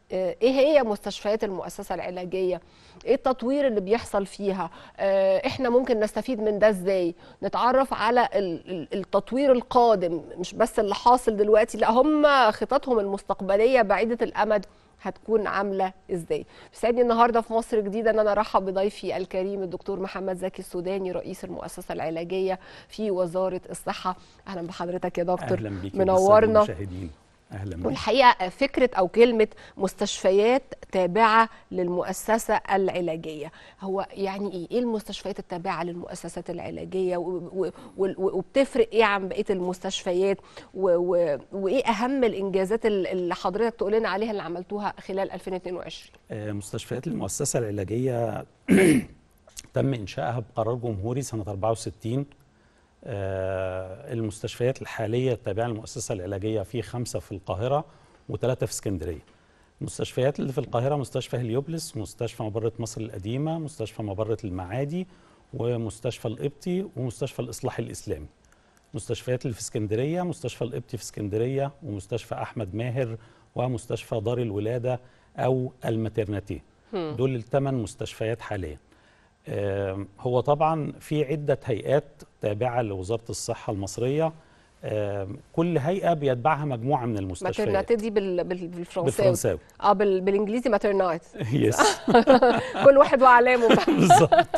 ايه هي مستشفيات المؤسسه العلاجيه، ايه التطوير اللي بيحصل فيها، احنا ممكن نستفيد من ده ازاي، نتعرف على التطوير القادم، مش بس اللي حاصل دلوقتي، لا هم خططهم المستقبليه بعيده الامد هتكون عامله ازاي. بيسعدني النهارده في مصر جديده ان انا ارحب بضيفي الكريم الدكتور محمد زكي السوداني، رئيس المؤسسه العلاجيه في وزاره الصحه. اهلا بحضرتك يا دكتور. اهلا بيكي منورنا. المشاهدين. اهلا بيكي. والحقيقه فكره او كلمه مستشفيات تابعه للمؤسسه العلاجيه، هو يعني ايه المستشفيات التابعه للمؤسسات العلاجيه وبتفرق ايه عن بقيه المستشفيات وايه اهم الانجازات اللي حضرتك تقول لنا عليها اللي عملتوها خلال 2022؟ مستشفيات المؤسسه العلاجيه تم انشائها بقرار جمهوري سنه 64. المستشفيات الحاليه التابعه للمؤسسه العلاجيه في 5 في القاهره و3 في اسكندريه. المستشفيات اللي في القاهره مستشفى هليوبلس، مستشفى مبره مصر القديمه، مستشفى مبره المعادي، ومستشفى القبطي، ومستشفى الاصلاح الاسلامي. المستشفيات اللي في اسكندريه مستشفى القبطي في اسكندريه، ومستشفى احمد ماهر، ومستشفى دار الولاده او الماترنتي. دول ال8 مستشفيات حاليا. هو طبعا في عدة هيئات تابعة لوزارة الصحة المصرية، كل هيئة بيتبعها مجموعة من المستشفيات. ماترناتي دي بالفرنساوي. بالفرنساوي. بالانجليزي ماترنايت. يس. كل واحد وعلامه. بالظبط.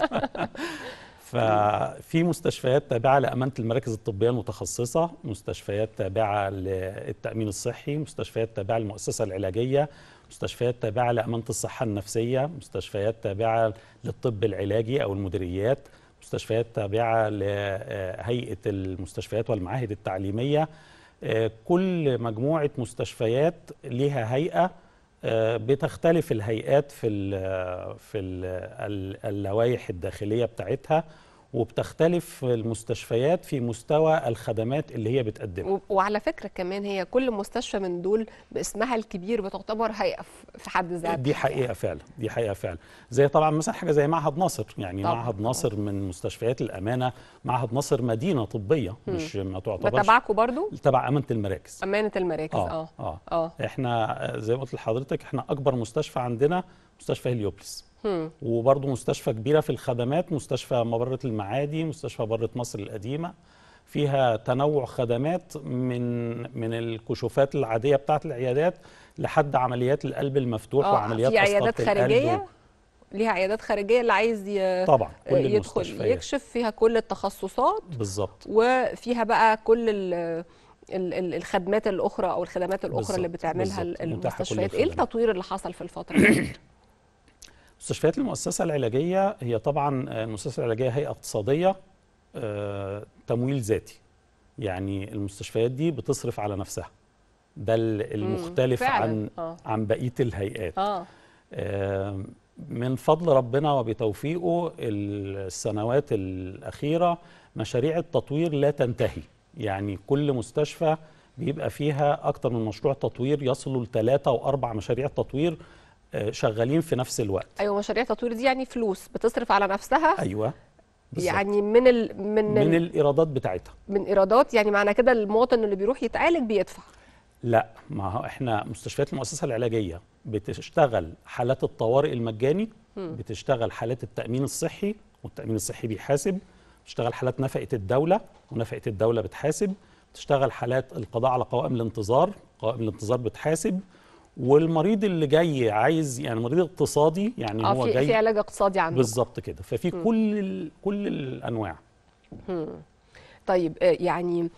ففي مستشفيات تابعة لأمانة المراكز الطبية المتخصصة، مستشفيات تابعة للتأمين الصحي، مستشفيات تابعة للمؤسسة العلاجية، مستشفيات تابعة لأمانة الصحة النفسية، مستشفيات تابعة للطب العلاجي أو المديريات، مستشفيات تابعة لهيئة المستشفيات والمعاهد التعليمية. كل مجموعة مستشفيات لها هيئة، بتختلف الهيئات في اللوائح الداخلية بتاعتها، وبتختلف المستشفيات في مستوى الخدمات اللي هي بتقدمها. وعلى فكرة كمان هي كل مستشفى من دول باسمها الكبير بتعتبر هيئة في حد ذاتها. دي حقيقة فعلا، دي حقيقة فعلا. زي طبعا مثلا حاجة زي معهد ناصر، يعني طبعا. معهد ناصر من مستشفيات الأمانة. معهد ناصر مدينة طبية، مش ما تعتبرش. بتابعكم برضو؟ تبع أمانة المراكز. أمانة المراكز. احنا زي ما قلت لحضرتك احنا أكبر مستشفى عندنا مستشفى هليوبلس. وبرضه مستشفى كبيرة في الخدمات، مستشفى مبرة المعادي، مستشفى مبرة مصر القديمة. فيها تنوع خدمات من الكشوفات العادية بتاعت العيادات لحد عمليات القلب المفتوح وعمليات في عيادات خارجية. ليها عيادات خارجية اللي عايز طبعا كل يدخل يكشف فيها كل التخصصات بالظبط، وفيها بقى كل الخدمات الأخرى أو الخدمات الأخرى اللي بتعملها المستشفيات. إيه التطوير اللي حصل في الفترة دي؟ مستشفيات المؤسسة العلاجية هي طبعا المؤسسة العلاجية هيئة اقتصادية، تمويل ذاتي. يعني المستشفيات دي بتصرف على نفسها، ده المختلف عن بقية الهيئات. من فضل ربنا وبتوفيقه السنوات الأخيرة مشاريع التطوير لا تنتهي. يعني كل مستشفى بيبقى فيها أكتر من مشروع تطوير، يصلوا ل3 و4 مشاريع تطوير شغالين في نفس الوقت. ايوه، مشاريع تطوير دي يعني فلوس بتصرف على نفسها. ايوه بالزبط. يعني من الايرادات بتاعتها. من ايرادات، يعني معنى كده المواطن اللي بيروح يتعالج بيدفع؟ لا، ما هو احنا مستشفيات المؤسسه العلاجيه بتشتغل حالات الطوارئ المجاني، بتشتغل حالات التامين الصحي والتامين الصحي بيحاسب، بتشتغل حالات نفقه الدوله ونفقه الدوله بتحاسب، بتشتغل حالات القضاء على قوائم الانتظار، قوائم الانتظار بتحاسب. والمريض اللي جاي عايز يعني مريض اقتصادي، يعني هو جاي في علاج اقتصادي عندكم بالظبط كده. ففي كل الانواع. طيب يعني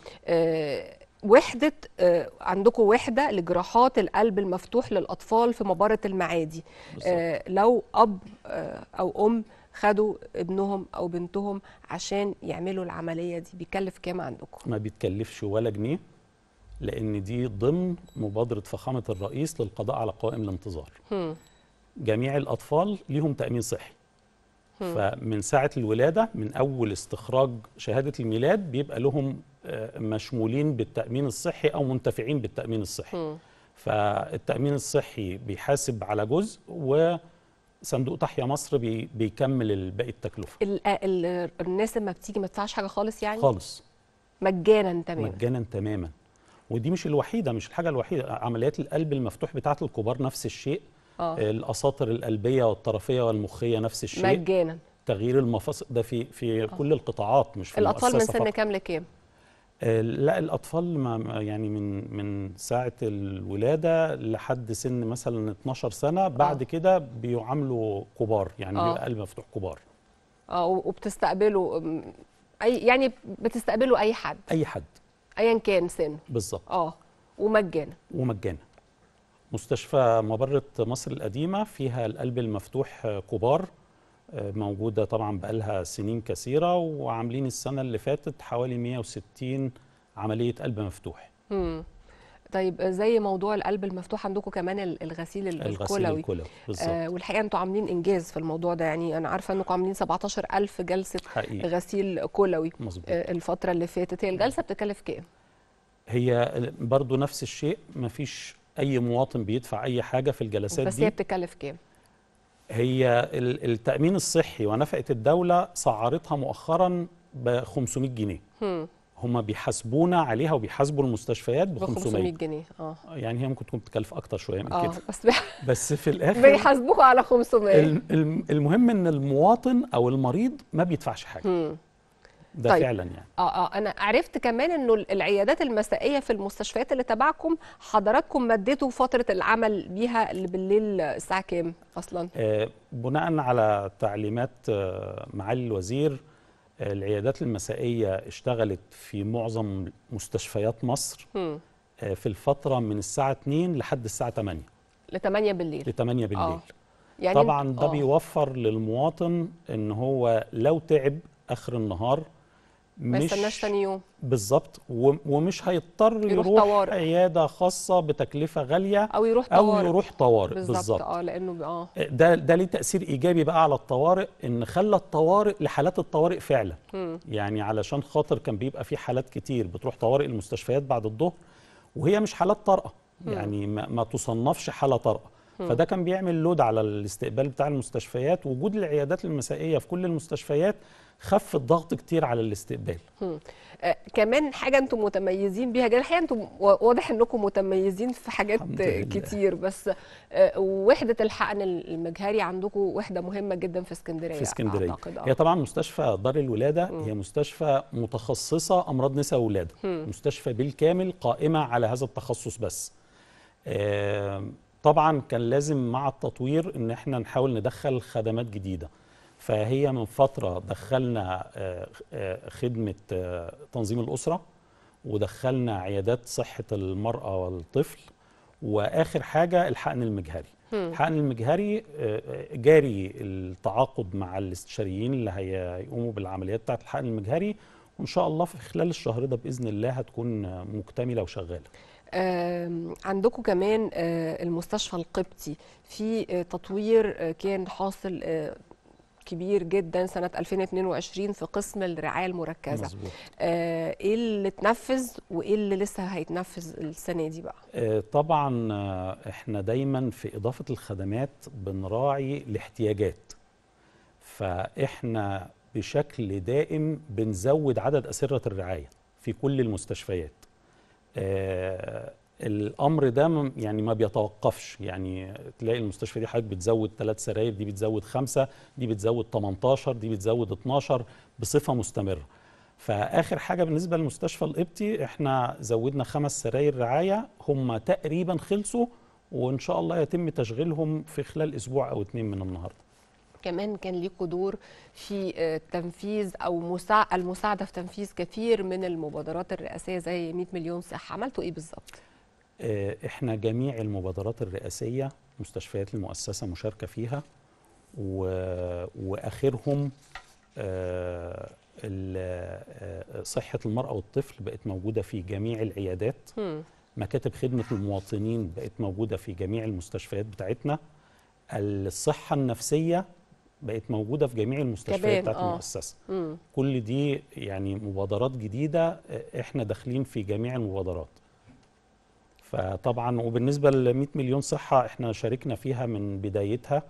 وحده عندكم وحده لجراحات القلب المفتوح للاطفال في مبارة المعادي. لو اب او ام خدوا ابنهم او بنتهم عشان يعملوا العمليه دي بيكلف كام عندكم؟ ما بيتكلفش ولا جنيه، لأن دي ضمن مبادرة فخامة الرئيس للقضاء على قوائم الانتظار. جميع الأطفال ليهم تأمين صحي. فمن ساعة الولادة، من أول استخراج شهادة الميلاد، بيبقى لهم مشمولين بالتأمين الصحي أو منتفعين بالتأمين الصحي. فالتأمين الصحي بيحاسب على جزء، وصندوق تحيا مصر بيكمل باقي التكلفة. الناس لما بتيجي ما تدفعش حاجة خالص يعني؟ خالص، مجانا تماما. مجانا تماما. ودي مش الوحيده، مش الحاجه الوحيده. عمليات القلب المفتوح بتاعه الكبار نفس الشيء. الاساطر القلبيه والطرفيه والمخيه نفس الشيء مجانا. تغيير المفاصل ده في كل القطاعات، مش في الاطفال من سن فقط. كام لكام؟ لا الأطفال يعني من ساعة الولادة لحد سن مثلا 12 سنة، بعد كده بيعاملوا كبار، يعني بيبقى قلب مفتوح كبار. وبتستقبلوا يعني بتستقبلوا أي حد؟ أي حد أيا كان سنه. بالظبط. ومجانا. مستشفى مبرة مصر القديمة فيها القلب المفتوح كبار، موجودة طبعا بقالها سنين كثيرة، وعاملين السنة اللي فاتت حوالي 160 عملية قلب مفتوح. طيب زي موضوع القلب المفتوح عندكم كمان الغسيل الكلوي. بالظبط. والحقيقة انتوا عاملين إنجاز في الموضوع ده، يعني أنا عارفة أنكم عاملين 17,000 جلسة حقيقي. غسيل كلوي. مظبوط. الفترة اللي فاتت. هي الجلسة بتكلف كام؟ هي برضو نفس الشيء، مفيش أي مواطن بيدفع أي حاجة في الجلسات بس دي. هي بتكلف كام؟ هي التأمين الصحي ونفقة الدولة سعرتها مؤخرا ب 500 جنيه. هم بيحاسبونا عليها وبيحاسبوا المستشفيات ب 500 جنيه. يعني هي ممكن تكون بتكلف اكتر شويه من كده، بس في الاخر بيحاسبوكوا على 500. المهم ان المواطن او المريض ما بيدفعش حاجه. ده طيب. فعلا يعني انا عرفت كمان انه العيادات المسائيه في المستشفيات اللي تبعكم حضراتكم مديتوا فتره العمل بيها اللي بالليل الساعه كام اصلا؟ بناء على تعليمات معالي الوزير، العيادات المسائيه اشتغلت في معظم مستشفيات مصر في الفتره من الساعه 2 لحد الساعه 8 ل 8 بالليل. يعني طبعا ده بيوفر للمواطن ان هو لو تعب اخر النهار ما يستناش تاني يوم. بالظبط. ومش هيضطر يروح طوارئ. عياده خاصه بتكلفه غاليه او يروح طوارئ. بالظبط. لانه ده ليه تاثير ايجابي بقى على الطوارئ، ان خلى الطوارئ لحالات الطوارئ فعلا. يعني علشان خاطر كان بيبقى في حالات كتير بتروح طوارئ المستشفيات بعد الظهر وهي مش حالات طارئه، يعني ما تصنفش حاله طارئه. فده كان بيعمل لود على الاستقبال بتاع المستشفيات. وجود العيادات المسائيه في كل المستشفيات خف الضغط كتير على الاستقبال. كمان حاجه انتم متميزين بيها جدا الحقيقه، انتم واضح انكم متميزين في حاجات كتير، بس وحده الحقن المجهري عندكم وحده مهمه جدا في اسكندريه. اعتقد هي طبعا مستشفى دار الولاده هي مستشفى متخصصه امراض نساء وولاده، مستشفى بالكامل قائمه على هذا التخصص بس. طبعا كان لازم مع التطوير ان احنا نحاول ندخل خدمات جديده، فهي من فتره دخلنا خدمه تنظيم الاسره، ودخلنا عيادات صحه المراه والطفل، واخر حاجه الحقن المجهري. الحقن المجهري جاري التعاقد مع الاستشاريين اللي هيقوموا بالعمليات بتاعه الحقن المجهري، وان شاء الله في خلال الشهر ده باذن الله هتكون مكتمله وشغاله. عندكم كمان المستشفى القبطي في تطوير كان حاصل كبير جدا سنة 2022 في قسم الرعاية المركزة. مظبوط. ايه اللي اتنفذ وايه اللي لسه هيتنفذ السنة دي بقى؟ طبعا احنا دايما في إضافة الخدمات بنراعي الاحتياجات، فاحنا بشكل دائم بنزود عدد أسرة الرعاية في كل المستشفيات. الامر ده يعني ما بيتوقفش، يعني تلاقي المستشفى دي حضرتك بتزود 3 سراير، دي بتزود 5، دي بتزود 18، دي بتزود 12 بصفه مستمره. فاخر حاجه بالنسبه للمستشفى القبطي احنا زودنا 5 سراير رعايه، هم تقريبا خلصوا وان شاء الله يتم تشغيلهم في خلال اسبوع او 2 من النهارده. كمان كان ليكوا دور في تنفيذ او المساعده في تنفيذ كثير من المبادرات الرئاسيه زي 100 مليون صحه، عملتوا ايه بالظبط؟ احنا جميع المبادرات الرئاسيه مستشفيات المؤسسه مشاركه فيها، واخرهم صحه المراه والطفل بقت موجوده في جميع العيادات. مكاتب خدمه المواطنين بقت موجوده في جميع المستشفيات بتاعتنا. الصحه النفسيه بقت موجوده في جميع المستشفيات بتاعت المؤسسه. كل دي يعني مبادرات جديده احنا داخلين في جميع المبادرات. فطبعا وبالنسبه ل 100 مليون صحه احنا شاركنا فيها من بدايتها.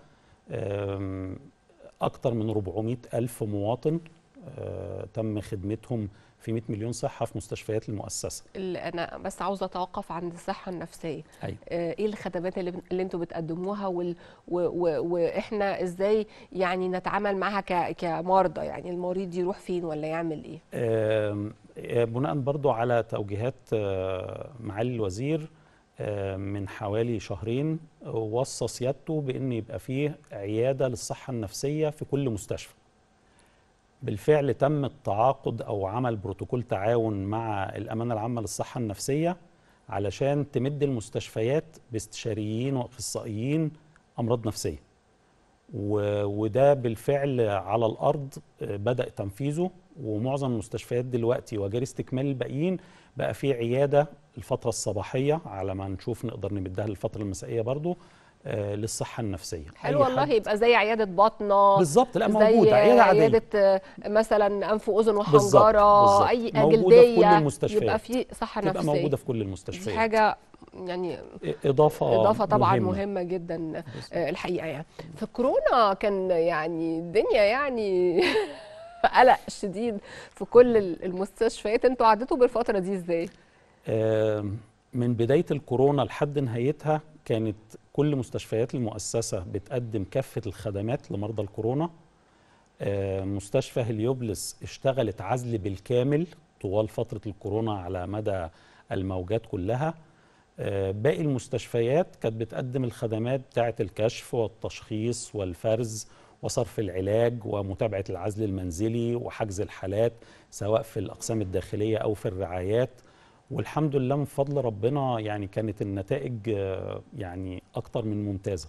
اكتر من 400 ألف مواطن تم خدمتهم في 100 مليون صحه في مستشفيات المؤسسه. انا بس عاوزه اتوقف عند الصحه النفسيه. أيوة. ايه الخدمات اللي انتوا بتقدموها واحنا ازاي يعني نتعامل معها كمرضى؟ يعني المريض يروح فين ولا يعمل ايه؟ بناء برضو على توجيهات معالي الوزير من حوالي شهرين، وصى سيادته بأن يبقى فيه عيادة للصحة النفسية في كل مستشفى. بالفعل تم التعاقد أو عمل بروتوكول تعاون مع الأمانة العامة للصحة النفسية علشان تمد المستشفيات باستشاريين وأخصائيين أمراض نفسية، وده بالفعل على الأرض بدأ تنفيذه، ومعظم المستشفيات دلوقتي وجاري استكمال الباقيين بقى في عيادة الفترة الصباحية على ما نشوف نقدر نمدها للفترة المسائية برضو للصحة النفسية. حلو والله، يبقى زي عيادة باطنة بالظبط. لا موجودة عيادة عادية، عيادة مثلا أنف وأذن وحنجرة، أي جلدية، في كل المستشفيات يبقى في صحة نفسية، تبقى موجودة في كل المستشفيات. دي حاجة يعني إضافة طبعا مهمة جدا الحقيقة. يعني في كورونا كان يعني الدنيا يعني قلق شديد في كل المستشفيات، انتوا عديتوا بالفترة دي ازاي؟ من بداية الكورونا لحد نهايتها كانت كل مستشفيات المؤسسة بتقدم كافة الخدمات لمرضى الكورونا. مستشفى هليوبلس اشتغلت عزل بالكامل طوال فترة الكورونا على مدى الموجات كلها. باقي المستشفيات كانت بتقدم الخدمات بتاعة الكشف والتشخيص والفرز وصرف العلاج ومتابعة العزل المنزلي وحجز الحالات سواء في الأقسام الداخلية أو في الرعايات. والحمد لله من فضل ربنا يعني كانت النتائج يعني أكتر من ممتازة.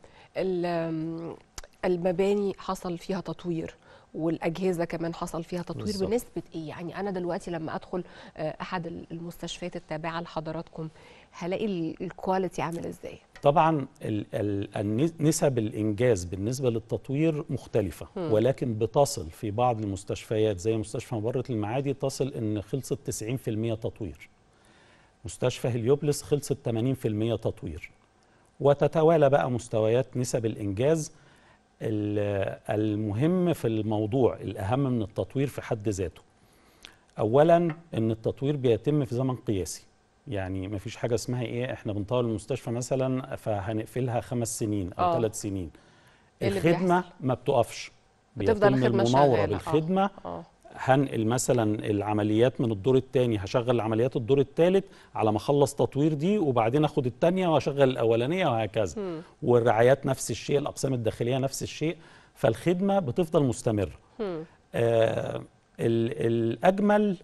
المباني حصل فيها تطوير والأجهزة كمان حصل فيها تطوير بالزبط. بنسبة إيه؟ يعني أنا دلوقتي لما أدخل أحد المستشفيات التابعة لحضراتكم هلاقي الكواليتي عامل إزاي؟ طبعا نسب الإنجاز بالنسبة للتطوير مختلفة، ولكن بتصل في بعض المستشفيات زي مستشفى مبرة المعادي تصل إن خلصت 90% تطوير. مستشفى هليوبلس خلصت 80% تطوير، وتتوالى بقى مستويات نسب الإنجاز. المهم في الموضوع الأهم من التطوير في حد ذاته، أولا إن التطوير بيتم في زمن قياسي. يعني ما فيش حاجة اسمها إيه إحنا بنطور المستشفى مثلا فهنقفلها 5 سنين أو 3 سنين. الخدمة ما بتقفش، بيتم المناورة بالخدمة. هنقل مثلا العمليات من الدور الثاني، هشغل عمليات الدور الثالث على ما اخلص تطوير دي، وبعدين اخد الثانيه واشغل الاولانيه وهكذا. والرعايات نفس الشيء، الاقسام الداخليه نفس الشيء، فالخدمه بتفضل مستمره. الاجمل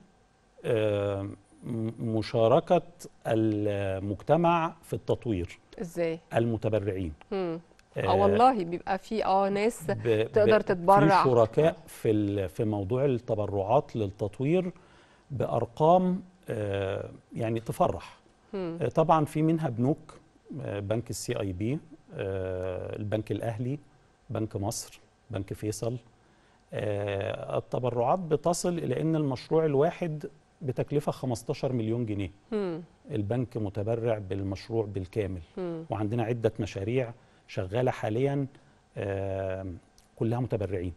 مشاركه المجتمع في التطوير. ازاي؟ المتبرعين. والله بيبقى في ناس تقدر تتبرع، في شركاء في موضوع التبرعات للتطوير بأرقام يعني تفرح. طبعا في منها بنوك، بنك CIB، البنك الأهلي، بنك مصر، بنك فيصل. التبرعات بتصل إلى أن المشروع الواحد بتكلفة 15 مليون جنيه. البنك متبرع بالمشروع بالكامل. وعندنا عدة مشاريع شغالة حاليا كلها متبرعين.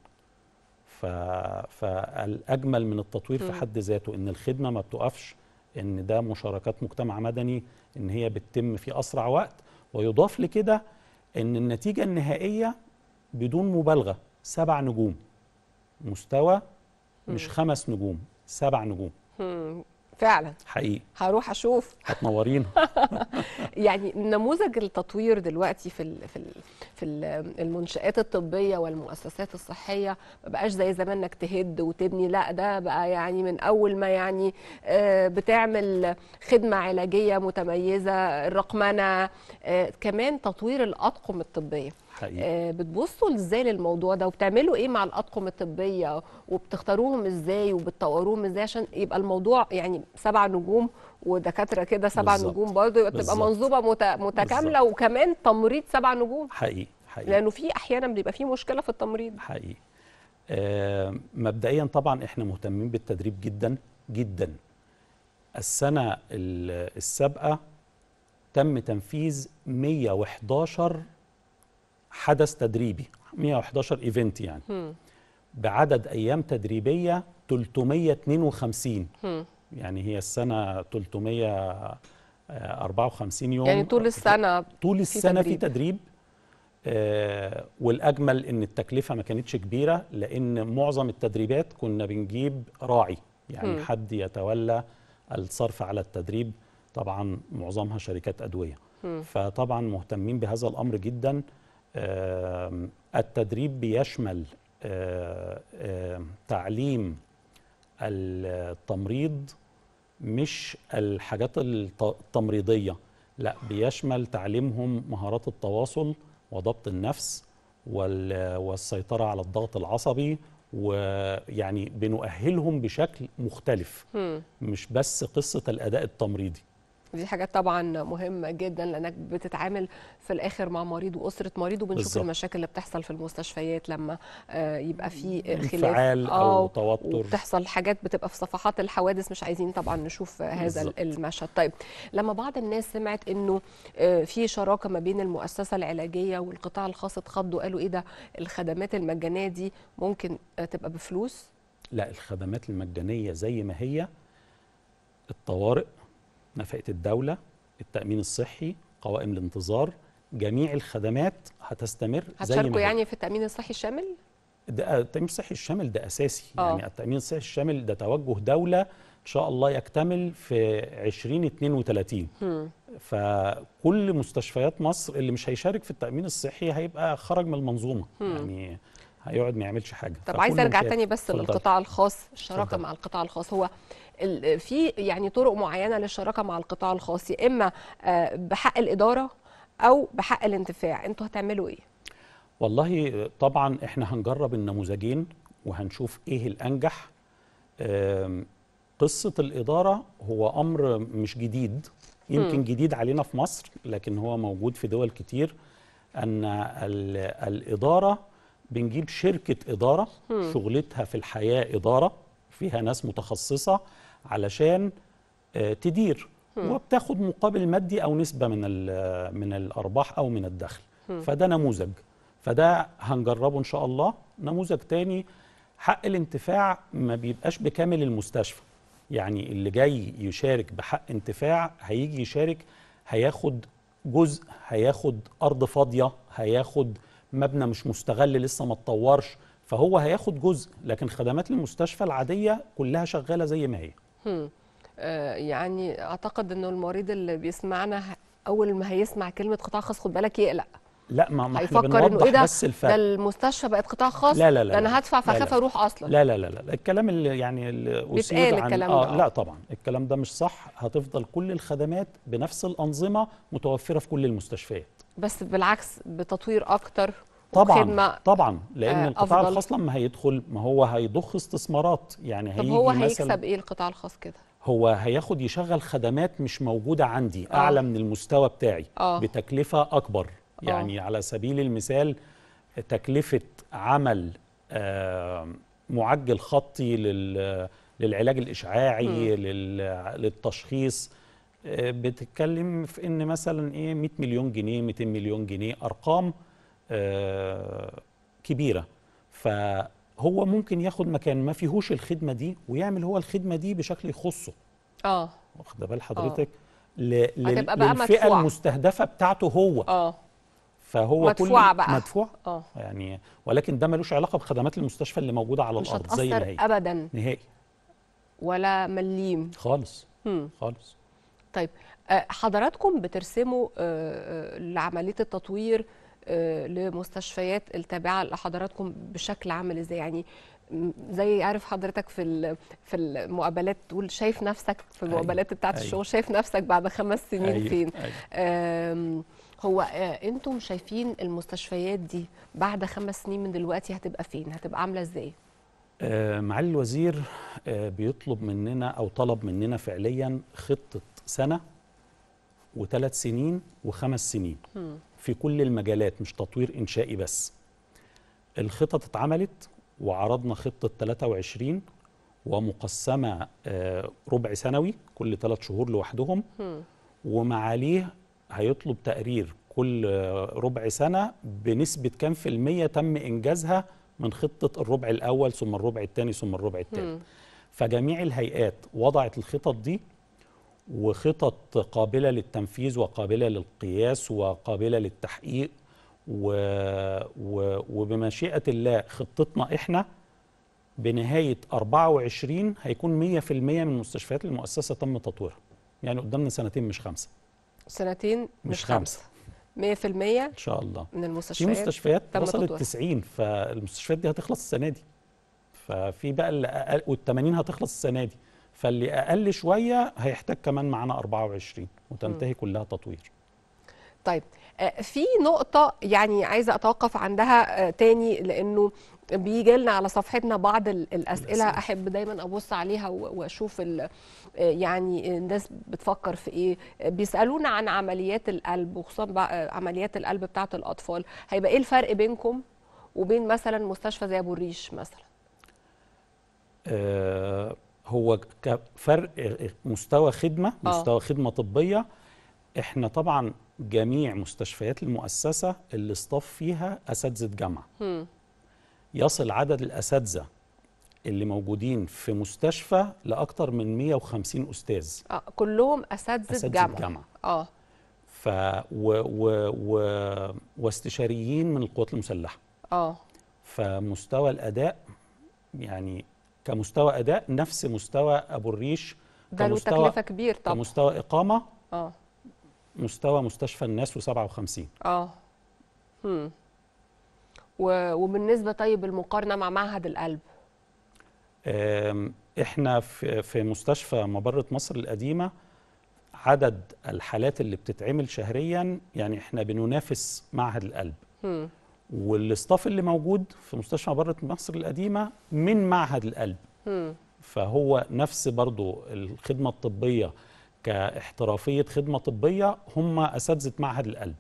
فالأجمل من التطوير في حد ذاته إن الخدمة ما بتقفش، إن ده مشاركات مجتمع مدني، إن هي بتتم في أسرع وقت. ويضاف لكده إن النتيجة النهائية بدون مبالغة 7 نجوم مستوى، مش 5 نجوم، 7 نجوم. فعلا حقيقي هروح اشوف. هتنورينا. يعني نموذج التطوير دلوقتي في المنشآت الطبيه والمؤسسات الصحيه ما بقاش زي زمان انك تهد وتبني، لا ده بقى يعني من اول ما يعني بتعمل خدمه علاجيه متميزه، الرقمنه، كمان تطوير الاطقم الطبيه. بتبصوا ازاي للموضوع ده وبتعملوا ايه مع الاطقم الطبيه وبتختاروهم ازاي وبتطوروهم ازاي عشان يبقى الموضوع يعني 7 نجوم ودكاتره كده 7 نجوم برضه، يبقى تبقى منظومه متكامله وكمان تمريض 7 نجوم. حقيقي لانه في احيانا بيبقى في مشكله في التمريض. حقيقي. مبدئيا طبعا احنا مهتمين بالتدريب جدا جدا. السنه السابقه تم تنفيذ 111 حدث تدريبي، 111 ايفنت يعني. بعدد أيام تدريبية 352. يعني هي السنة 354 يوم، يعني طول السنة في تدريب. والأجمل إن التكلفة ما كانتش كبيرة، لأن معظم التدريبات كنا بنجيب راعي، يعني حد يتولى الصرف على التدريب، طبعا معظمها شركات أدوية. فطبعا مهتمين بهذا الأمر جدا. التدريب بيشمل تعليم التمريض، مش الحاجات التمريضية، لا، بيشمل تعليمهم مهارات التواصل وضبط النفس والسيطرة على الضغط العصبي، ويعني بنؤهلهم بشكل مختلف، مش بس قصة الأداء التمريضي. دي حاجات طبعا مهمة جدا، لأنك بتتعامل في الآخر مع مريض وأسرة مريض، وبنشوف بالزبط. المشاكل اللي بتحصل في المستشفيات لما يبقى في خلاف انفعال أو توتر، وبتحصل حاجات بتبقى في صفحات الحوادث، مش عايزين طبعا نشوف هذا بالزبط. المشهد. طيب، لما بعض الناس سمعت إنه في شراكة ما بين المؤسسة العلاجية والقطاع الخاص، اتخضوا قالوا إيه ده، الخدمات المجانية دي ممكن تبقى بفلوس؟ لا، الخدمات المجانية زي ما هي، الطوارئ، نفقة الدولة، التأمين الصحي، قوائم الانتظار، جميع الخدمات هتستمر زي ما هي. هتشاركوا يعني في التأمين الصحي الشامل؟ التأمين الصحي الشامل ده أساسي. يعني التأمين الصحي الشامل ده توجه دولة إن شاء الله يكتمل في 2032. فكل مستشفيات مصر اللي مش هيشارك في التأمين الصحي هيبقى خرج من المنظومة، يعني هيقعد ما يعملش حاجة. طب عايز ارجع تاني بس للقطاع الخاص، الشراكة مع القطاع الخاص، هو في يعني طرق معينة للشراكة مع القطاع الخاص، يا إما بحق الإدارة أو بحق الانتفاع، أنتوا هتعملوا إيه؟ والله طبعا إحنا هنجرب النموذجين وهنشوف إيه الأنجح. قصة الإدارة هو أمر مش جديد، يمكن جديد علينا في مصر، لكن هو موجود في دول كتير. أن الإدارة بنجيب شركة إدارة شغلتها في الحياة إدارة، فيها ناس متخصصة علشان تدير، وبتاخد مقابل مادي أو نسبة من الأرباح أو من الدخل. فده نموذج، فده هنجربه إن شاء الله. نموذج تاني، حق الانتفاع ما بيبقاش بكامل المستشفى، يعني اللي جاي يشارك بحق انتفاع هيجي يشارك، هياخد جزء، هياخد أرض فاضية، هياخد مبنى مش مستغل لسه ما اتطورش، فهو هياخد جزء، لكن خدمات المستشفى العادية كلها شغالة زي ما هي. يعني أعتقد أنه المريض اللي بيسمعنا أول ما هيسمع كلمة قطاع خاص خد بالك يقلق. لا، ما احنا بنوضح إيه بس الفرق. ده المستشفى بقت قطاع خاص؟ لا لا لا، ده أنا هدفع فخاف أروح أصلا. لا لا لا لا، الكلام اللي يعني اللي أثير عن لا طبعا الكلام ده مش صح. هتفضل كل الخدمات بنفس الأنظمة متوفرة في كل المستشفيات، بس بالعكس بتطوير أكتر طبعا لأن القطاع الخاص لما هيدخل، ما هو هيضخ استثمارات، يعني طب هو هيكسب إيه القطاع الخاص كده؟ هو هياخد يشغل خدمات مش موجودة عندي، أعلى من المستوى بتاعي بتكلفة أكبر. يعني على سبيل المثال، تكلفة عمل معجل خطي للعلاج الإشعاعي للتشخيص، بتتكلم في إن مثلا إيه 100 مليون جنيه 200 مليون جنيه، أرقام كبيرة. فهو ممكن ياخد مكان ما فيهوش الخدمة دي ويعمل هو الخدمة دي بشكل يخصه. واخد بال حضرتك؟ للفئة المستهدفة بتاعته هو. فهو مدفوعة بقى مدفوع يعني، ولكن ده ملوش علاقة بخدمات المستشفى اللي موجودة على الأرض زي ما هي أبدا نهائي ولا مليم خالص. خالص. طيب، حضراتكم بترسموا لعملية التطوير لمستشفيات التابعة لحضراتكم بشكل عامل ازاي؟ يعني زي عارف حضرتك في المقابلات تقول شايف نفسك في المقابلات بتاعت الشغل، شايف نفسك بعد 5 سنين فين؟ هو انتم شايفين المستشفيات دي بعد 5 سنين من دلوقتي هتبقى فين؟ هتبقى عاملة ازاي؟ معالي الوزير بيطلب مننا أو طلب مننا فعليا خطة سنة و3 سنين و5 سنين في كل المجالات، مش تطوير إنشائي بس. الخطط اتعملت وعرضنا خطة 23 ومقسمة ربع سنوي كل 3 شهور لوحدهم، ومعاليه هيطلب تقرير كل ربع سنة بنسبة كام في المية تم إنجازها من خطه الربع الاول ثم الربع الثاني ثم الربع الثالث. فجميع الهيئات وضعت الخطط دي، وخطط قابله للتنفيذ وقابله للقياس وقابله للتحقيق، وبمشيئه الله خطتنا احنا بنهايه 24 هيكون 100% من مستشفيات المؤسسه تم تطويرها. يعني قدامنا سنتين مش 5. سنتين مش 5. 100% ان شاء الله من المستشفيات. في مستشفيات وصلت 90، فالمستشفيات دي هتخلص السنه دي. ففي بقى اللي اقل، وال80 هتخلص السنه دي، فاللي اقل شويه هيحتاج كمان معانا 24 وتنتهي كلها تطوير. طيب في نقطة يعني عايزة أتوقف عندها تاني، لأنه بيجي لنا على صفحتنا بعض الأسئلة أحب دايما أبص عليها وأشوف يعني الناس بتفكر في إيه. بيسألونا عن عمليات القلب، وخصوصا عمليات القلب بتاعة الأطفال. هيبقى إيه الفرق بينكم وبين مثلا مستشفى زي أبو الريش مثلا؟ هو كفرق مستوى خدمة، مستوى خدمة طبية. احنا طبعا جميع مستشفيات المؤسسة اللي اصطف فيها أساتذة جامعة. يصل عدد الأساتذة اللي موجودين في مستشفى لأكثر من 150 أستاذ. كلهم أساتذة جامعة. واستشاريين من القوات المسلحة. فمستوى الأداء يعني كمستوى أداء نفس مستوى أبو الريش. ده له تكلفة كبير طبعا. كمستوى إقامة مستوى مستشفى الناس و57. وبالنسبة طيب المقارنة مع معهد القلب؟ احنا في مستشفى مبرة مصر القديمة عدد الحالات اللي بتتعمل شهريا يعني احنا بننافس معهد القلب. والاستاف اللي موجود في مستشفى مبرة مصر القديمة من معهد القلب. فهو نفس برضو الخدمة الطبية كاحترافية خدمة طبية هم أساتذة معهد القلب.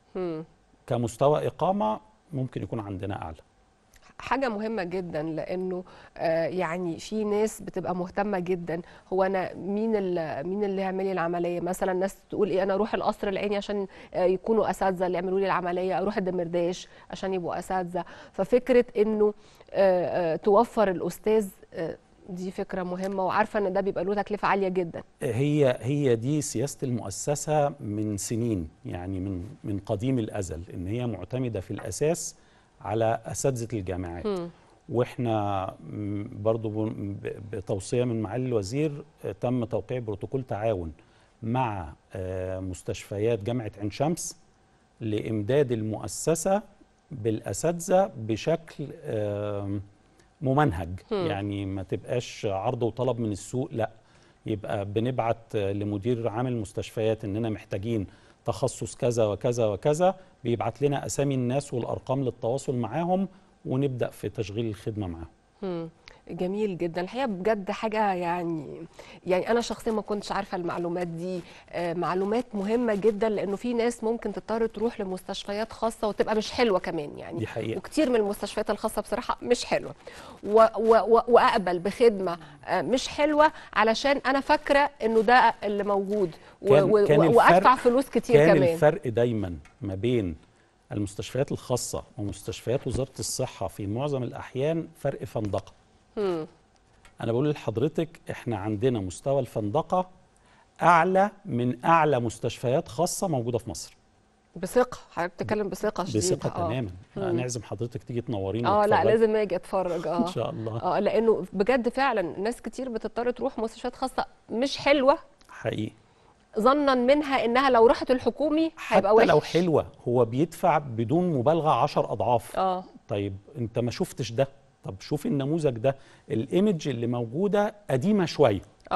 كمستوى إقامة ممكن يكون عندنا أعلى. حاجة مهمة جدا، لأنه يعني في ناس بتبقى مهتمة جدا، هو أنا مين اللي يعمل لي العملية؟ مثلا ناس تقول إيه، أنا أروح القصر العيني عشان يكونوا أساتذة اللي يعملوا لي العملية، أروح الدمرداش عشان يبقوا أساتذة. ففكرة إنه توفر الأستاذ دي فكرة مهمة، وعارفة ان ده بيبقى له تكلفة عالية جدا. هي دي سياسة المؤسسة من سنين، يعني من قديم الأزل، ان هي معتمدة في الأساس على أساتذة الجامعات. واحنا برضو بتوصية من معالي الوزير تم توقيع بروتوكول تعاون مع مستشفيات جامعة عين شمس لإمداد المؤسسة بالأساتذة بشكل ممنهج. يعني ما تبقاش عرض وطلب من السوق، لا، يبقى بنبعت لمدير عام المستشفيات اننا محتاجين تخصص كذا وكذا وكذا، بيبعت لنا اسامي الناس والارقام للتواصل معاهم ونبدا في تشغيل الخدمه معاهم. جميل جدا الحقيقه، بجد حاجه يعني انا شخصيا ما كنتش عارفه المعلومات دي. معلومات مهمه جدا، لانه في ناس ممكن تضطر تروح لمستشفيات خاصه وتبقى مش حلوه كمان يعني. دي حقيقة. وكتير من المستشفيات الخاصه بصراحه مش حلوه، واقبل بخدمه مش حلوه علشان انا فاكره انه ده اللي موجود، وادفع فلوس كتير كان كمان. الفرق دايما ما بين المستشفيات الخاصه ومستشفيات وزاره الصحه في معظم الاحيان فرق فندقه. أنا بقول لحضرتك إحنا عندنا مستوى الفندقة أعلى من أعلى مستشفيات خاصة موجودة في مصر. بثقة، حضرتك بتتكلم بثقة شديدة. بثقة تماما. نعزم حضرتك تيجي تنورينا. لا لازم أجي أتفرج. إن شاء الله. لأنه بجد فعلا ناس كتير بتضطر تروح مستشفيات خاصة مش حلوة حقيقي، ظنا منها إنها لو راحت الحكومي هيبقى وحش. حتى لو حلوة هو بيدفع بدون مبالغة 10 أضعاف. طيب أنت ما شفتش ده، طب شوف النموذج ده، الايمج اللي موجوده قديمه شويه.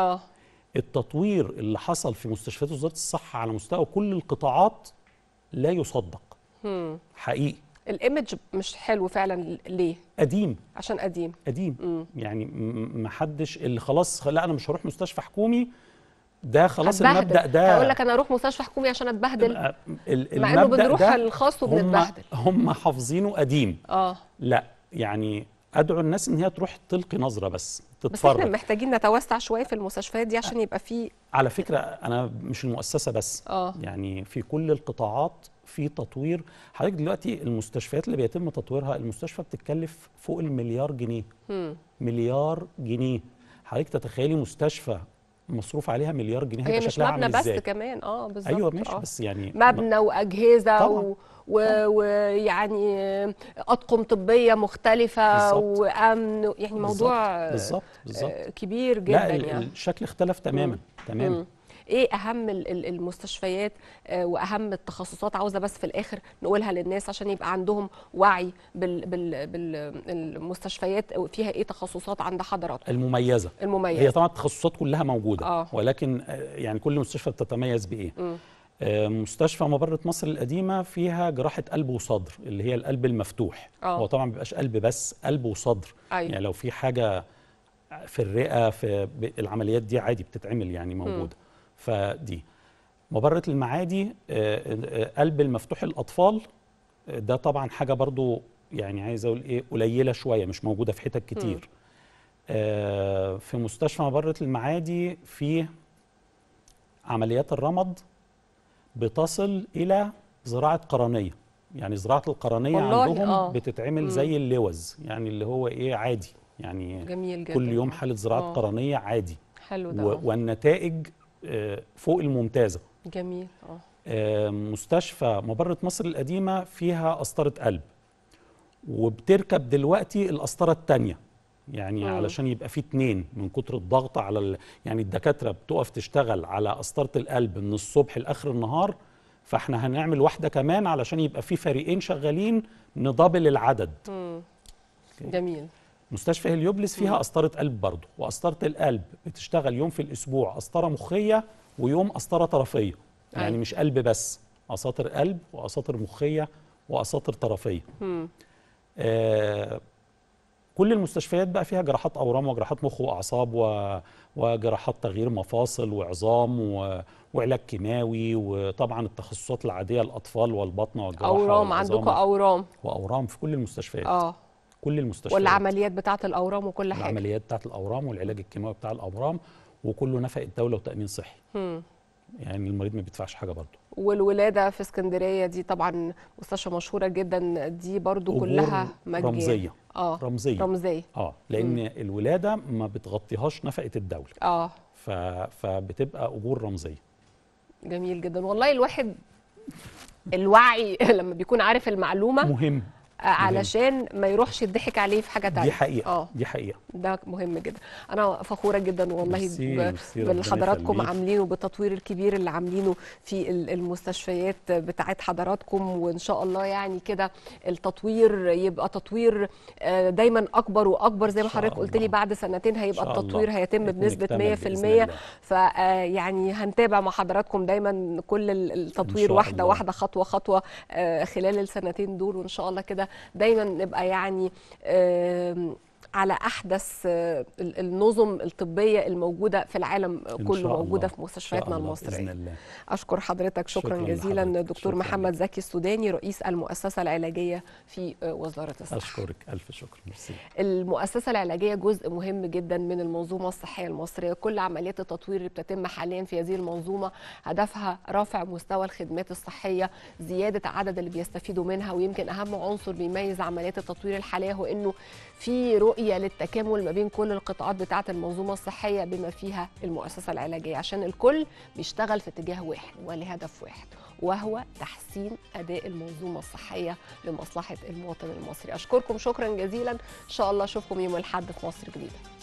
التطوير اللي حصل في مستشفيات وزاره الصحه على مستوى كل القطاعات لا يصدق. حقيقي الايمج مش حلو فعلا. ليه؟ قديم. عشان قديم. يعني ما حدش اللي خلاص لا انا مش هروح مستشفى حكومي، ده خلاص المبدأ ده. هقول لك انا اروح مستشفى حكومي عشان اتبهدل، مع انه المبدأ بنروح ده الخاص وبنتبهدل. هم حافظينه قديم. لا يعني ادعو الناس ان هي تروح تلقي نظره بس بس احنا تتفرج. محتاجين نتوسع شويه في المستشفيات دي عشان يبقى في على فكره انا مش المؤسسه بس، يعني في كل القطاعات في تطوير. حضرتك دلوقتي المستشفيات اللي بيتم تطويرها، المستشفى بتتكلف فوق المليار جنيه. مليار جنيه. حضرتك تتخيلي مستشفى مصروف عليها مليار جنيه هي هيبقى مش شكلها مبنى عامل بس ازاي؟ كمان بالظبط. ايوه ماشي بس يعني مبنى واجهزه ويعني اطقم طبيه مختلفه بالزبط. وامن، يعني موضوع بالظبط كبير جدا. لا يعني الشكل اختلف تماما. تماما. ايه اهم المستشفيات واهم التخصصات؟ عاوزه بس في الاخر نقولها للناس عشان يبقى عندهم وعي بالمستشفيات فيها ايه تخصصات عند حضراتكم المميزه. هي طبعا التخصصات كلها موجوده ولكن يعني كل مستشفى بتتميز بايه. مستشفى مبرة مصر القديمة فيها جراحة قلب وصدر اللي هي القلب المفتوح. هو طبعا ما بيبقاش قلب بس، قلب وصدر. يعني لو في حاجة في الرئة في العمليات دي عادي بتتعمل يعني موجودة. فدي مبرة المعادي قلب المفتوح الأطفال ده طبعا حاجة برضو يعني عايز أقول إيه قليلة شوية مش موجودة في حتت كتير. في مستشفى مبرة المعادي في عمليات الرمد بتصل إلى زراعة قرنية. يعني زراعة القرنية عندهم بتتعمل زي اللوز، يعني اللي هو إيه عادي يعني جميل جدا. كل يوم حالة زراعة قرنية عادي. حلو ده. والنتائج فوق الممتازة. جميل. مستشفى مبرة مصر القديمة فيها قسطرة قلب وبتركب دلوقتي القسطرة الثانية، يعني علشان يبقى في 2 من كتر الضغط على يعني الدكاترة بتقف تشتغل على قسطرة القلب من الصبح لآخر النهار، فاحنا هنعمل واحدة كمان علشان يبقى في فريقين شغالين ندبل العدد. جميل. مستشفى هليوبلس فيها قسطرة قلب برضه، وقسطرة القلب بتشتغل يوم في الأسبوع قسطرة مخية ويوم قسطرة طرفية. يعني مش قلب بس، قساطر قلب وقساطر مخية وقساطر طرفية. كل المستشفيات بقى فيها جراحات أورام وجراحات مخ وأعصاب وجراحات تغيير مفاصل وعظام وعلاج كيماوي، وطبعا التخصصات العادية الأطفال والبطنة والجراحة أورام. عندكم وأورام في كل المستشفيات. كل المستشفيات والعمليات بتاعة الأورام وكل حاجة. العمليات بتاعة الأورام والعلاج الكيماوي بتاع الأورام وكله نفقة دولة وتأمين صحي. يعني المريض ما بيدفعش حاجة برضه. والولادة في اسكندرية دي طبعا مستشفى مشهورة جدا، دي برضه كلها مجانية. رمزية. رمزية. لأن الولادة ما بتغطيهاش نفقة الدولة. فبتبقى أجور رمزية. جميل جدا والله. الواحد الوعي لما بيكون عارف المعلومة مهم علشان ما يروحش يضحك عليه في حاجه تانية. دي حقيقه. دي حقيقه. ده مهم جدا. انا فخوره جدا والله باللي حضراتكم عاملينه، بالتطوير الكبير اللي عاملينه في المستشفيات بتاعت حضراتكم، وان شاء الله يعني كده التطوير يبقى تطوير دايما اكبر واكبر زي ما حضرتك قلت لي. بعد سنتين هيبقى التطوير هيتم بنسبه 100%. فيعني هنتابع مع حضراتكم دايما كل التطوير واحده واحده خطوه خطوه خلال السنتين دول، وان شاء الله كده دايما نبقى يعني على احدث النظم الطبيه الموجوده في العالم كله موجوده في مستشفياتنا المصريه. اشكر حضرتك شكرا جزيلا دكتور محمد زكي السوداني رئيس المؤسسه العلاجيه في وزاره الصحه. اشكرك الف شكر. ميرسي. المؤسسه العلاجيه جزء مهم جدا من المنظومه الصحيه المصريه. كل عمليات التطوير اللي بتتم حاليا في هذه المنظومه هدفها رفع مستوى الخدمات الصحيه، زياده عدد اللي بيستفيدوا منها، ويمكن اهم عنصر بيميز عمليات التطوير الحاليه هو انه في رؤيه للتكامل ما بين كل القطاعات بتاعه المنظومه الصحيه بما فيها المؤسسه العلاجيه، عشان الكل بيشتغل في اتجاه واحد ولهدف واحد، وهو تحسين اداء المنظومه الصحيه لمصلحه المواطن المصري. اشكركم شكرا جزيلا. ان شاء الله اشوفكم يوم الاحد في مصر جديده.